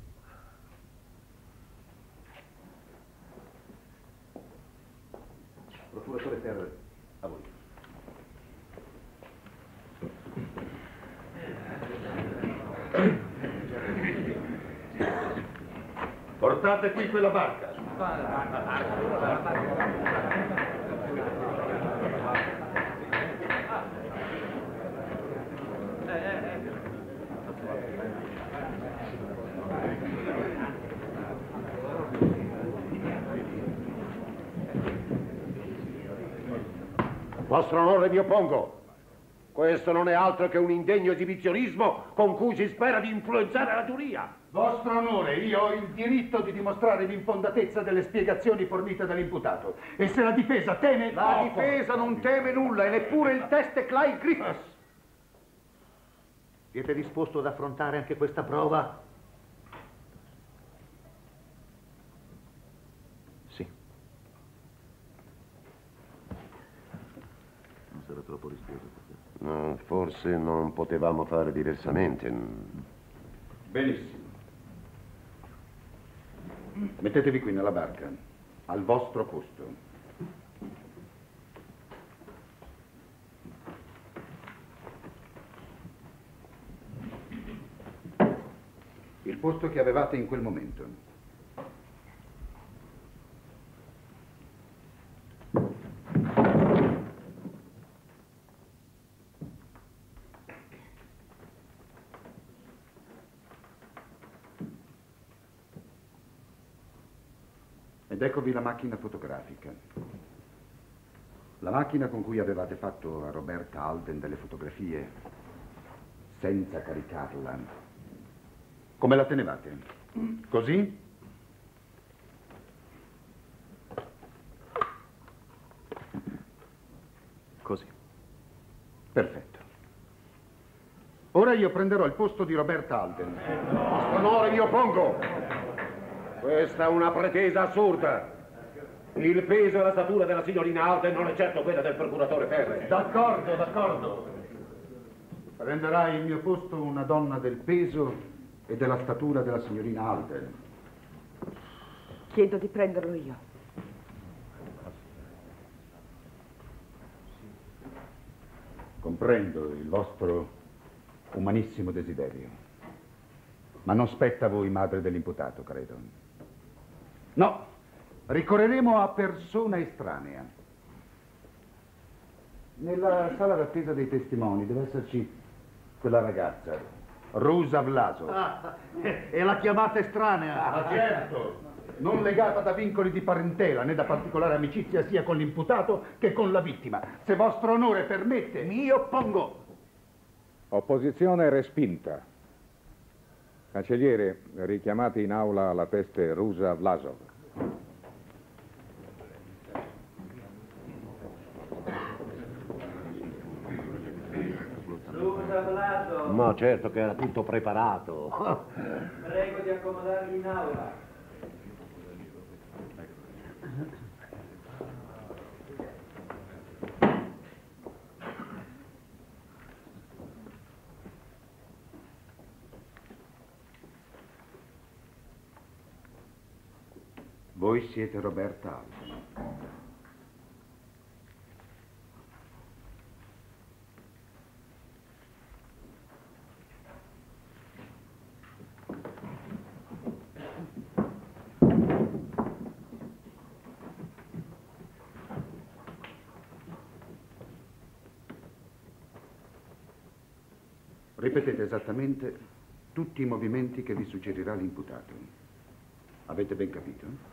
Procuratore Ferrer, a voi. Portate qui quella barca. Vostro onore, mi oppongo. Questo non è altro che un indegno esibizionismo con cui si spera di influenzare la giuria. Vostro onore, io ho il diritto di dimostrare l'infondatezza delle spiegazioni fornite dall'imputato. E se la difesa teme... La oh, difesa non teme nulla e neppure il teste Clyde Griffiths. Siete disposto ad affrontare anche questa prova? Sì. Non sarà troppo rischioso. No, forse non potevamo fare diversamente. Benissimo. Mettetevi qui nella barca, al vostro posto. Il posto che avevate in quel momento. Ed eccovi la macchina fotografica. La macchina con cui avevate fatto a Roberta Alden delle fotografie senza caricarla. Come la tenevate? Così? Così. Perfetto. Ora io prenderò il posto di Roberta Alden. Onore, mi oppongo. Questa è una pretesa assurda. Il peso e la statura della signorina Alden non è certo quella del procuratore Ferre. D'accordo, d'accordo. Prenderà il mio posto una donna del peso e della statura della signorina Alden. Chiedo di prenderlo io. Comprendo il vostro umanissimo desiderio, ma non spetta a voi, madre dell'imputato, credo. No, ricorreremo a persona estranea. Nella sala d'attesa dei testimoni deve esserci quella ragazza, Rosa Vlasov. Ah, e la chiamata estranea? Ah, certo, non legata da vincoli di parentela né da particolare amicizia sia con l'imputato che con la vittima. Se vostro onore permette, mi oppongo. Opposizione respinta. Cancelliere, richiamate in aula la teste Rosa Vlasov. Rosa Vlasov. No, certo che era tutto preparato. Prego di accomodarvi in aula. Voi siete Roberta Alden. Ripetete esattamente tutti i movimenti che vi suggerirà l'imputato. Avete ben capito?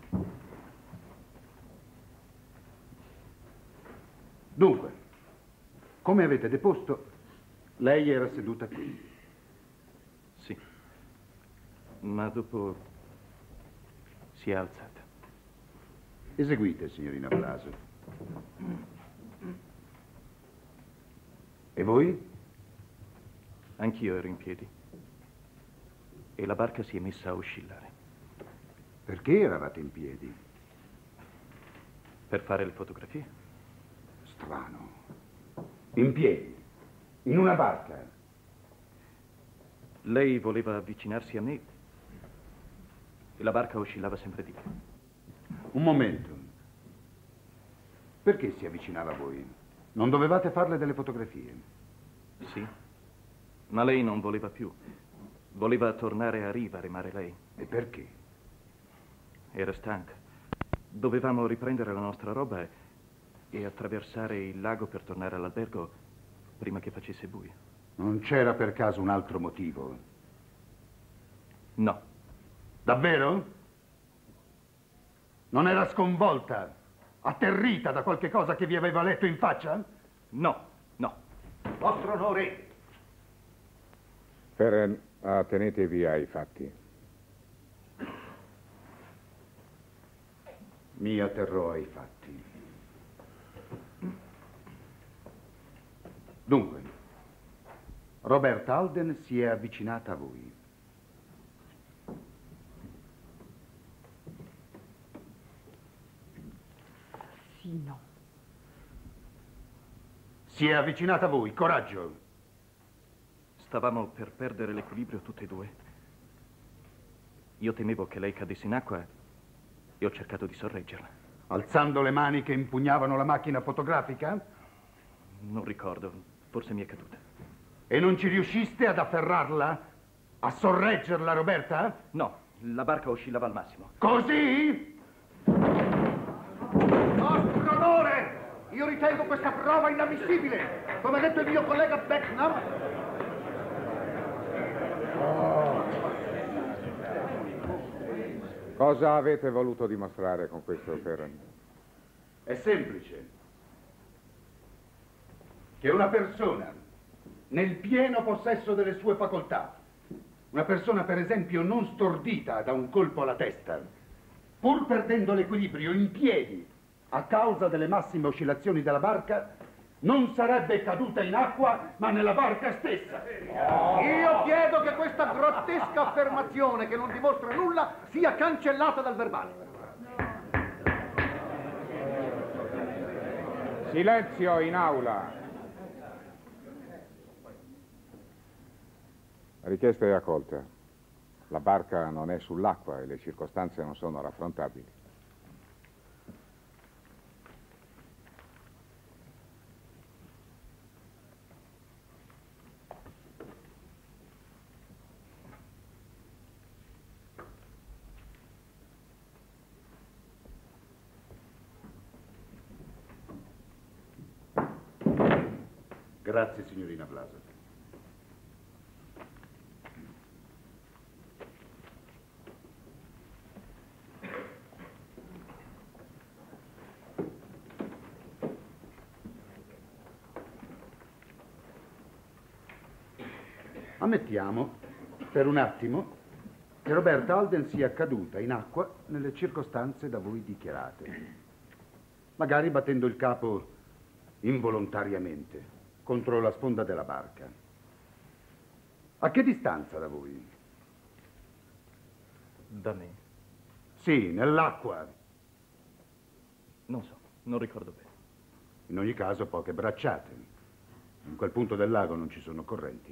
Dunque, come avete deposto, lei era seduta qui. Sì, ma dopo si è alzata. Eseguite, signorina Vlasov. E voi? Anch'io ero in piedi. E la barca si è messa a oscillare. Perché eravate in piedi? Per fare le fotografie. Strano. In piedi? In una barca? Lei voleva avvicinarsi a me e la barca oscillava sempre di più. Un momento. Perché si avvicinava a voi? Non dovevate farle delle fotografie? Sì, ma lei non voleva più. Voleva tornare a riva, remare lei. E perché? Era stanca. Dovevamo riprendere la nostra roba e, e attraversare il lago per tornare all'albergo prima che facesse buio. Non c'era per caso un altro motivo? No. Davvero? Non era sconvolta, atterrita da qualche cosa che vi aveva letto in faccia? No, no. Vostro onore. Feren, attenetevi ai fatti. Mi atterrò ai fatti. Dunque, Roberta Alden si è avvicinata a voi. Sì, no. Si è avvicinata a voi, coraggio. Stavamo per perdere l'equilibrio tutte e due. Io temevo che lei cadesse in acqua e ho cercato di sorreggerla. Alzando le mani che impugnavano la macchina fotografica? Non ricordo, forse mi è caduta. E non ci riusciste ad afferrarla? A sorreggerla, Roberta? No, la barca oscillava al massimo. Così? Vostro onore! Io ritengo questa prova inammissibile. Come ha detto il mio collega Becknam. Cosa avete voluto dimostrare con questo, Feren? È semplice. Che una persona nel pieno possesso delle sue facoltà, una persona per esempio non stordita da un colpo alla testa, pur perdendo l'equilibrio in piedi a causa delle massime oscillazioni della barca, non sarebbe caduta in acqua, ma nella barca stessa. Io chiedo che questa grottesca affermazione, che non dimostra nulla, sia cancellata dal verbale. Silenzio in aula. La richiesta è accolta. La barca non è sull'acqua e le circostanze non sono raffrontabili. Grazie, signorina Blasa. Ammettiamo, per un attimo, che Roberta Alden sia caduta in acqua nelle circostanze da voi dichiarate. Magari battendo il capo involontariamente contro la sponda della barca. A che distanza da voi? Da me? Sì, nell'acqua. Non so, non ricordo bene. In ogni caso poche bracciate. In quel punto del lago non ci sono correnti.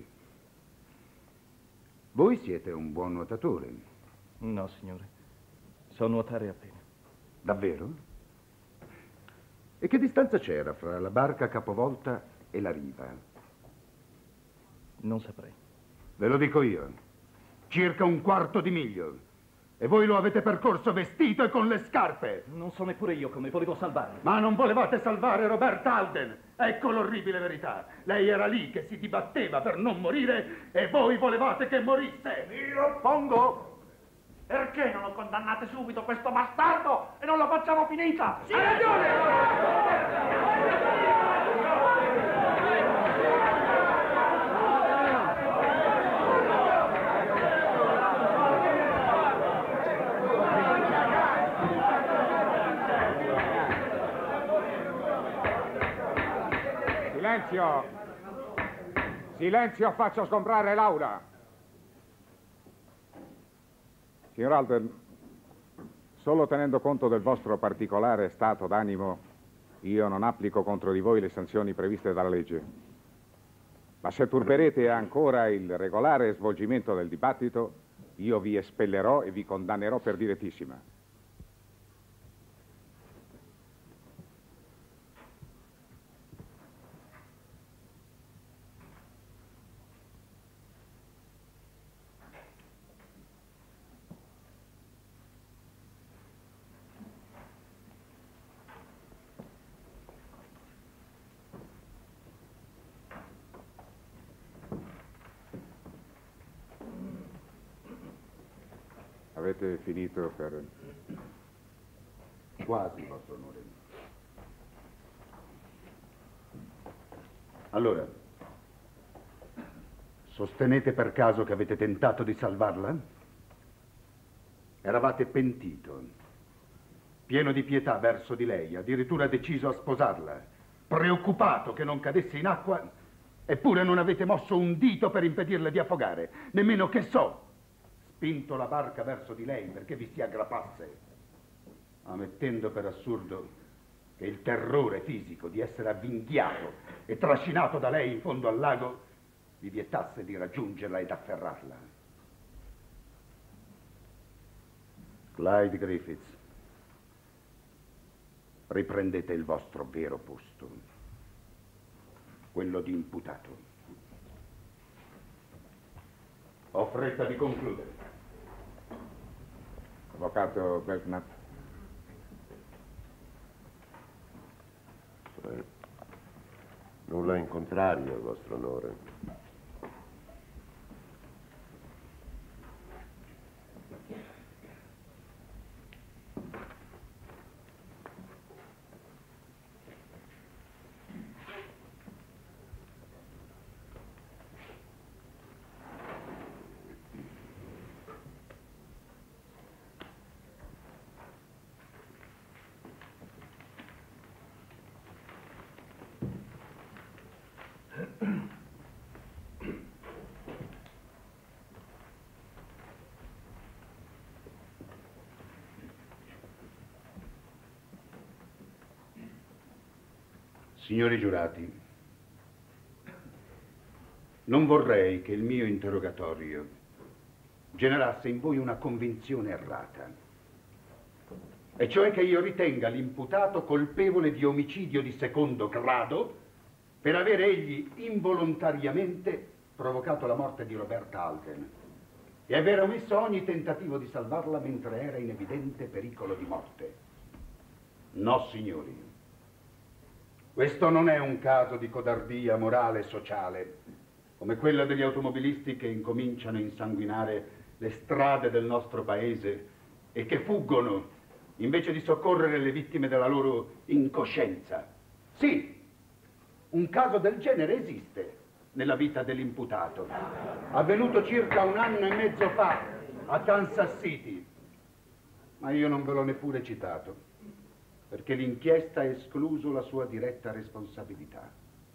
Voi siete un buon nuotatore. No, signore. So nuotare appena. Davvero? E che distanza c'era fra la barca capovolta e la riva? Non saprei. Ve lo dico io. Circa un quarto di miglio. E voi lo avete percorso vestito e con le scarpe. Non so neppure io come volevo salvarlo. Ma non volevate salvare Roberta Alden. Ecco l'orribile verità. Lei era lì che si dibatteva per non morire e voi volevate che morisse. Mi oppongo. Perché non lo condannate subito questo bastardo e non la facciamo finita? Sì, hai ragione! Silenzio! Silenzio, faccio sgombrare l'aula! Signor Alden, solo tenendo conto del vostro particolare stato d'animo, io non applico contro di voi le sanzioni previste dalla legge. Ma se turberete ancora il regolare svolgimento del dibattito, io vi espellerò e vi condannerò per direttissima. Avete finito per... Quasi, vostro onore. Allora, sostenete per caso che avete tentato di salvarla? Eravate pentito, pieno di pietà verso di lei, addirittura deciso a sposarla, preoccupato che non cadesse in acqua, eppure non avete mosso un dito per impedirle di affogare, nemmeno che so, spinto la barca verso di lei perché vi si aggrappasse, ammettendo per assurdo che il terrore fisico di essere avvinghiato e trascinato da lei in fondo al lago vi vietasse di raggiungerla ed afferrarla. Clyde Griffiths, riprendete il vostro vero posto, quello di imputato. Ho fretta di concludere. Avvocato Belknap. Eh, nulla in contrario, vostro onore. Signori giurati, non vorrei che il mio interrogatorio generasse in voi una convinzione errata, e cioè che io ritenga l'imputato colpevole di omicidio di secondo grado per aver egli involontariamente provocato la morte di Roberta Alden e aver omesso ogni tentativo di salvarla mentre era in evidente pericolo di morte. No, signori. Questo non è un caso di codardia morale e sociale, come quella degli automobilisti che incominciano a insanguinare le strade del nostro paese e che fuggono invece di soccorrere le vittime della loro incoscienza. Sì, un caso del genere esiste nella vita dell'imputato, avvenuto circa un anno e mezzo fa a Kansas City, ma io non ve l'ho neppure citato, perché l'inchiesta ha escluso la sua diretta responsabilità.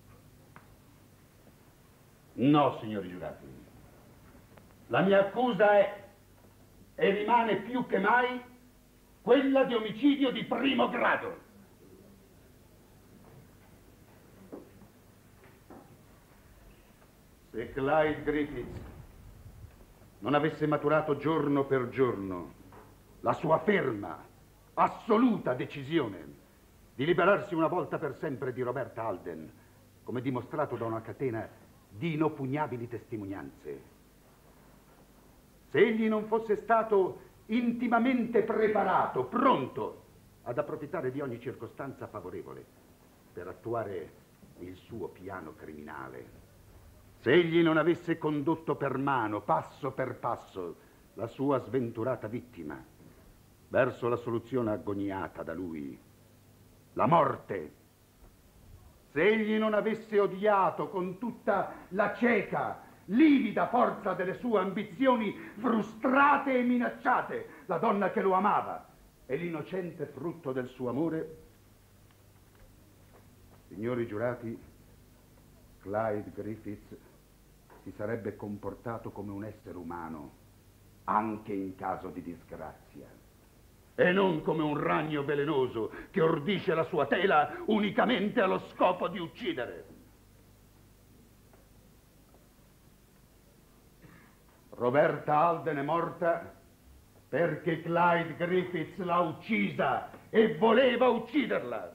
No, signori giurati, la mia accusa è e rimane più che mai quella di omicidio di primo grado. Se Clyde Griffiths non avesse maturato giorno per giorno la sua ferma, assoluta decisione di liberarsi una volta per sempre di Roberta Alden, come dimostrato da una catena di inoppugnabili testimonianze, se egli non fosse stato intimamente preparato, pronto ad approfittare di ogni circostanza favorevole per attuare il suo piano criminale, se egli non avesse condotto per mano, passo per passo, la sua sventurata vittima verso la soluzione agoniata da lui, la morte, se egli non avesse odiato con tutta la cieca, livida forza delle sue ambizioni frustrate e minacciate la donna che lo amava e l'innocente frutto del suo amore, signori giurati, Clyde Griffiths si sarebbe comportato come un essere umano anche in caso di disgrazia e non come un ragno velenoso che ordisce la sua tela unicamente allo scopo di uccidere. Roberta Alden è morta perché Clyde Griffiths l'ha uccisa e voleva ucciderla.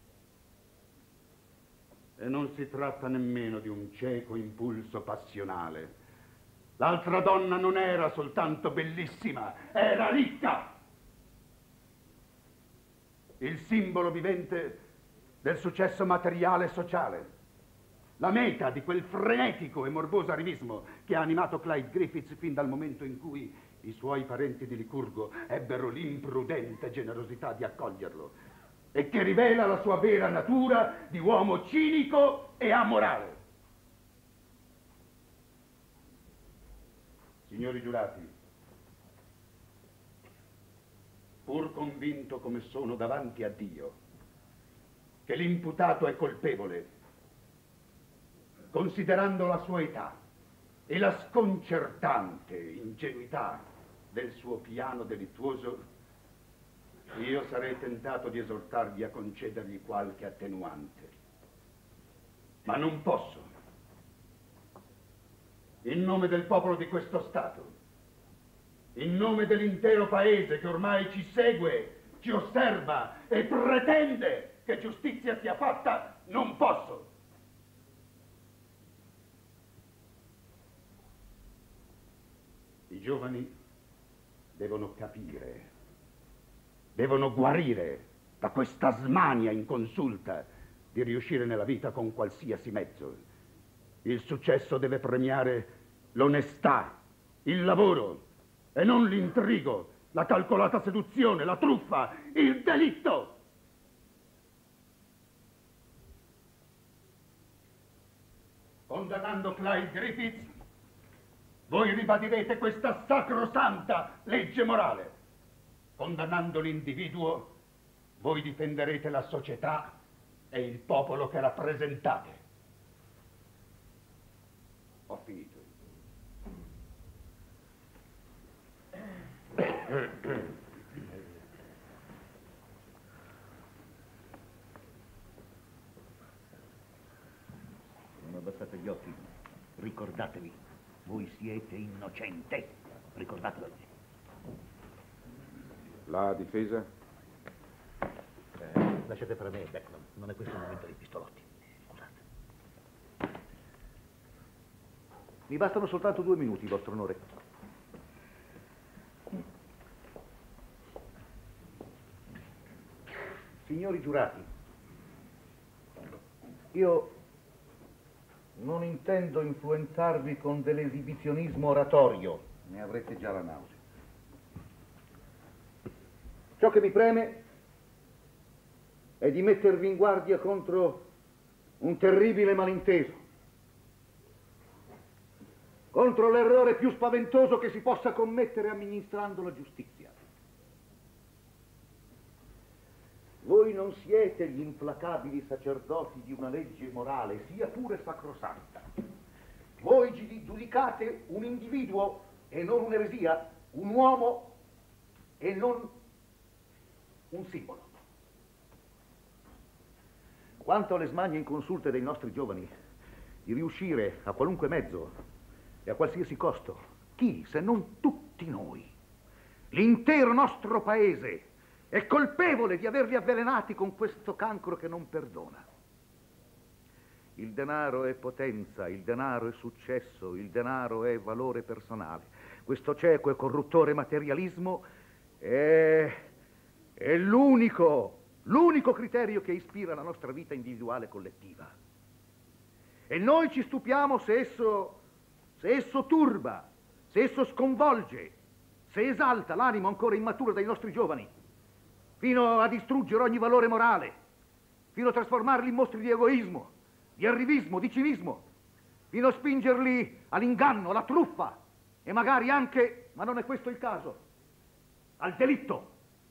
E non si tratta nemmeno di un cieco impulso passionale. L'altra donna non era soltanto bellissima, era ricca. Il simbolo vivente del successo materiale e sociale. La meta di quel frenetico e morboso arrivismo che ha animato Clyde Griffiths fin dal momento in cui i suoi parenti di Licurgo ebbero l'imprudente generosità di accoglierlo e che rivela la sua vera natura di uomo cinico e amorale. Signori giurati, pur convinto come sono davanti a Dio che l'imputato è colpevole, considerando la sua età e la sconcertante ingenuità del suo piano delittuoso, io sarei tentato di esortarvi a concedergli qualche attenuante. Ma non posso. In nome del popolo di questo Stato, in nome dell'intero paese che ormai ci segue, ci osserva e pretende che giustizia sia fatta, non posso. I giovani devono capire, devono guarire da questa smania inconsulta di riuscire nella vita con qualsiasi mezzo. Il successo deve premiare l'onestà, il lavoro e non l'intrigo, la calcolata seduzione, la truffa, il delitto. Condannando Clyde Griffiths, voi ribadirete questa sacrosanta legge morale. Condannando l'individuo, voi difenderete la società e il popolo che rappresentate. Ho finito. ricordatevi, voi siete innocente, ricordatelo. La difesa? Eh, lasciate per me, Beckman, non è questo il momento dei pistolotti. Scusate. Mi bastano soltanto due minuti, vostro onore. Signori giurati, io non intendo influenzarvi con dell'esibizionismo oratorio, ne avrete già la nausea. Ciò che mi preme è di mettervi in guardia contro un terribile malinteso, contro l'errore più spaventoso che si possa commettere amministrando la giustizia. Voi non siete gli implacabili sacerdoti di una legge morale, sia pure sacrosanta. Voi giudicate un individuo e non un'eresia, un uomo e non un simbolo. Quanto alle smanie inconsulte dei nostri giovani di riuscire a qualunque mezzo e a qualsiasi costo, chi se non tutti noi, l'intero nostro paese, è colpevole di averli avvelenati con questo cancro che non perdona. Il denaro è potenza, il denaro è successo, il denaro è valore personale. Questo cieco e corruttore materialismo è, è l'unico, l'unico criterio che ispira la nostra vita individuale e collettiva. E noi ci stupiamo se esso, se esso turba, se esso sconvolge, se esalta l'animo ancora immaturo dei nostri giovani, fino a distruggere ogni valore morale, fino a trasformarli in mostri di egoismo, di arrivismo, di cinismo, fino a spingerli all'inganno, alla truffa e magari anche, ma non è questo il caso, al delitto.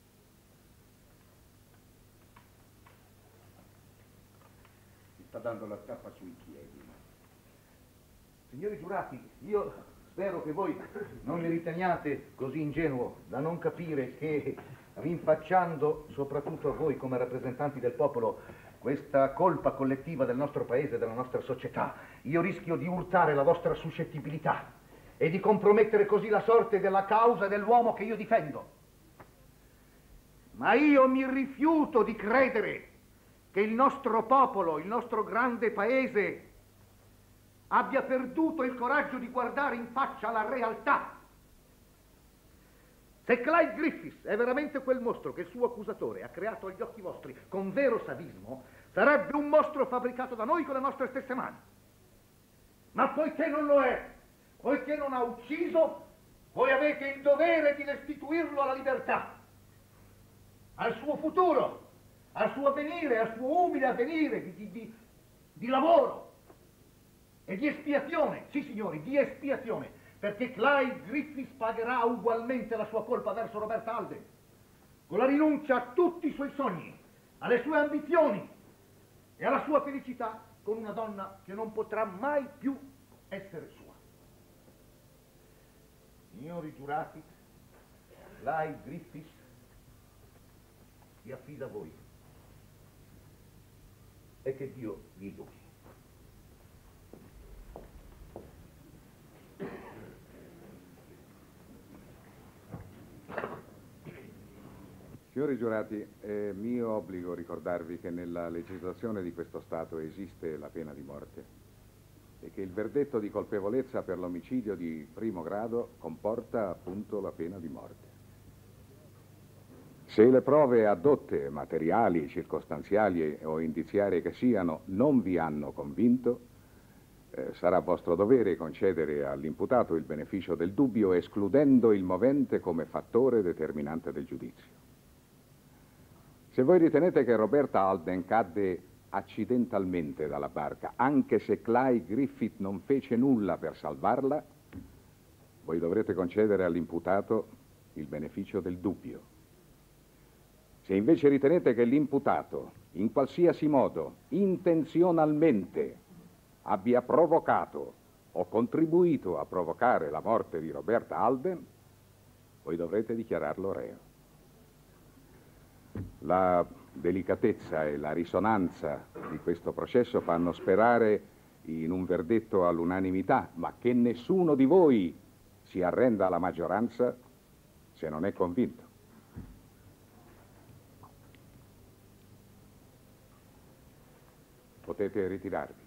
Mi sta dando la zappa sui piedi. Signori giurati, io spero che voi non mi riteniate così ingenuo da non capire che, rinfacciando soprattutto a voi come rappresentanti del popolo questa colpa collettiva del nostro paese e della nostra società, io rischio di urtare la vostra suscettibilità e di compromettere così la sorte della causa dell'uomo che io difendo. Ma io mi rifiuto di credere che il nostro popolo, il nostro grande paese, abbia perduto il coraggio di guardare in faccia la realtà. Se Clyde Griffiths è veramente quel mostro che il suo accusatore ha creato agli occhi vostri con vero sadismo, sarebbe un mostro fabbricato da noi con le nostre stesse mani. Ma poiché non lo è, poiché non ha ucciso, voi avete il dovere di restituirlo alla libertà, al suo futuro, al suo avvenire, al suo umile avvenire di, di, di, di lavoro e di espiazione. Sì, signori, di espiazione. Perché Clyde Griffiths pagherà ugualmente la sua colpa verso Roberta Alden, con la rinuncia a tutti i suoi sogni, alle sue ambizioni e alla sua felicità con una donna che non potrà mai più essere sua. Signori giurati, Clyde Griffiths si affida a voi e che Dio vi educhi. Signori giurati, è mio obbligo ricordarvi che nella legislazione di questo Stato esiste la pena di morte e che il verdetto di colpevolezza per l'omicidio di primo grado comporta appunto la pena di morte. Se le prove addotte, materiali, circostanziali o indiziarie che siano, non vi hanno convinto, eh, sarà vostro dovere concedere all'imputato il beneficio del dubbio, escludendo il movente come fattore determinante del giudizio. Se voi ritenete che Roberta Alden cadde accidentalmente dalla barca, anche se Clyde Griffith non fece nulla per salvarla, voi dovrete concedere all'imputato il beneficio del dubbio. Se invece ritenete che l'imputato, in qualsiasi modo, intenzionalmente, abbia provocato o contribuito a provocare la morte di Roberta Alden, voi dovrete dichiararlo reo. La delicatezza e la risonanza di questo processo fanno sperare uniti in un verdetto all'unanimità, ma che nessuno di voi si arrenda alla maggioranza se non è convinto. Potete ritirarvi.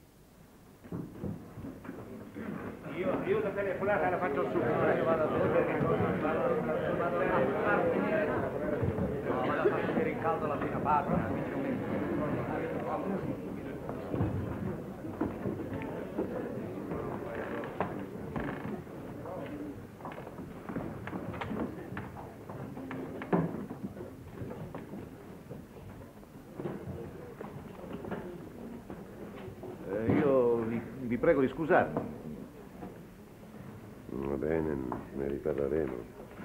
Io, io la telefonata la faccio subito. Io vado a vedere. No, vado a far vedere in caldo la prima parte. Vi prego di scusarmi. Va bene, ne riparleremo.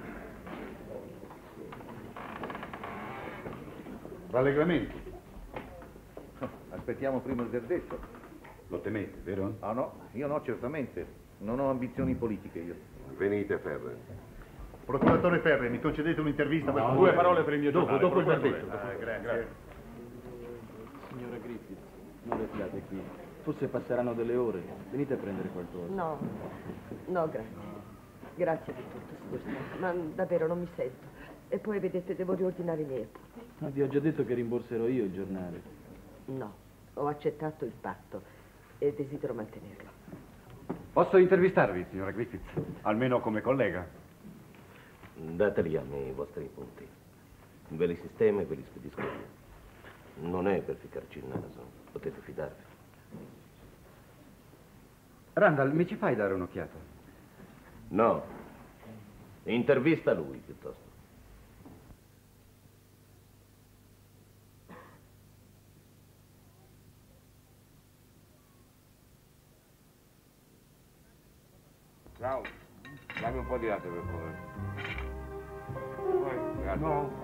Rallegramenti. Oh, aspettiamo prima il verdetto. Lo temete, vero? Ah no, io no, certamente. Non ho ambizioni politiche io. Venite, Ferre. Procuratore Ferre, mi concedete un'intervista? No, due parole per il mio dopo, giornale. dopo il verdetto. Ah, grazie. grazie. Signora Griffith, non restate qui. Forse passeranno delle ore. Venite a prendere qualcosa. No, no, grazie. Grazie di tutto, signor Stanco, ma davvero non mi sento. E poi, vedete, devo riordinare i miei appunti. Ma vi ho già detto che rimborserò io il giornale. No, ho accettato il patto e desidero mantenerlo. Posso intervistarvi, signora Griffith? Almeno come collega. Dateli a me i vostri punti. Ve li sistema e ve li spedisco io. Non è per ficcarci il naso, potete fidarvi. Randall, mi ci fai dare un'occhiata? No. Intervista lui, piuttosto. Ciao. Dammi un po' di latte, per favore. Poi, grazie. No.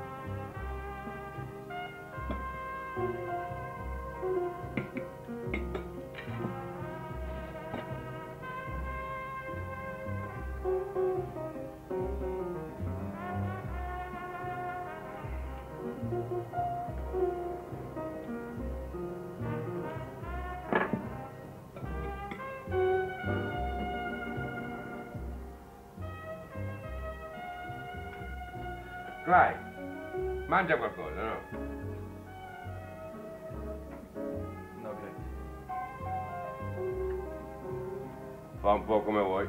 Clyde, mangia qualcosa, no? No, grazie. Fa un po' come vuoi.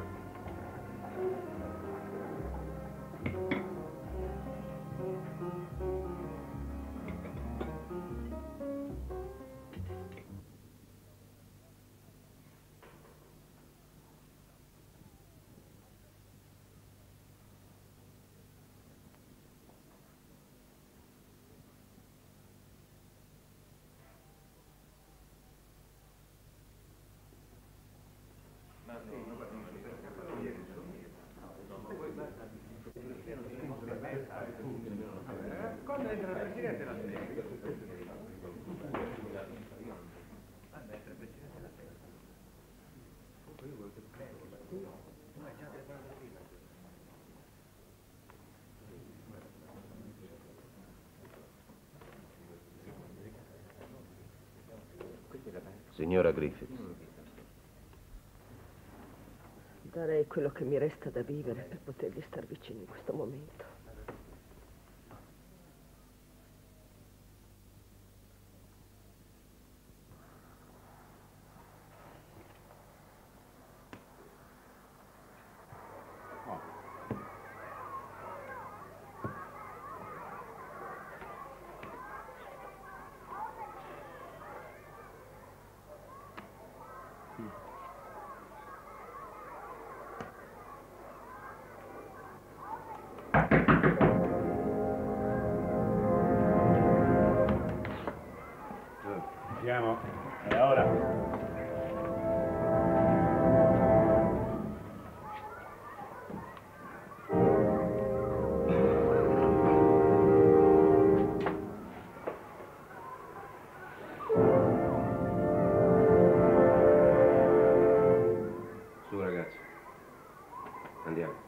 Quando entra il Presidente la spiega. Signora Griffith. Darei quello che mi resta da vivere per potergli star vicino in questo momento. Siamo. È ora. Su, ragazzi. Andiamo.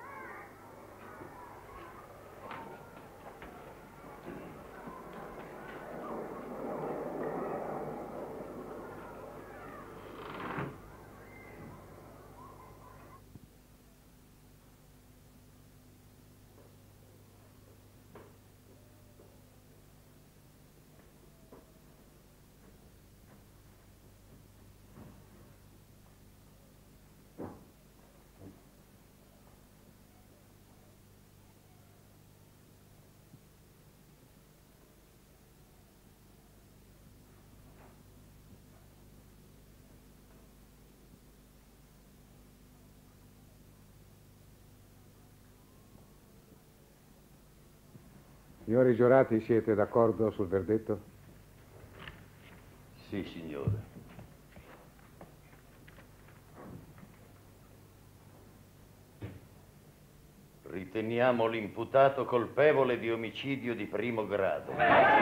Signori giurati, siete d'accordo sul verdetto? Sì, signore. Riteniamo l'imputato colpevole di omicidio di primo grado.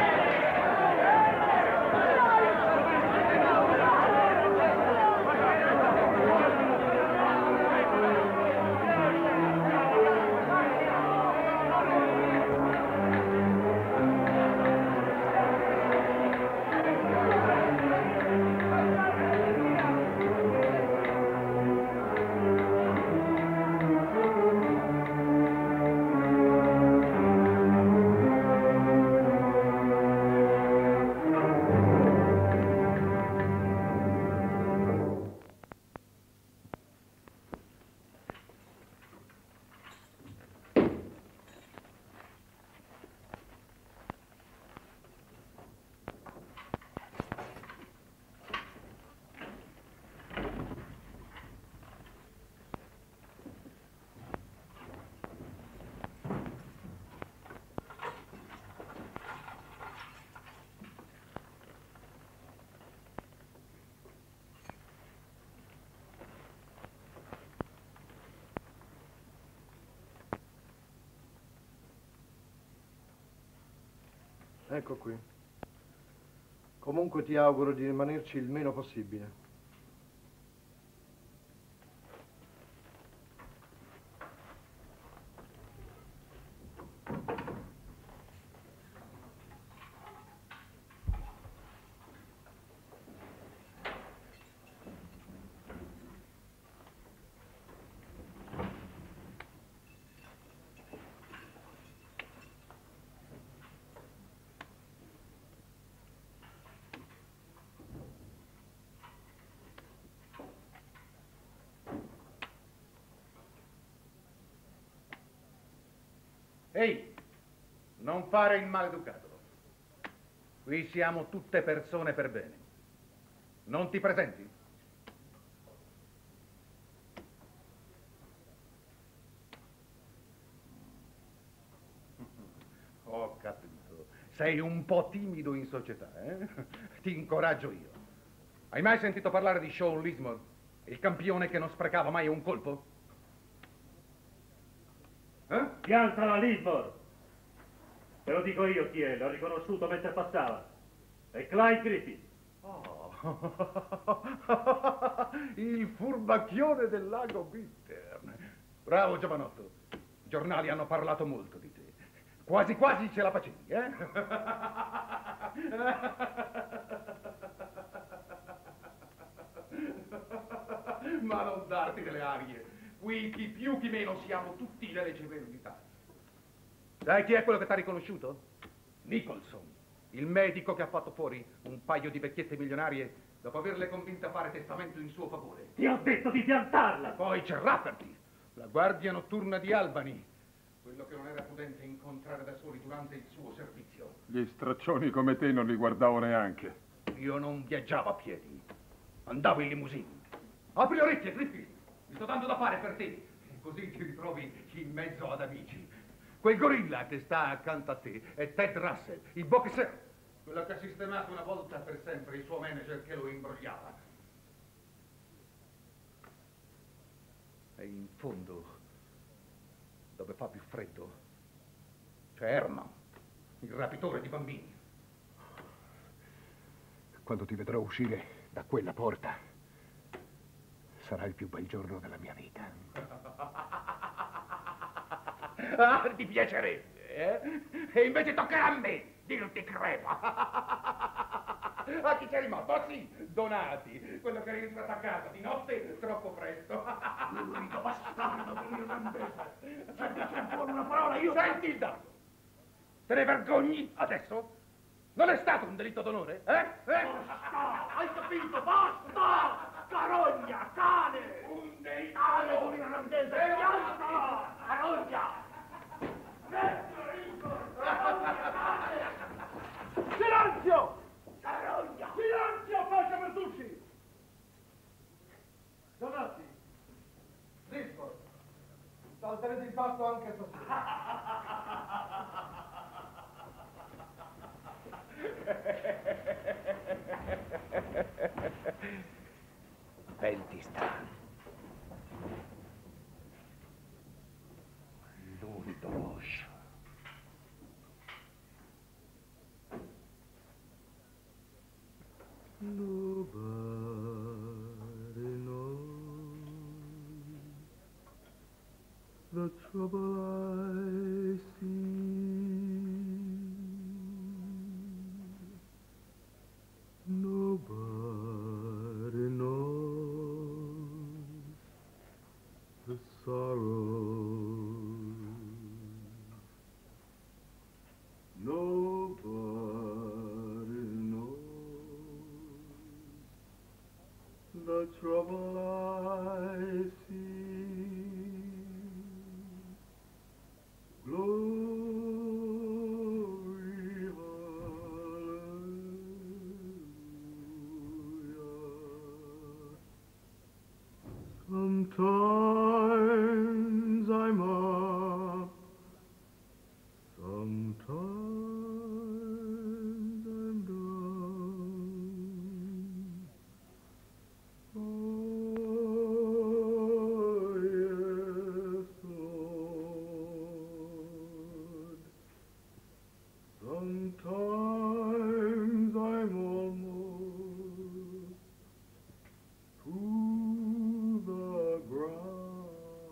Ecco qui. Comunque ti auguro di rimanerci il meno possibile. Ehi, non fare il maleducato. Qui siamo tutte persone per bene. Non ti presenti? Ho capito. Sei un po' timido in società, eh? Ti incoraggio io. Hai mai sentito parlare di Shaun Lismore? Il campione che non sprecava mai un colpo? Eh? Pianta la Lismore! Te lo dico io chi è, l'ho riconosciuto mentre passava. È Clyde Griffith. Oh. Il furbacchione del lago Bittern. Bravo giovanotto. I giornali hanno parlato molto di te. Quasi quasi ce la facevi, eh? Ma non darti delle arie. Qui chi più chi meno siamo tutti nelle celebrità. Sai chi è quello che ti ha riconosciuto? Nicholson, il medico che ha fatto fuori un paio di vecchiette milionarie dopo averle convinte a fare testamento in suo favore. Ti ho detto di piantarla! E poi c'è Rafferty, la guardia notturna di Albany, quello che non era prudente incontrare da soli durante il suo servizio. Gli straccioni come te non li guardavo neanche. Io non viaggiavo a piedi, andavo in limousine. Apri le orecchie, Griffith, mi sto dando da fare per te, così ti ritrovi in mezzo ad amici. Quel gorilla che sta accanto a te è Ted Russell, il boxer, quello che ha sistemato una volta per sempre il suo manager che lo imbrogliava. E in fondo, dove fa più freddo, c'è Herman, il rapitore di bambini. Quando ti vedrò uscire da quella porta, sarà il più bel giorno della mia vita. Ah, ti piacerebbe, eh? E invece toccherà a me dirti crepa. A chi c'è rimasto? Ah sì, Donati, quello che è rientrato a casa di notte troppo presto. L'unico bastardo irlandese. Se dice fuori una parola io... Senti il dato. Te ne vergogni adesso? Non è stato un delitto d'onore, eh? eh? Basta! Hai capito? Basta! Carogna, cane! Un deitale d'un irlandese! Pianta! Carogna! Silenzio! Carogna! Silenzio, faccia Bertucci! Donati, Discord, salterete il pasto anche stasera. serpenti sta. Lui doloscio. Nobody knows the trouble I see. Nobody knows the sorrow. Nobody knows the trouble I see. Glory, hallelujah. Sometimes I'm up, sometimes I'm down. Oh, yes, Lord. Sometimes I'm almost to the ground.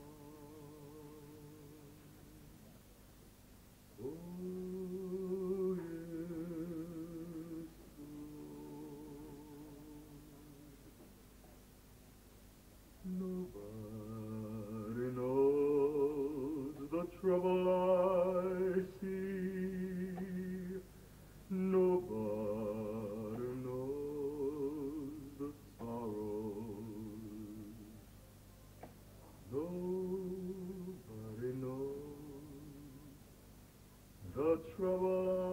Oh, yes, nobody knows the trouble I see. Nobody knows the sorrow. Nobody knows the trouble